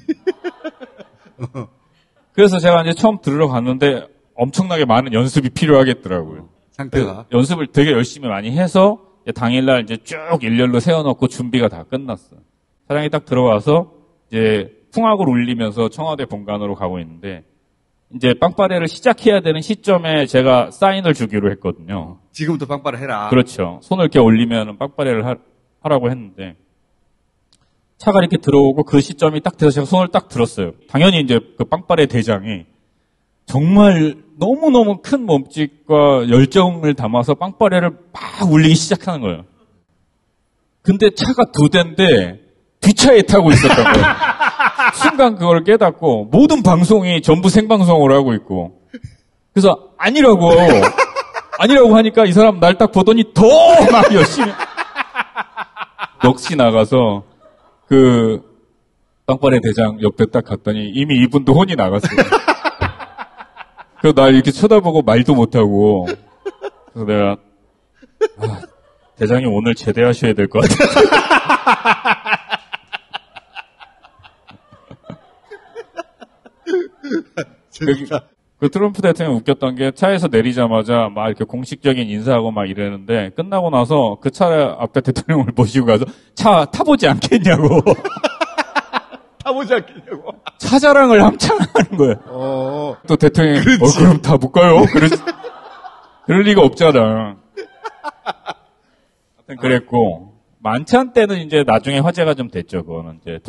그래서 제가 이제 처음 들으러 갔는데 엄청나게 많은 연습이 필요하겠더라고요. 상태가. 연습을 되게 열심히 많이 해서 당일날 이제 쭉 일렬로 세워놓고 준비가 다 끝났어요. 차량이 딱 들어와서 이제 풍악을 울리면서 청와대 본관으로 가고 있는데 이제 빵빠레를 시작해야 되는 시점에 제가 사인을 주기로 했거든요. 지금부터 빵빠레 해라. 그렇죠. 손을 이렇게 올리면 빵빠레를 하라고 했는데 차가 이렇게 들어오고 그 시점이 딱 돼서 제가 손을 딱 들었어요. 당연히 이제 그 빵빠레 대장이 정말 너무너무 큰 몸짓과 열정을 담아서 빵빠레를 막 울리기 시작하는 거예요. 근데 차가 2대인데 뒷차에 타고 있었던 거예요. 순간 그걸 깨닫고 모든 방송이 전부 생방송으로 하고 있고 그래서 아니라고 하니까 이 사람 날 딱 보더니 더 막 열심히 넋이 나가서 그 빵빠레 대장 옆에 딱 갔더니 이미 이분도 혼이 나갔어요. 그래서 날 이렇게 쳐다보고 말도 못하고 그래서 내가 대장님 오늘 제대하셔야 될 것 같아요. 그 트럼프 대통령 웃겼던 게 차에서 내리자마자 막 이렇게 공식적인 인사하고 막 이러는데 끝나고 나서 그 차 앞에 대통령을 모시고 가서 차 타보지 않겠냐고. 타보지 않겠냐고. 차 자랑을 한참 하는 거예요. 또 대통령이 그럼 타볼까요? 그럴 리가 없잖아. 하여튼 그랬고 만찬 때는 이제 나중에 화제가 좀 됐죠. 그거는 이제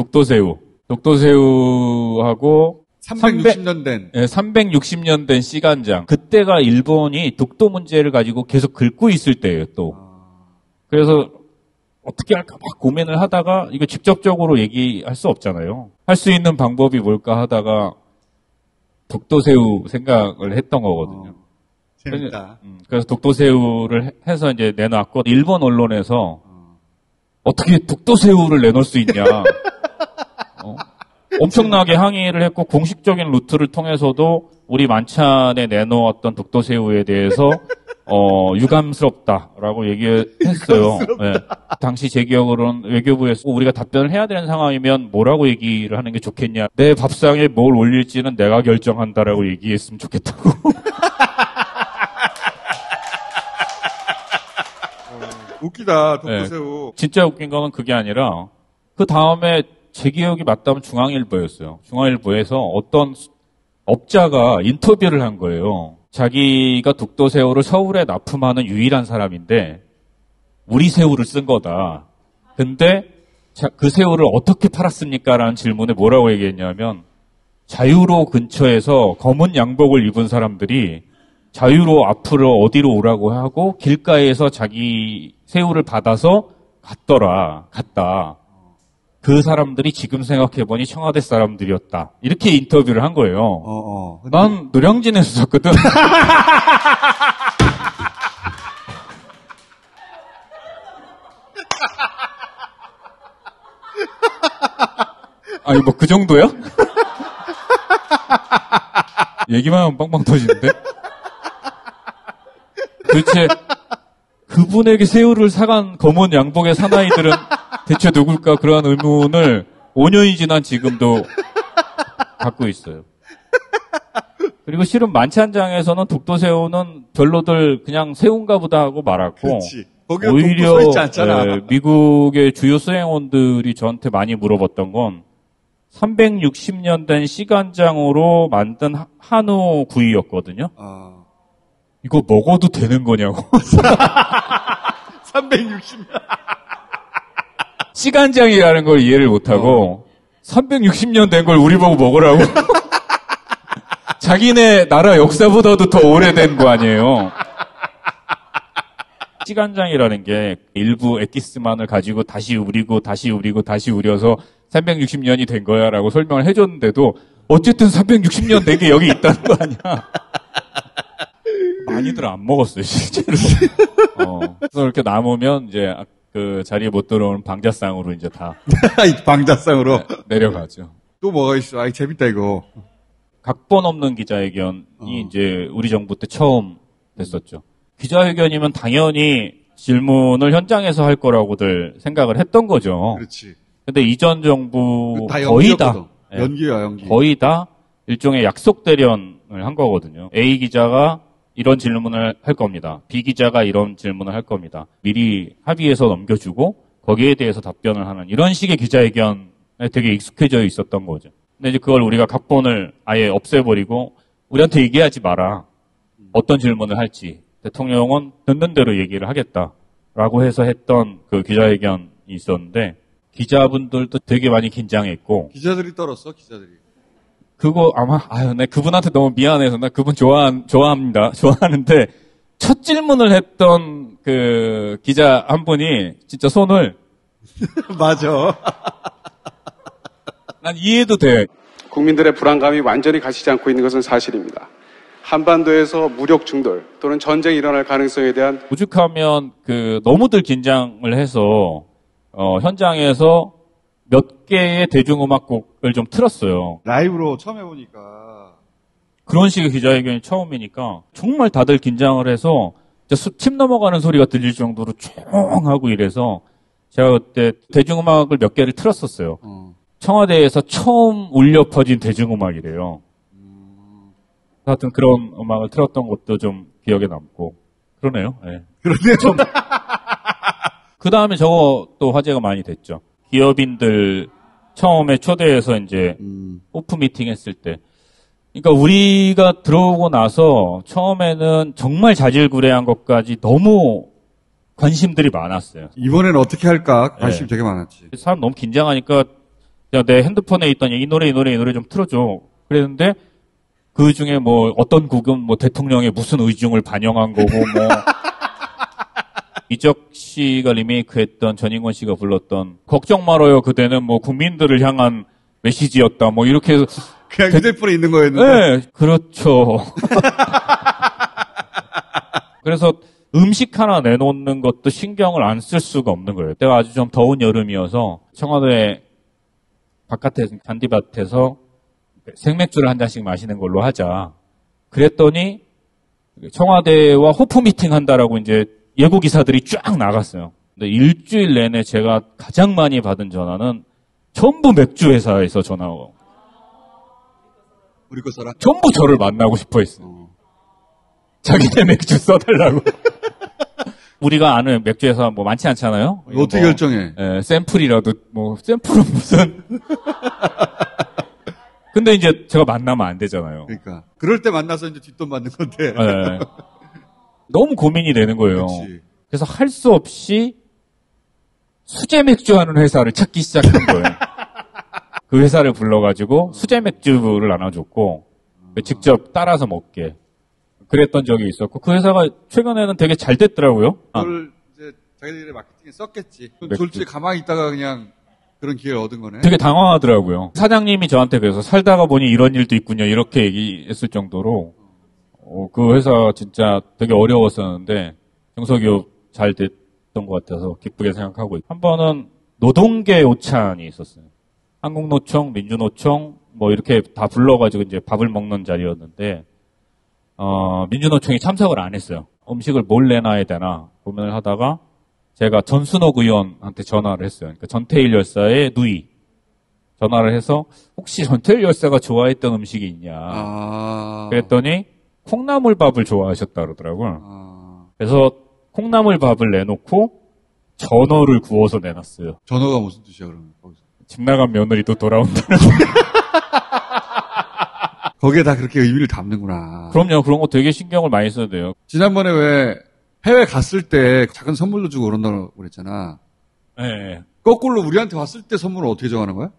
독도새우하고 360년 된. 네, 360년 된 시간장. 그때가 일본이 독도 문제를 가지고 계속 긁고 있을 때예요, 또. 그래서 어떻게 할까 막 고민을 하다가 이거 직접적으로 얘기할 수 없잖아요. 할 수 있는 방법이 뭘까 하다가 독도새우 생각을 했던 거거든요. 재밌다. 그래서 독도새우를 해서 이제 내놨고 일본 언론에서 어떻게 독도새우를 내놓을 수 있냐. 엄청나게 항의를 했고 공식적인 루트를 통해서도 우리 만찬에 내놓았던 독도새우에 대해서 유감스럽다라고 얘기했어요. 네. 당시 제 기억으로는 외교부에서 우리가 답변을 해야 되는 상황이면 뭐라고 얘기를 하는 게 좋겠냐. 내 밥상에 뭘 올릴지는 내가 결정한다라고 얘기했으면 좋겠다고. 웃기다, 독도새우. 네. 진짜 웃긴 거는 그게 아니라 그 다음에 제 기억이 맞다면 중앙일보였어요. 중앙일보에서 어떤 업자가 인터뷰를 한 거예요. 자기가 독도새우를 서울에 납품하는 유일한 사람인데 우리 새우를 쓴 거다. 근데 그 새우를 어떻게 팔았습니까? 라는 질문에 뭐라고 얘기했냐면 자유로 근처에서 검은 양복을 입은 사람들이 자유로 앞으로 어디로 오라고 하고 길가에서 자기 새우를 받아서 갔다. 그 사람들이 지금 생각해보니 청와대 사람들이었다. 이렇게 인터뷰를 한 거예요. 난 노량진에서 샀거든. 아니 뭐 그 정도야? 얘기만 하면 빵빵 터지는데? 도대체 그분에게 새우를 사간 검은 양복의 사나이들은 대체 누굴까 그러한 의문을 5년이 지난 지금도 갖고 있어요. 그리고 실은 만찬장에서는 독도새우는 별로들 그냥 새우인가 보다 하고 말았고 오히려 미국의 주요 수행원들이 저한테 많이 물어봤던 건 360년 된 시간장으로 만든 한우 구이였거든요. 이거 먹어도 되는 거냐고. 360년. 시간장이라는 걸 이해를 못하고 360년 된 걸 우리 보고 먹으라고. 자기네 나라 역사보다도 더 오래된 거 아니에요. 시간장이라는 게 일부 엑기스만을 가지고 다시 우려서 360년이 된 거야 라고 설명을 해줬는데도 어쨌든 360년 된 게 여기 있다는 거 아니야. 많이들 안 먹었어요, 실제로. 그래서 이렇게 남으면 이제 그 자리에 못 들어오는 방자상으로 이제 다. 방자상으로? 네, 내려가죠. 또 뭐가 있어? 아이, 재밌다, 이거. 각본 없는 기자회견이 이제 우리 정부 때 처음 됐었죠. 기자회견이면 당연히 질문을 현장에서 할 거라고들 생각을 했던 거죠. 그렇지. 근데 이전 정부 거의 다. 연기야, 연기. 거의 다 일종의 약속 대련을 한 거거든요. A 기자가 이런 질문을 할 겁니다. B 기자가 이런 질문을 할 겁니다. 미리 합의해서 넘겨주고 거기에 대해서 답변을 하는 이런 식의 기자회견에 되게 익숙해져 있었던 거죠. 근데 이제 그걸 우리가 각본을 아예 없애버리고 우리한테 얘기하지 마라. 어떤 질문을 할지. 대통령은 듣는 대로 얘기를 하겠다라고 해서 했던 그 기자회견이 있었는데 기자분들도 되게 많이 긴장했고 기자들이 떨었어, 기자들이. 그거 아마 나 그분한테 너무 미안해서 나 그분 좋아합니다. 좋아하는데 첫 질문을 했던 그 기자 한 분이 진짜 손을 맞아. 난 이해도 돼. 국민들의 불안감이 완전히 가시지 않고 있는 것은 사실입니다. 한반도에서 무력 충돌 또는 전쟁이 일어날 가능성에 대한 오죽하면 너무들 긴장을 해서 현장에서 몇 개의 대중음악곡을 좀 틀었어요. 라이브로 처음 해보니까 그런 식의 기자회견이 처음이니까 정말 다들 긴장을 해서 침 넘어가는 소리가 들릴 정도로 조용하고 이래서 제가 그때 대중음악을 몇 개를 틀었었어요. 청와대에서 처음 울려 퍼진 대중음악이래요. 하여튼 그런 음악을 틀었던 것도 좀 기억에 남고 그러네요. 네. 그러네요. 좀. 그 다음에 저거 또 화제가 많이 됐죠. 기업인들 처음에 초대해서 이제 오프 미팅 했을 때. 그러니까 우리가 들어오고 나서 처음에는 정말 자질구레한 것까지 너무 관심들이 많았어요. 이번에는 어떻게 할까 관심이 되게 많았지. 사람 너무 긴장하니까 그냥 내 핸드폰에 있던 이 노래 좀 틀어줘. 그랬는데 그 중에 뭐 어떤 곡은 뭐 대통령의 무슨 의중을 반영한 거고 뭐 이적 씨가 리메이크했던 전인권 씨가 불렀던 걱정 말아요 그대는 뭐 국민들을 향한 메시지였다 뭐 이렇게 해서 그냥 휴대폰에 있는 거였는데. 네, 그렇죠. 그래서 음식 하나 내놓는 것도 신경을 안 쓸 수가 없는 거예요. 때가 아주 좀 더운 여름이어서 청와대 바깥에 잔디밭에서 생맥주를 한 잔씩 마시는 걸로 하자. 그랬더니 청와대와 호프 미팅 한다라고 이제 예고 기사들이 쫙 나갔어요. 근데 일주일 내내 제가 가장 많이 받은 전화는 전부 맥주 회사에서 전화가 우리 거 써라. 전부 저를 만나고 싶어 했어요. 자기네 맥주 써달라고. 우리가 아는 맥주 회사 뭐 많지 않잖아요. 어떻게 뭐, 결정해? 샘플이라도 뭐 샘플은 무슨. 근데 이제 제가 만나면 안 되잖아요. 그러니까 그럴 때 만나서 이제 뒷돈 받는 건데. 네. 너무 고민이 되는 거예요. 그치. 그래서 할 수 없이 수제 맥주 하는 회사를 찾기 시작한 거예요. 그 회사를 불러가지고 수제 맥주를 나눠줬고 직접 따라서 먹게 그랬던 적이 있었고 그 회사가 최근에는 되게 잘 됐더라고요. 그걸 이제 자기들의 마케팅에 썼겠지. 졸지에 가만히 있다가 그냥 그런 기회를 얻은 거네. 되게 당황하더라고요. 사장님이 저한테 그래서 살다가 보니 이런 일도 있군요. 이렇게 얘기했을 정도로 그 회사 진짜 되게 어려웠었는데 정석이업 잘 됐던 것 같아서 기쁘게 생각하고 있고 한 번은 노동계 오찬이 있었어요. 한국노총, 민주노총 뭐 이렇게 다 불러가지고 이제 밥을 먹는 자리였는데 민주노총이 참석을 안 했어요. 음식을 뭘 내놔야 되나 고민을 하다가 제가 전순옥 의원한테 전화를 했어요. 그러니까 전태일 열사의 누이 전화를 해서 혹시 전태일 열사가 좋아했던 음식이 있냐. 그랬더니 콩나물밥을 좋아하셨다 그러더라고요. 그래서 콩나물밥을 내놓고 전어를 구워서 내놨어요. 전어가 무슨 뜻이야 그러면? 거기서. 집 나간 며느리도 돌아온다는. 거기에 다 그렇게 의미를 담는구나. 그럼요. 그런 거 되게 신경을 많이 써야 돼요. 지난번에 왜 해외 갔을 때 작은 선물도 주고 그런다고 그랬잖아. 네. 거꾸로 우리한테 왔을 때 선물을 어떻게 정하는 거야?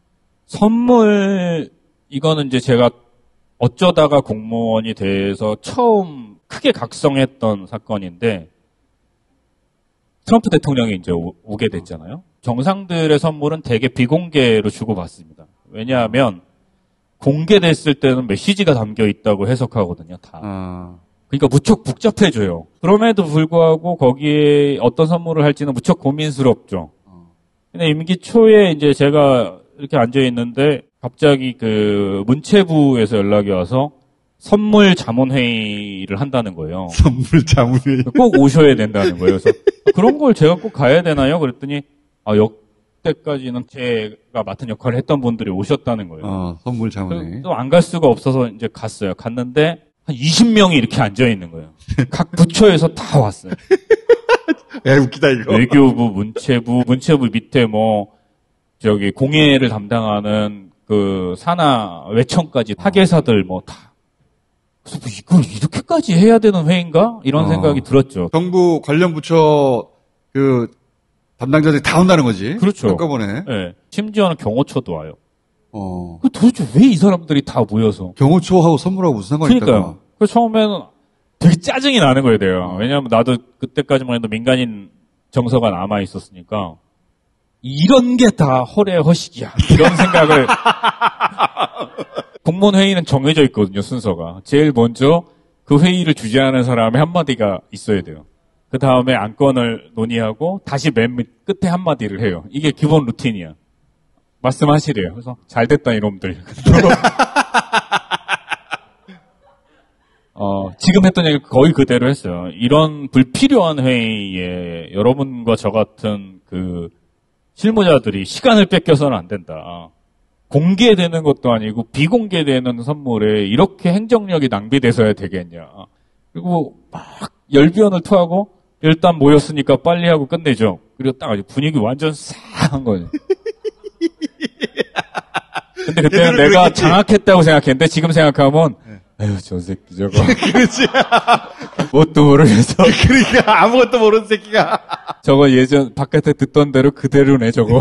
선물 이거는 이제 제가 어쩌다가 공무원이 돼서 처음 크게 각성했던 사건인데 트럼프 대통령이 이제 오게 됐잖아요. 정상들의 선물은 되게 비공개로 주고받습니다. 왜냐하면 공개됐을 때는 메시지가 담겨 있다고 해석하거든요. 다. 그러니까 무척 복잡해져요. 그럼에도 불구하고 거기에 어떤 선물을 할지는 무척 고민스럽죠. 근데 임기 초에 이제 제가 이렇게 앉아 있는데 갑자기 그 문체부에서 연락이 와서 선물 자문회의를 한다는 거예요. 선물 자문회의. 꼭 오셔야 된다는 거예요. 그래서 그런 걸 제가 꼭 가야 되나요? 그랬더니 역대까지는 제가 맡은 역할을 했던 분들이 오셨다는 거예요. 선물 자문회의. 또 안 갈 수가 없어서 이제 갔어요. 갔는데 한 20명이 이렇게 앉아 있는 거예요. 각 부처에서 다 왔어요. 야, 웃기다 이거. 외교부, 문체부 밑에 뭐 저기 공예를 담당하는 그 산하 외청까지 학예사들 뭐 다. 그래서 뭐 이걸 이렇게까지 해야 되는 회의인가? 이런 생각이 들었죠. 정부 관련 부처 그 담당자들이 다 온다는 거지. 그렇죠. 한꺼번에. 네. 심지어는 경호처도 와요. 도대체 왜 이 사람들이 다 모여서. 경호처하고 선물하고 무슨 상관이 있다고. 그러니까요. 그래서 처음에는 되게 짜증이 나는 거예요, 내가. 왜냐하면 나도 그때까지만 해도 민간인 정서가 남아 있었으니까 이런 게 다 허례 허식이야. 이런 생각을. 공무원 회의는 정해져 있거든요, 순서가. 제일 먼저 그 회의를 주재하는 사람의 한마디가 있어야 돼요. 그 다음에 안건을 논의하고 다시 맨 끝에 한마디를 해요. 이게 기본 루틴이야. 말씀하시래요. 그래서 잘 됐다 이놈들. 지금 했던 얘기 거의 그대로 했어요. 이런 불필요한 회의에 여러분과 저 같은 그 실무자들이 시간을 뺏겨서는 안 된다. 공개되는 것도 아니고 비공개되는 선물에 이렇게 행정력이 낭비돼서야 되겠냐. 그리고 막 열변을 토하고 일단 모였으니까 빨리 하고 끝내죠. 그리고 딱 아주 분위기 완전 싸한 거예요. 근데 그때는 내가 그랬겠지. 장악했다고 생각했는데 지금 생각하면 에휴 저 새끼 저거 그렇지. 뭣도 모르면서 그러니까 아무것도 모르는 새끼가 저거 예전 바깥에 듣던 대로 그대로네 저거.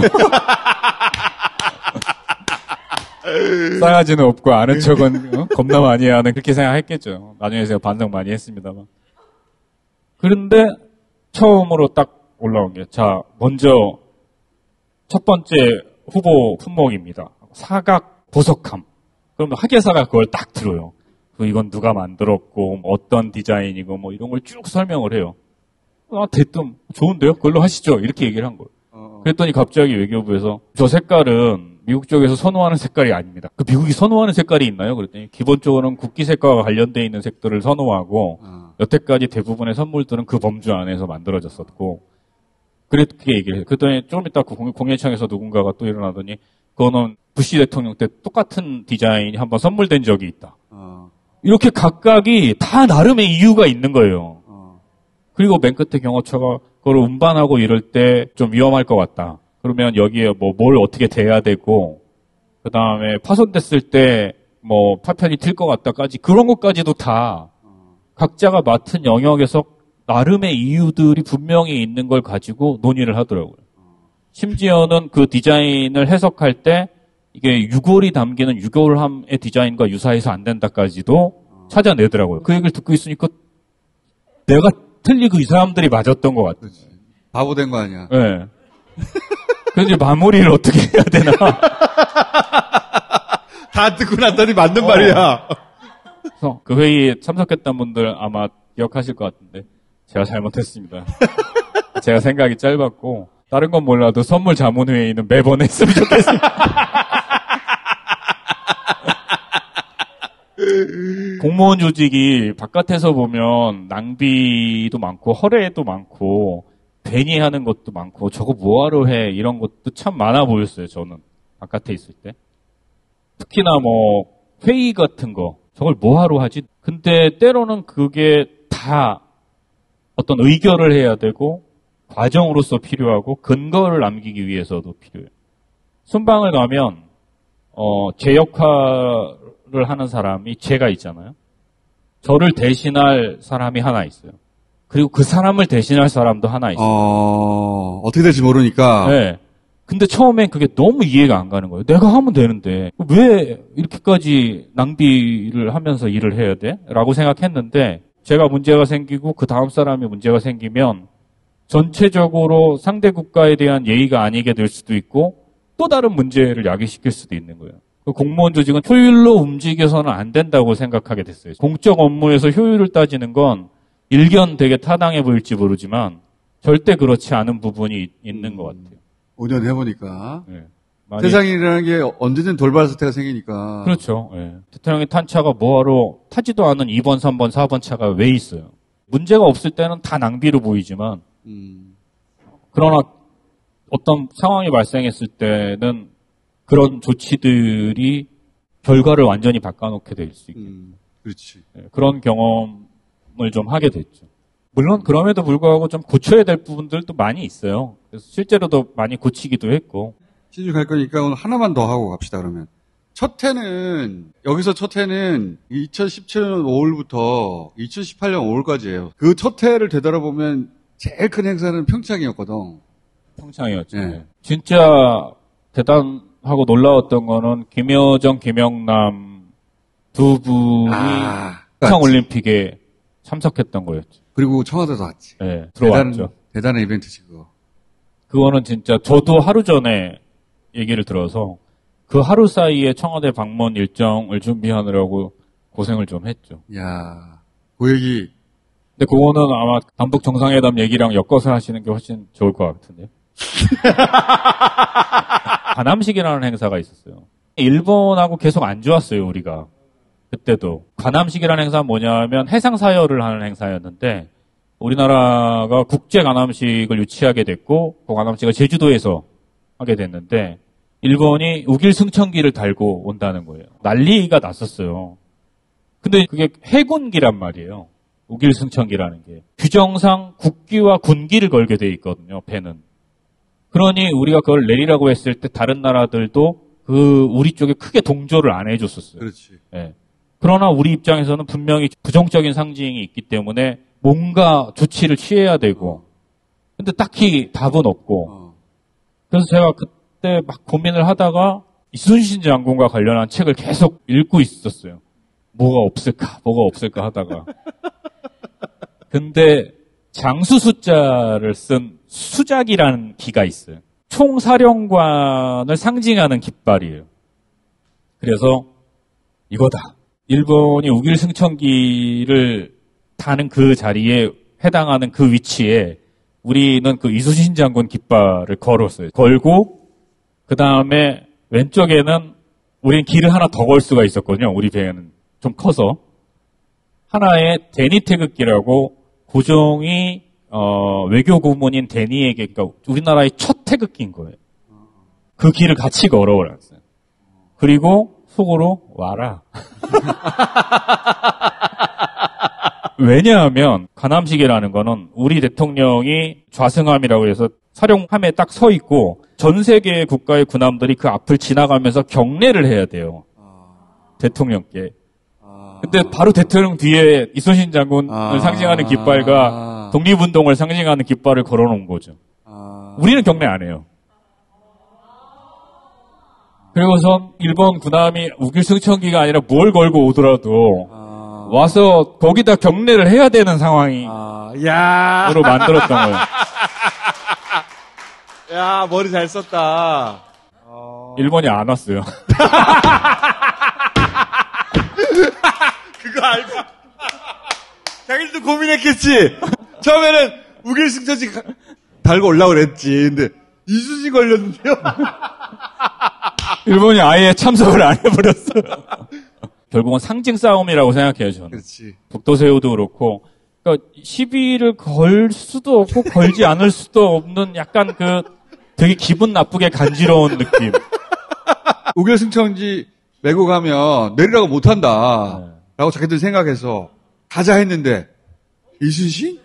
싸가지는 없고 아는 척은 겁나 많이 하는 그렇게 생각했겠죠. 나중에 제가 반성 많이 했습니다만. 그런데 처음으로 딱 올라온 게 자 먼저 첫 번째 후보 품목입니다. 사각 보석함. 그러면 학예사가 그걸 딱 들어요. 이건 누가 만들었고 어떤 디자인이고 뭐 이런 걸 쭉 설명을 해요. 대뜸 좋은데요? 그걸로 하시죠. 이렇게 얘기를 한 거예요. 그랬더니 갑자기 외교부에서 저 색깔은 미국 쪽에서 선호하는 색깔이 아닙니다. 그 미국이 선호하는 색깔이 있나요? 그랬더니 기본적으로는 국기 색깔과 관련되어 있는 색들을 선호하고 여태까지 대부분의 선물들은 그 범주 안에서 만들어졌었고 그렇게 얘기를 해요. 그랬더니 좀 이따 공예청에서 누군가가 또 일어나더니 그거는 부시 대통령 때 똑같은 디자인이 한번 선물된 적이 있다. 이렇게 각각이 다 나름의 이유가 있는 거예요. 그리고 맨 끝에 경호처가 그걸 운반하고 이럴 때 좀 위험할 것 같다. 그러면 여기에 뭐 뭘 어떻게 대야 되고 그 다음에 파손됐을 때 뭐 파편이 튈 것 같다까지 그런 것까지도 다 각자가 맡은 영역에서 나름의 이유들이 분명히 있는 걸 가지고 논의를 하더라고요. 심지어는 그 디자인을 해석할 때 이게 유골이 담기는 유골함의 디자인과 유사해서 안 된다까지도 찾아내더라고요. 그 얘기를 듣고 있으니까 내가 틀리고 이 사람들이 맞았던 것 같아요. 바보 된 거 아니야. 네. 그래서 이제 마무리를 어떻게 해야 되나. 다 듣고 났더니 맞는 말이야. 그래서 그 회의에 참석했던 분들 아마 기억하실 것 같은데 제가 잘못했습니다. 제가 생각이 짧았고 다른 건 몰라도 선물 자문회의는 매번 했으면 좋겠습니다. 공무원 조직이 바깥에서 보면 낭비도 많고 허례도 많고 괜히 하는 것도 많고 저거 뭐하러 해 이런 것도 참 많아 보였어요. 저는 바깥에 있을 때 특히나 뭐 회의 같은 거 저걸 뭐하러 하지. 근데 때로는 그게 다 어떤 의결을 해야 되고 과정으로서 필요하고 근거를 남기기 위해서도 필요해요. 순방을 가면 제 역할을 하는 사람이 제가 있잖아요. 저를 대신할 사람이 하나 있어요. 그리고 그 사람을 대신할 사람도 하나 있어요. 어떻게 될지 모르니까. 네. 근데 처음엔 그게 너무 이해가 안 가는 거예요. 내가 하면 되는데 왜 이렇게까지 낭비를 하면서 일을 해야 돼? 라고 생각했는데 제가 문제가 생기고 그 다음 사람이 문제가 생기면 전체적으로 상대 국가에 대한 예의가 아니게 될 수도 있고 또 다른 문제를 야기시킬 수도 있는 거예요. 공무원 조직은 효율로 움직여서는 안 된다고 생각하게 됐어요. 공적 업무에서 효율을 따지는 건 일견 되게 타당해 보일지 모르지만 절대 그렇지 않은 부분이 있는 것 같아요. 5년 해보니까. 네. 세상이라는 게 언제든 돌발 사태가 생기니까. 그렇죠. 네. 대통령이 탄 차가 뭐하러 타지도 않은 2번, 3번, 4번 차가 왜 있어요. 문제가 없을 때는 다 낭비로 보이지만 그러나 어떤 상황이 발생했을 때는 그런 조치들이 결과를 완전히 바꿔놓게 될 수 있게. 그렇지. 네, 그런 경험을 좀 하게 됐죠. 물론 그럼에도 불구하고 좀 고쳐야 될 부분들도 많이 있어요. 그래서 실제로도 많이 고치기도 했고. 시즌 갈 거니까 오늘 하나만 더 하고 갑시다 그러면. 여기서 첫 해는 2017년 5월부터 2018년 5월까지예요. 그 첫 해를 되돌아보면 제일 큰 행사는 평창이었거든. 평창이었죠. 네. 진짜 대단하고 놀라웠던 거는 김여정, 김영남 두 분이 평창올림픽에 참석했던 거였죠. 그리고 청와대도 왔지. 네, 들어왔죠. 대단한 이벤트지, 그거. 그거는 진짜 저도 하루 전에 얘기를 들어서 그 하루 사이에 청와대 방문 일정을 준비하느라고 고생을 좀 했죠. 야, 그 얘기. 근데 그거는 아마 남북 정상회담 얘기랑 엮어서 하시는 게 훨씬 좋을 것 같은데요. 관함식이라는 행사가 있었어요. 일본하고 계속 안 좋았어요, 우리가. 그때도. 관함식이라는 행사는 뭐냐면 해상사열을 하는 행사였는데 우리나라가 국제 관함식을 유치하게 됐고 그 관함식을 제주도에서 하게 됐는데 일본이 우길 승천기를 달고 온다는 거예요. 난리가 났었어요. 근데 그게 해군기란 말이에요. 우길 승천기라는 게. 규정상 국기와 군기를 걸게 돼 있거든요, 배는. 그러니 우리가 그걸 내리라고 했을 때 다른 나라들도 우리 쪽에 크게 동조를 안 해줬었어요. 그렇지. 네. 그러나 우리 입장에서는 분명히 부정적인 상징이 있기 때문에 뭔가 조치를 취해야 되고, 근데 딱히 답은 없고, 그래서 제가 그때 막 고민을 하다가 이순신 장군과 관련한 책을 계속 읽고 있었어요. 뭐가 없을까 하다가. 근데 장수 숫자를 쓴 수작이라는 기가 있어요. 총사령관을 상징하는 깃발이에요. 그래서 이거다. 일본이 우길 승천기를 타는 그 자리에 해당하는 그 위치에 우리는 그 이순신 장군 깃발을 걸었어요. 걸고 그 다음에 왼쪽에는 우리는 길을 하나 더 걸 수가 있었거든요. 우리 배는 좀 커서 하나의 데니 태극기라고 고종이 외교 고문인 데니에게, 그러니까 우리나라의 첫 태극기인 거예요. 그 길을 같이 걸어버렸어요. 그리고 속으로 와라. 왜냐하면 관함식이라는 거는 우리 대통령이 좌승함이라고 해서 사령함에 딱 서 있고 전 세계 국가의 군함들이 그 앞을 지나가면서 경례를 해야 돼요. 대통령께. 근데 바로 대통령 뒤에 이순신 장군을 상징하는 깃발과 독립운동을 상징하는 깃발을 걸어놓은 거죠. 우리는 경례 안 해요. 그리고선 일본 군함이 우길 승천기가 아니라 뭘 걸고 오더라도 와서 거기다 경례를 해야 되는 상황으로 만들었던 거예요. 야, 머리 잘 썼다. 일본이 안 왔어요. 그거 알고 자기들도 고민했겠지. 처음에는 우길 승천지 달고 올라고 그랬지. 근데 이순신 걸렸는데요. 일본이 아예 참석을 안 해버렸어요. 결국은 상징 싸움이라고 생각해요, 저는. 그렇지. 북도새우도 그렇고, 그러니까 시비를 걸 수도 없고 걸지 않을 수도 없는 약간 되게 기분 나쁘게 간지러운 느낌. 우길 승천지 메고 가면 내리라고 못한다. 라고 자기들 생각해서 가자 했는데 이순신?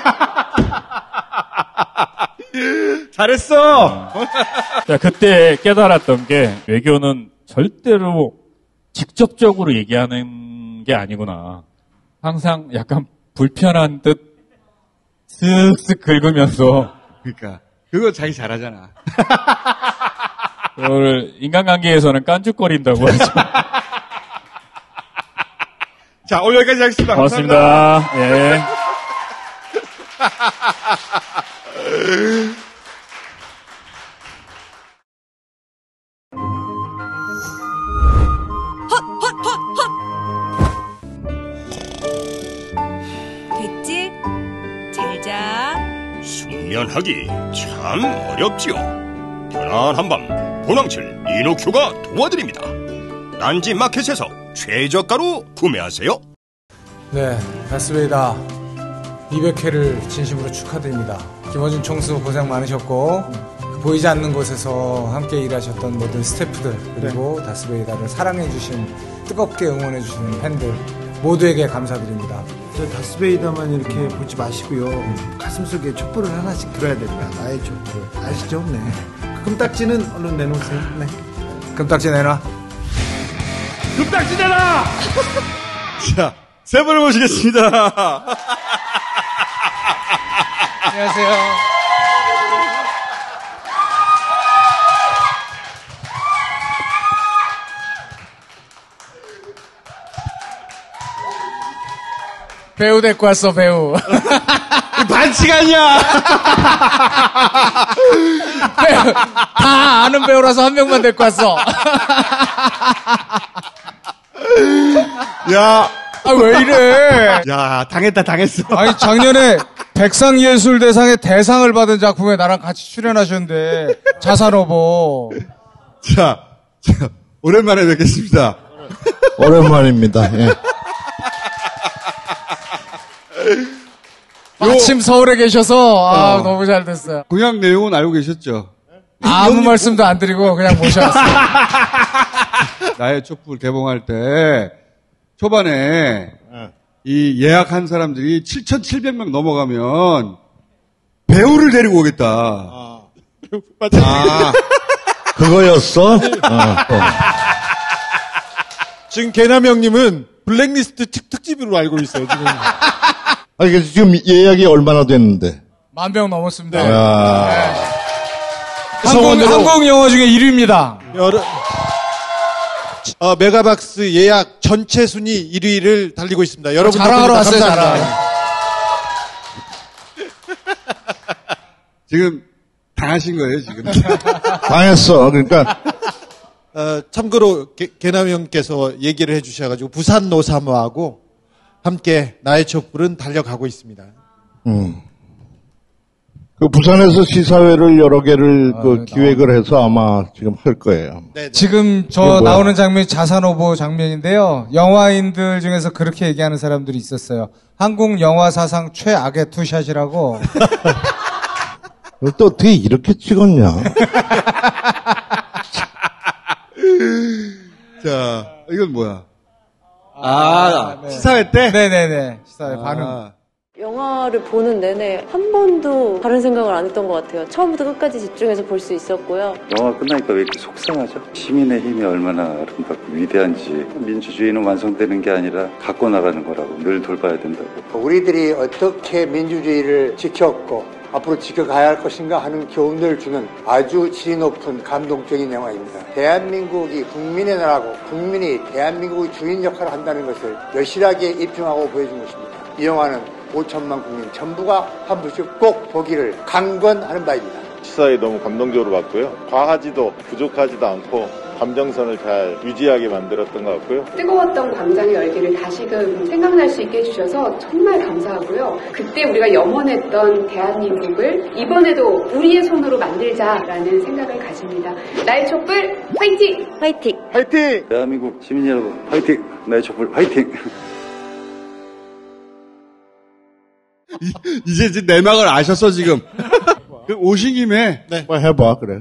잘했어. 자, 그때 깨달았던 게 외교는 절대로 직접적으로 얘기하는 게 아니구나. 항상 약간 불편한 듯 쓱쓱 긁으면서. 그러니까 그거 자기 잘하잖아. 그거를 인간관계에서는 깐죽거린다고 하죠. 자, 오늘 여기까지 하겠습니다. 고맙습니다. 예. 됐지? 잘 자. 숙면하기 참 어렵지요. 편안한 밤 보낭칠 이노큐가 도와드립니다. 딴지 마켓에서 최저가로 구매하세요. 네, 다스베이다 200회를 진심으로 축하드립니다. 김어준 총수 고생 많으셨고 보이지 않는 곳에서 함께 일하셨던 모든 스태프들 그리고 다스베이다를 사랑해주신 뜨겁게 응원해주시는 팬들 모두에게 감사드립니다. 저 다스베이다만 이렇게 보지 마시고요. 가슴속에 촛불을 하나씩 들어야 됩니다. 나의 촛불 아시죠? 네. 그 금딱지는 얼른 내놓으세요. 네. 금딱지 내놔. 금딱지 내놔. 자, 세 분을 모시겠습니다. 안녕하세요. 배우 데리고 왔어, 배우. 반칙 아니야! 배우, 다 아는 배우라서 한 명만 데리고 왔어. 야. 아, 왜 이래? 야, 당했어. 아니, 작년에 백상예술대상의 대상을 받은 작품에 나랑 같이 출연하셨는데, 자산오보. 자, 오랜만에 뵙겠습니다. 오랜만입니다. 예. 마침 서울에 계셔서, 너무 잘 됐어요. 공약 내용은 알고 계셨죠? 아무 말씀도 안 드리고 그냥 모셔왔어요. 나의 촛불 개봉할 때, 초반에, 이 예약한 사람들이 7,700명 넘어가면, 배우를 데리고 오겠다. 그거였어? 지금 개남 형님은 블랙리스트 특집으로 알고 있어요, 지금. 아니, 지금 예약이 얼마나 됐는데? 10,000명 넘었습니다. 네. 한국 영화 중에 1위입니다. 메가박스 예약 전체 순위 1위를 달리고 있습니다. 여러분 자랑하러 왔어요, 감사합니다. 자랑. 지금 당하신 거예요, 지금. 당했어. 그러니까. 참고로 개남 형께서 얘기를 해주셔가지고 부산 노사모하고 함께 나의 촛불은 달려가고 있습니다. 그 부산에서 시사회를 여러 개를 기획을 해서 아마 지금 할 거예요. 네. 지금 저 나오는 장면이 자산오보 장면인데요. 영화인들 중에서 그렇게 얘기하는 사람들이 있었어요. 한국 영화 사상 최악의 투샷이라고. 또 어떻게 이렇게 찍었냐? 자, 이건 뭐야? 네. 시사회 때? 네네네. 시사회 반응. 영화를 보는 내내 한 번도 다른 생각을 안 했던 것 같아요. 처음부터 끝까지 집중해서 볼 수 있었고요. 영화 끝나니까 왜 이렇게 속상하죠? 시민의 힘이 얼마나 아름답고 위대한지. 민주주의는 완성되는 게 아니라 갖고 나가는 거라고 늘 돌봐야 된다고. 우리들이 어떻게 민주주의를 지켰고 앞으로 지켜가야 할 것인가 하는 교훈을 주는 아주 질이 높은 감동적인 영화입니다. 대한민국이 국민의 나라고 국민이 대한민국의 주인 역할을 한다는 것을 여실하게 입증하고 보여준 것입니다. 이 영화는 5천만 국민 전부가 한 번씩 꼭 보기를 강권하는 바입니다. 시사에 너무 감동적으로 봤고요. 과하지도 부족하지도 않고 감정선을 잘 유지하게 만들었던 것 같고요. 뜨거웠던 광장의 열기를 다시금 생각날 수 있게 해주셔서 정말 감사하고요. 그때 우리가 염원했던 대한민국을 이번에도 우리의 손으로 만들자라는 생각을 가집니다. 나의 촛불 화이팅! 화이팅! 화이팅! 대한민국 시민 여러분 화이팅! 나의 촛불 화이팅! 이제 내막을 아셨어, 지금. 오신 김에. 네. 뭐 해봐, 그래.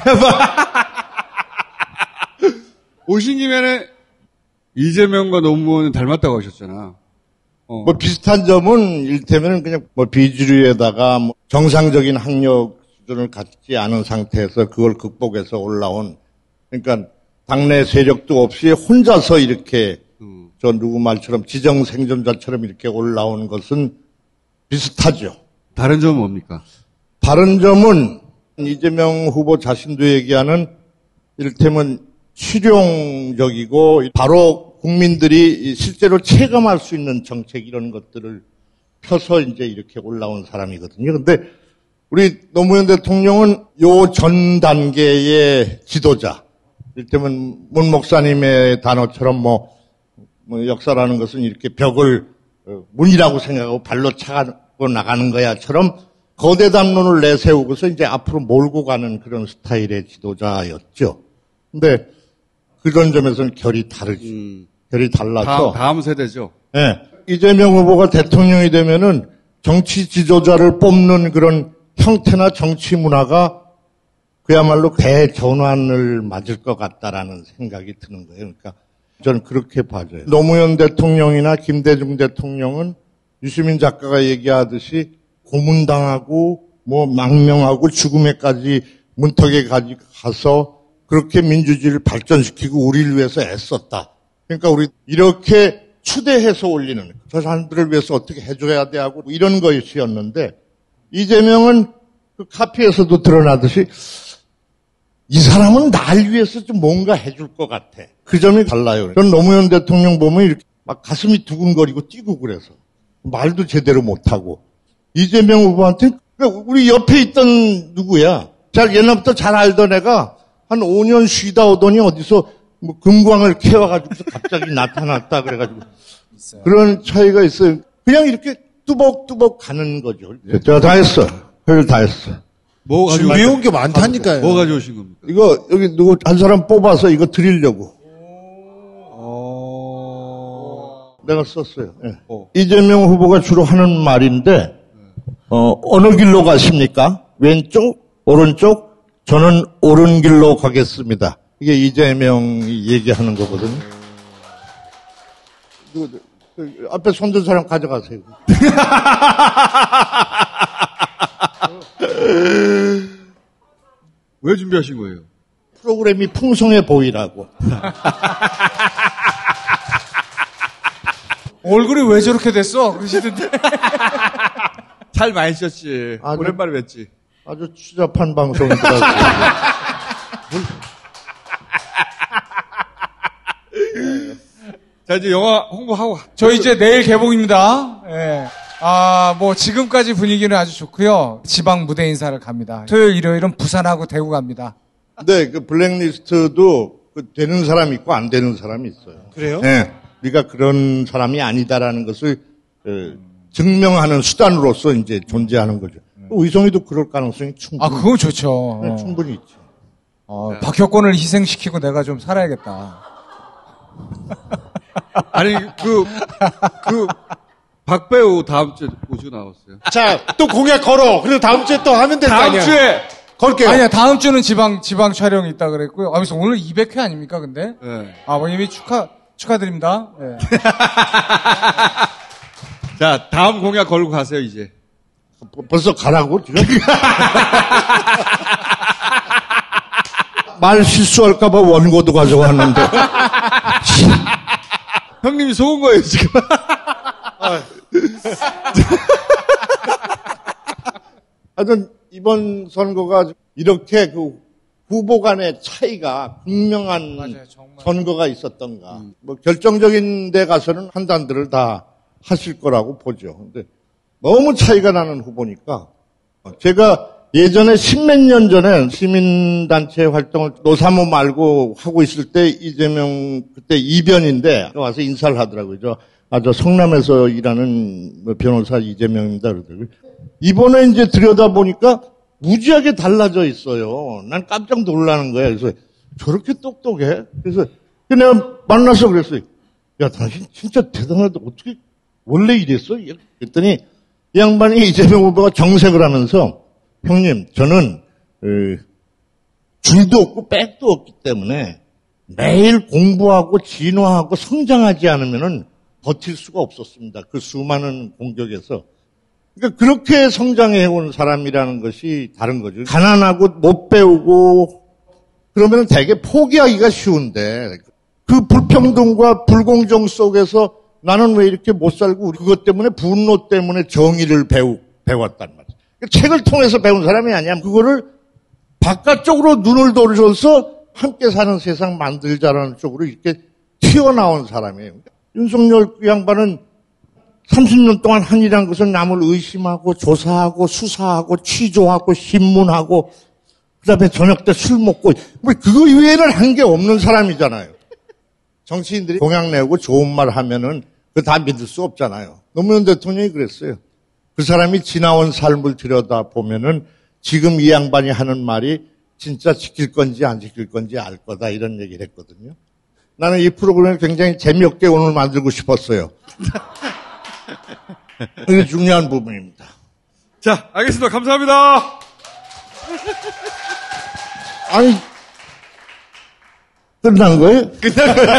오신 김에는 이재명과 노무현은 닮았다고 하셨잖아. 뭐 비슷한 점은 일테면 그냥 뭐 비주류에다가 뭐 정상적인 학력 수준을 갖지 않은 상태에서 그걸 극복해서 올라온, 그러니까 당내 세력도 없이 혼자서 이렇게 저 누구 말처럼 지정 생존자처럼 이렇게 올라온 것은 비슷하죠. 다른 점은 뭡니까? 다른 점은 이재명 후보 자신도 얘기하는 이를테면 실용적이고 바로 국민들이 실제로 체감할 수 있는 정책 이런 것들을 펴서 이제 이렇게 올라온 사람이거든요. 근데 우리 노무현 대통령은 요 전 단계의 지도자, 이를테면 문 목사님의 단어처럼 뭐 역사라는 것은 이렇게 벽을 문이라고 생각하고 발로 차고 나가는 거야처럼 거대 담론을 내세우고서 이제 앞으로 몰고 가는 그런 스타일의 지도자였죠. 근데 그런 점에서는 결이 다르지. 결이 달라서. 다음 세대죠. 네. 이재명 후보가 대통령이 되면은 정치 지도자를 뽑는 그런 형태나 정치 문화가 그야말로 대전환을 맞을 것 같다라는 생각이 드는 거예요. 그러니까 저는 그렇게 봐줘요. 노무현 대통령이나 김대중 대통령은 유시민 작가가 얘기하듯이 고문당하고 뭐 망명하고 죽음에까지 문턱에 가서 그렇게 민주주의를 발전시키고 우리를 위해서 애썼다. 그러니까 우리 이렇게 추대해서 올리는 저 사람들을 위해서 어떻게 해줘야 돼 하고 이런 것이었는데 이재명은 그 카피에서도 드러나듯이 이 사람은 날 위해서 좀 뭔가 해줄 것 같아. 그 점이 달라요. 전 노무현 대통령 보면 이렇게 막 가슴이 두근거리고 뛰고 그래서 말도 제대로 못하고. 이재명 후보한테 우리 옆에 있던 누구야? 옛날부터 잘 알던 애가 한 5년 쉬다 오더니 어디서 뭐 금광을 캐와가지고 갑자기 나타났다 그래가지고 있어요. 그런 차이가 있어요. 그냥 이렇게 뚜벅뚜벅 가는 거죠. 제가 다 했어. 별 다 했어. 뭐 준비해온 게 많다니까요. 뭐 가져오신 겁니까? 이거 여기 누구 한 사람 뽑아서 이거 드리려고. 내가 썼어요. 네. 이재명 후보가 주로 하는 말인데 어느 길로 가십니까? 왼쪽? 오른쪽? 저는 옳은 길로 가겠습니다. 이게 이재명이 얘기하는 거거든요. 앞에 손든 사람 가져가세요. 왜 준비하신 거예요? 프로그램이 풍성해 보이라고. 얼굴이 왜 저렇게 됐어? 그러시던데. 잘 많이 썼지. 오랜만에 뵀지. 아주 추잡한 방송이더라고요. 자, 이제 영화 홍보하고. 저 이제 내일 개봉입니다. 예. 뭐 지금까지 분위기는 아주 좋고요. 지방 무대 인사를 갑니다. 토요일, 일요일은 부산하고 대구 갑니다. 네, 그 블랙리스트도 되는 사람이 있고 안 되는 사람이 있어요. 그래요? 네. 우리가 그런 사람이 아니다라는 것을 증명하는 수단으로서 이제 존재하는 거죠. 의성이도 그럴 가능성이 충분히. 그건 좋죠. 네, 충분히 있죠. 박혁권을 희생시키고 내가 좀 살아야겠다. 아니, 박배우 다음 주에 오시고 나왔어요. 자, 또 공약 걸어. 그리고 다음 주에 또 하면 될 거 아니야. 다음 주에! 걸게요. 아니야, 다음 주는 지방 촬영이 있다 그랬고요. 그래서 오늘 200회 아닙니까, 근데? 네. 뭐 이미 축하드립니다. 네. 자, 다음 공약 걸고 가세요, 이제. 벌써 가라고, 지금? 말 실수할까봐 원고도 가져왔는데. 형님이 속은 거예요, 지금. 하여튼, 이번 선거가 이렇게 그 후보 간의 차이가 분명한 선거가 있었던가. 뭐 결정적인 데 가서는 판단들을 다 하실 거라고 보죠. 근데 너무 차이가 나는 후보니까 제가 예전에 10몇 년 전에 시민단체 활동을 노사모 말고 하고 있을 때 이재명 그때 이변인데 와서 인사를 하더라고요. 저 성남에서 일하는 변호사 이재명입니다. 그러더라고요. 이번에 이제 들여다보니까 무지하게 달라져 있어요. 난 깜짝 놀라는 거야. 그래서 저렇게 똑똑해? 그래서 내가 만나서 그랬어요. 야, 당신 진짜 대단하다. 어떻게 원래 이랬어? 그랬더니 이 양반이 이재명 후보가 정색을 하면서 형님, 저는 줄도 없고 백도 없기 때문에 매일 공부하고 진화하고 성장하지 않으면은 버틸 수가 없었습니다. 그 수많은 공격에서. 그러니까 그렇게 성장해온 사람이라는 것이 다른 거죠. 가난하고 못 배우고 그러면 되게 포기하기가 쉬운데 그 불평등과 불공정 속에서 나는 왜 이렇게 못 살고 그것 때문에 분노 때문에 정의를 배웠단 말이에요. 책을 통해서 배운 사람이 아니야. 그거를 바깥쪽으로 눈을 돌려서 함께 사는 세상 만들자라는 쪽으로 이렇게 튀어나온 사람이에요. 윤석열 그 양반은 30년 동안 한 일이란 것은 남을 의심하고 조사하고 수사하고 취조하고 신문하고 그다음에 저녁 때 술 먹고 뭐 그거 이외에는 한 게 없는 사람이잖아요. 정치인들이 공약 내고 좋은 말 하면은 그거 다 믿을 수 없잖아요. 노무현 대통령이 그랬어요. 그 사람이 지나온 삶을 들여다보면은 지금 이 양반이 하는 말이 진짜 지킬 건지 안 지킬 건지 알 거다 이런 얘기를 했거든요. 나는 이 프로그램을 굉장히 재미없게 오늘 만들고 싶었어요. 이게 중요한 부분입니다. 자, 알겠습니다. 감사합니다. 아니, 끝난 거예요? 끝난 거예요.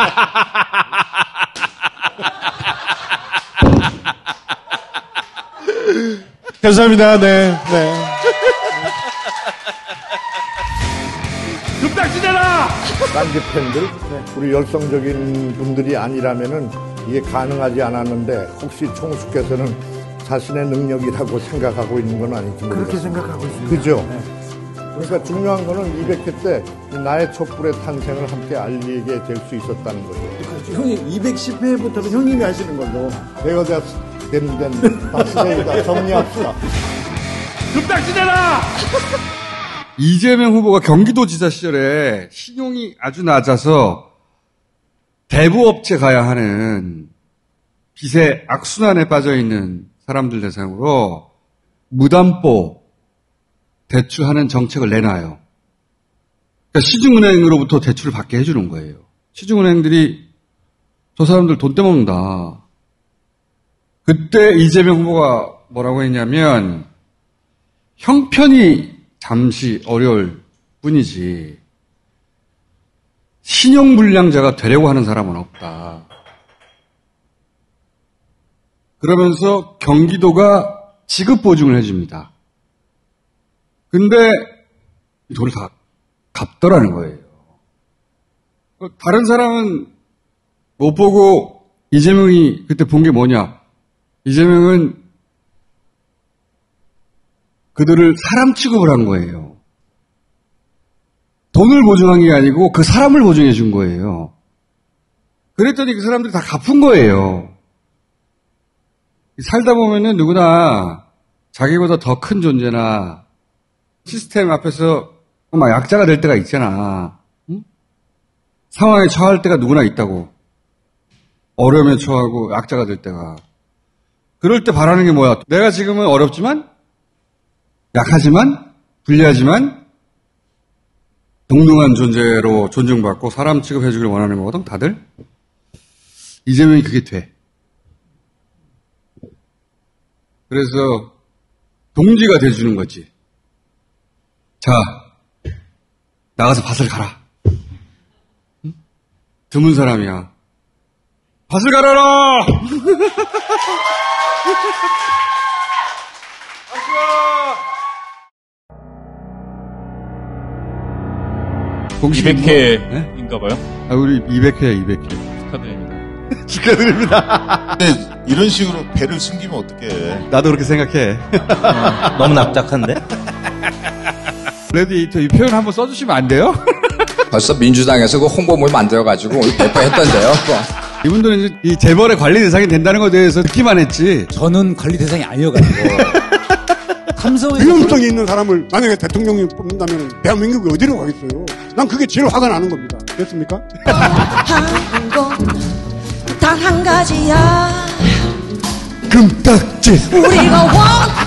감사합니다. 네. 금딱지대라! 딴지 팬들, 우리 열성적인 분들이 아니라면은 이게 가능하지 않았는데 혹시 총수께서는 자신의 능력이라고 생각하고 있는 건 아닌지 모르겠어요. 그렇게 생각하고 있습니다. 그죠? 네. 그러니까 중요한 거는 200회 때 나의 촛불의 탄생을 함께 알리게 될 수 있었다는 거죠. 그렇죠. 형님 210회부터는 형님이 하시는 걸로. 내가 된 박수대이다. 정리합시다. 금딱지대라! 이재명 후보가 경기도지사 시절에 신용이 아주 낮아서 대부업체 가야 하는 빚의 악순환에 빠져있는 사람들 대상으로 무담보 대출하는 정책을 내놔요. 그러니까 시중은행으로부터 대출을 받게 해주는 거예요. 시중은행들이 저 사람들 돈 떼먹는다. 그때 이재명 후보가 뭐라고 했냐면 형편이 잠시 어려울 뿐이지 신용불량자가 되려고 하는 사람은 없다. 그러면서 경기도가 지급보증을 해줍니다. 근데 이 돈을 다 갚더라는 거예요. 다른 사람은 못 보고 이재명이 그때 본 게 뭐냐. 이재명은 그들을 사람 취급을 한 거예요. 돈을 보증한 게 아니고 그 사람을 보증해 준 거예요. 그랬더니 그 사람들이 다 갚은 거예요. 살다 보면은 누구나 자기보다 더 큰 존재나 시스템 앞에서 막 약자가 될 때가 있잖아. 응? 상황에 처할 때가 누구나 있다고. 어려움에 처하고 약자가 될 때가. 그럴 때 바라는 게 뭐야? 내가 지금은 어렵지만 약하지만 불리하지만 동등한 존재로 존중받고 사람 취급해주길 원하는 거거든 다들. 이재명이 그게 돼. 그래서 동지가 돼주는 거지. 자, 나가서 밭을 가라. 응? 드문 사람이야. 밭을 갈아라! 공식 200회인가 봐요? 아, 우리 200회야, 200회. 축하드립니다. 축하드립니다. 근데 이런 식으로 배를 숨기면 어떡해. 나도 그렇게 생각해. 너무 납작한데? 레디에이터 이 표현 한번 써주시면 안 돼요? 벌써 민주당에서 그 홍보물 만들어가지고 배포했던데요. 이분들은 이제 이 재벌의 관리 대상이 된다는 것에 대해서 듣기만 했지. 저는 관리 대상이 아니어가지고. 위험성이 있는 사람을 만약에 대통령이 뽑는다면 대한민국이 어디로 가겠어요? 난 그게 제일 화가 나는 겁니다. 됐습니까? 단 한 가지야. 금딱지. 우리가 원